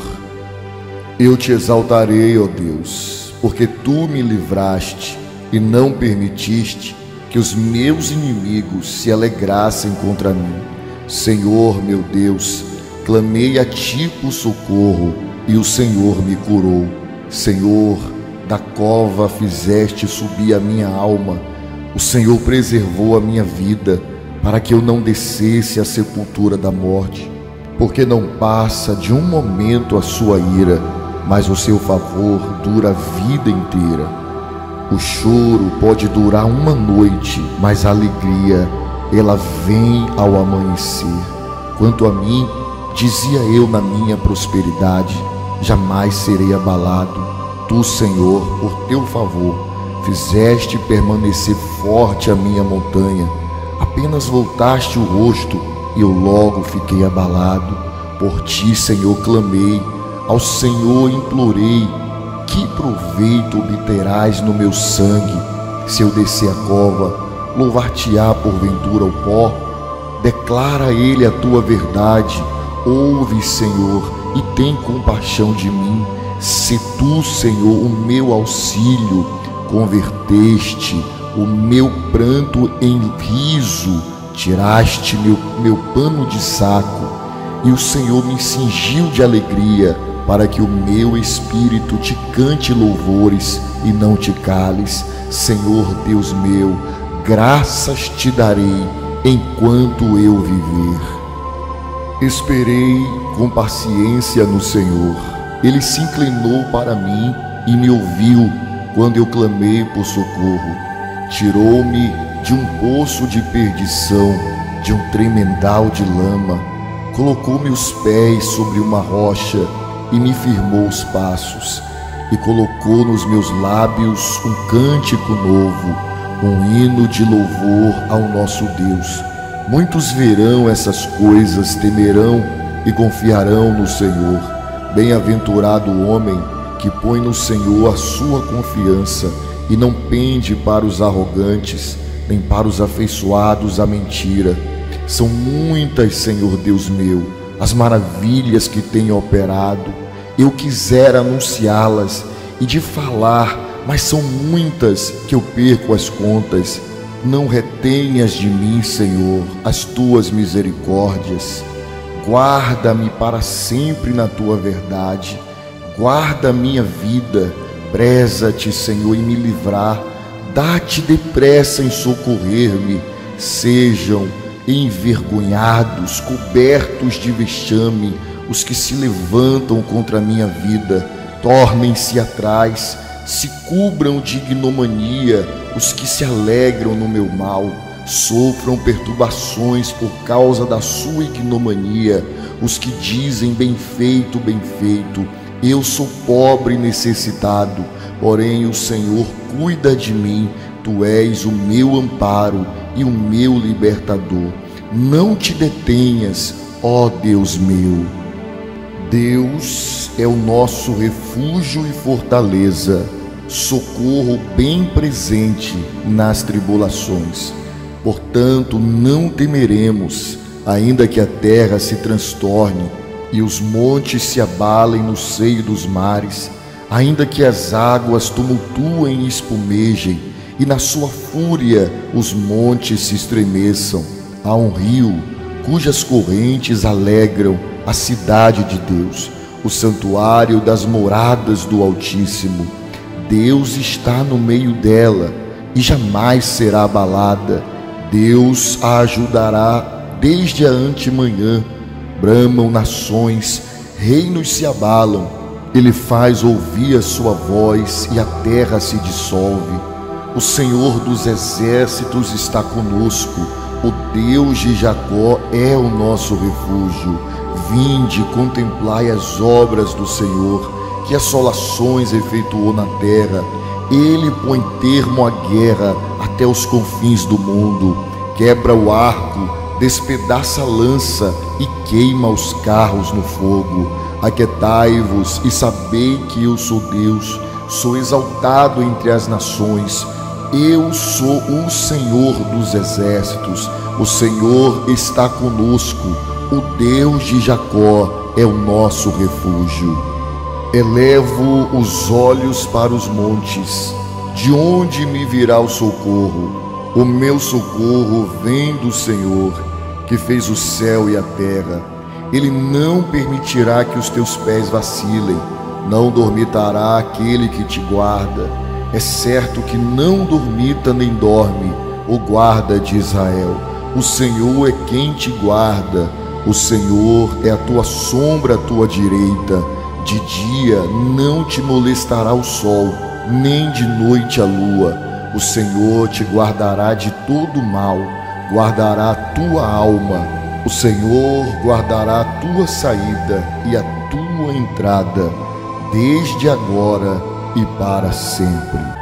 Eu te exaltarei, ó Deus, porque tu me livraste e não permitiste que os meus inimigos se alegrassem contra mim. Senhor, meu Deus, clamei a ti por socorro e o Senhor me curou. Senhor, da cova fizeste subir a minha alma. O Senhor preservou a minha vida para que eu não descesse à sepultura da morte. Porque não passa de um momento a sua ira, mas o seu favor dura a vida inteira. O choro pode durar uma noite, mas a alegria, ela vem ao amanhecer. Quanto a mim, dizia eu na minha prosperidade, jamais serei abalado. Tu, Senhor, por teu favor, fizeste permanecer forte a minha montanha. Apenas voltaste o rosto e eu logo fiquei abalado. Por ti, Senhor, clamei, ao Senhor implorei. Que proveito obterás no meu sangue? Se eu descer a cova, louvar-te-á porventura o pó? Declara a ele a tua verdade. Ouve, Senhor, e tem compaixão de mim. Se tu, Senhor, o meu auxílio, converteste o meu pranto em riso, tiraste meu pano de saco, e o Senhor me cingiu de alegria, para que o meu espírito te cante louvores e não te cales. Senhor Deus meu, graças te darei enquanto eu viver. Esperei com paciência no Senhor. Ele se inclinou para mim e me ouviu quando eu clamei por socorro. Tirou-me de um poço de perdição, de um tremendal de lama. Colocou meus pés sobre uma rocha e me firmou os passos. E colocou nos meus lábios um cântico novo, um hino de louvor ao nosso Deus. Muitos verão essas coisas, temerão e confiarão no Senhor. Bem-aventurado o homem que põe no Senhor a sua confiança e não pende para os arrogantes, nem para os afeiçoados à mentira. São muitas, Senhor Deus meu, as maravilhas que tem operado. Eu quisera anunciá-las e de falar, mas são muitas que eu perco as contas. Não retenhas de mim, Senhor, as tuas misericórdias. Guarda-me para sempre na tua verdade. Guarda a minha vida. Preza-te, Senhor, em me livrar. Dá-te depressa em socorrer-me. Sejam envergonhados, cobertos de vexame, os que se levantam contra a minha vida. Tornem-se atrás, Se cubram de ignomania os que se alegram no meu mal. Sofram perturbações por causa da sua ignomania os que dizem: bem feito, bem feito. Eu sou pobre e necessitado, porém o Senhor cuida de mim. Tu és o meu amparo e o meu libertador. Não te detenhas, ó Deus meu. Deus é o nosso refúgio e fortaleza, socorro bem presente nas tribulações. Portanto, não temeremos, ainda que a terra se transtorne e os montes se abalem no seio dos mares, ainda que as águas tumultuem e espumejem, e na sua fúria os montes se estremeçam. Há um rio cujas correntes alegram a cidade de Deus, o santuário das moradas do Altíssimo. Deus está no meio dela e jamais será abalada. Deus a ajudará desde a antemanhã. Bramam nações, reinos se abalam. Ele faz ouvir a sua voz e a terra se dissolve. O Senhor dos exércitos está conosco. O Deus de Jacó é o nosso refúgio. Vinde, contemplai as obras do Senhor, que assolações efetuou na terra. Ele põe termo à guerra até os confins do mundo. Quebra o arco, despedaça a lança e queima os carros no fogo. Aquietai-vos e sabei que eu sou Deus. Sou exaltado entre as nações. Eu sou o Senhor dos exércitos. O Senhor está conosco. O Deus de Jacó é o nosso refúgio. Elevo os olhos para os montes. De onde me virá o socorro? O meu socorro vem do Senhor, que fez o céu e a terra. Ele não permitirá que os teus pés vacilem. Não dormitará aquele que te guarda. É certo que não dormita nem dorme o guarda de Israel. O Senhor é quem te guarda. O Senhor é a tua sombra à tua direita. De dia não te molestará o sol, nem de noite a lua. O Senhor te guardará de todo mal, guardará a tua alma. O Senhor guardará a tua saída e a tua entrada, desde agora e para sempre.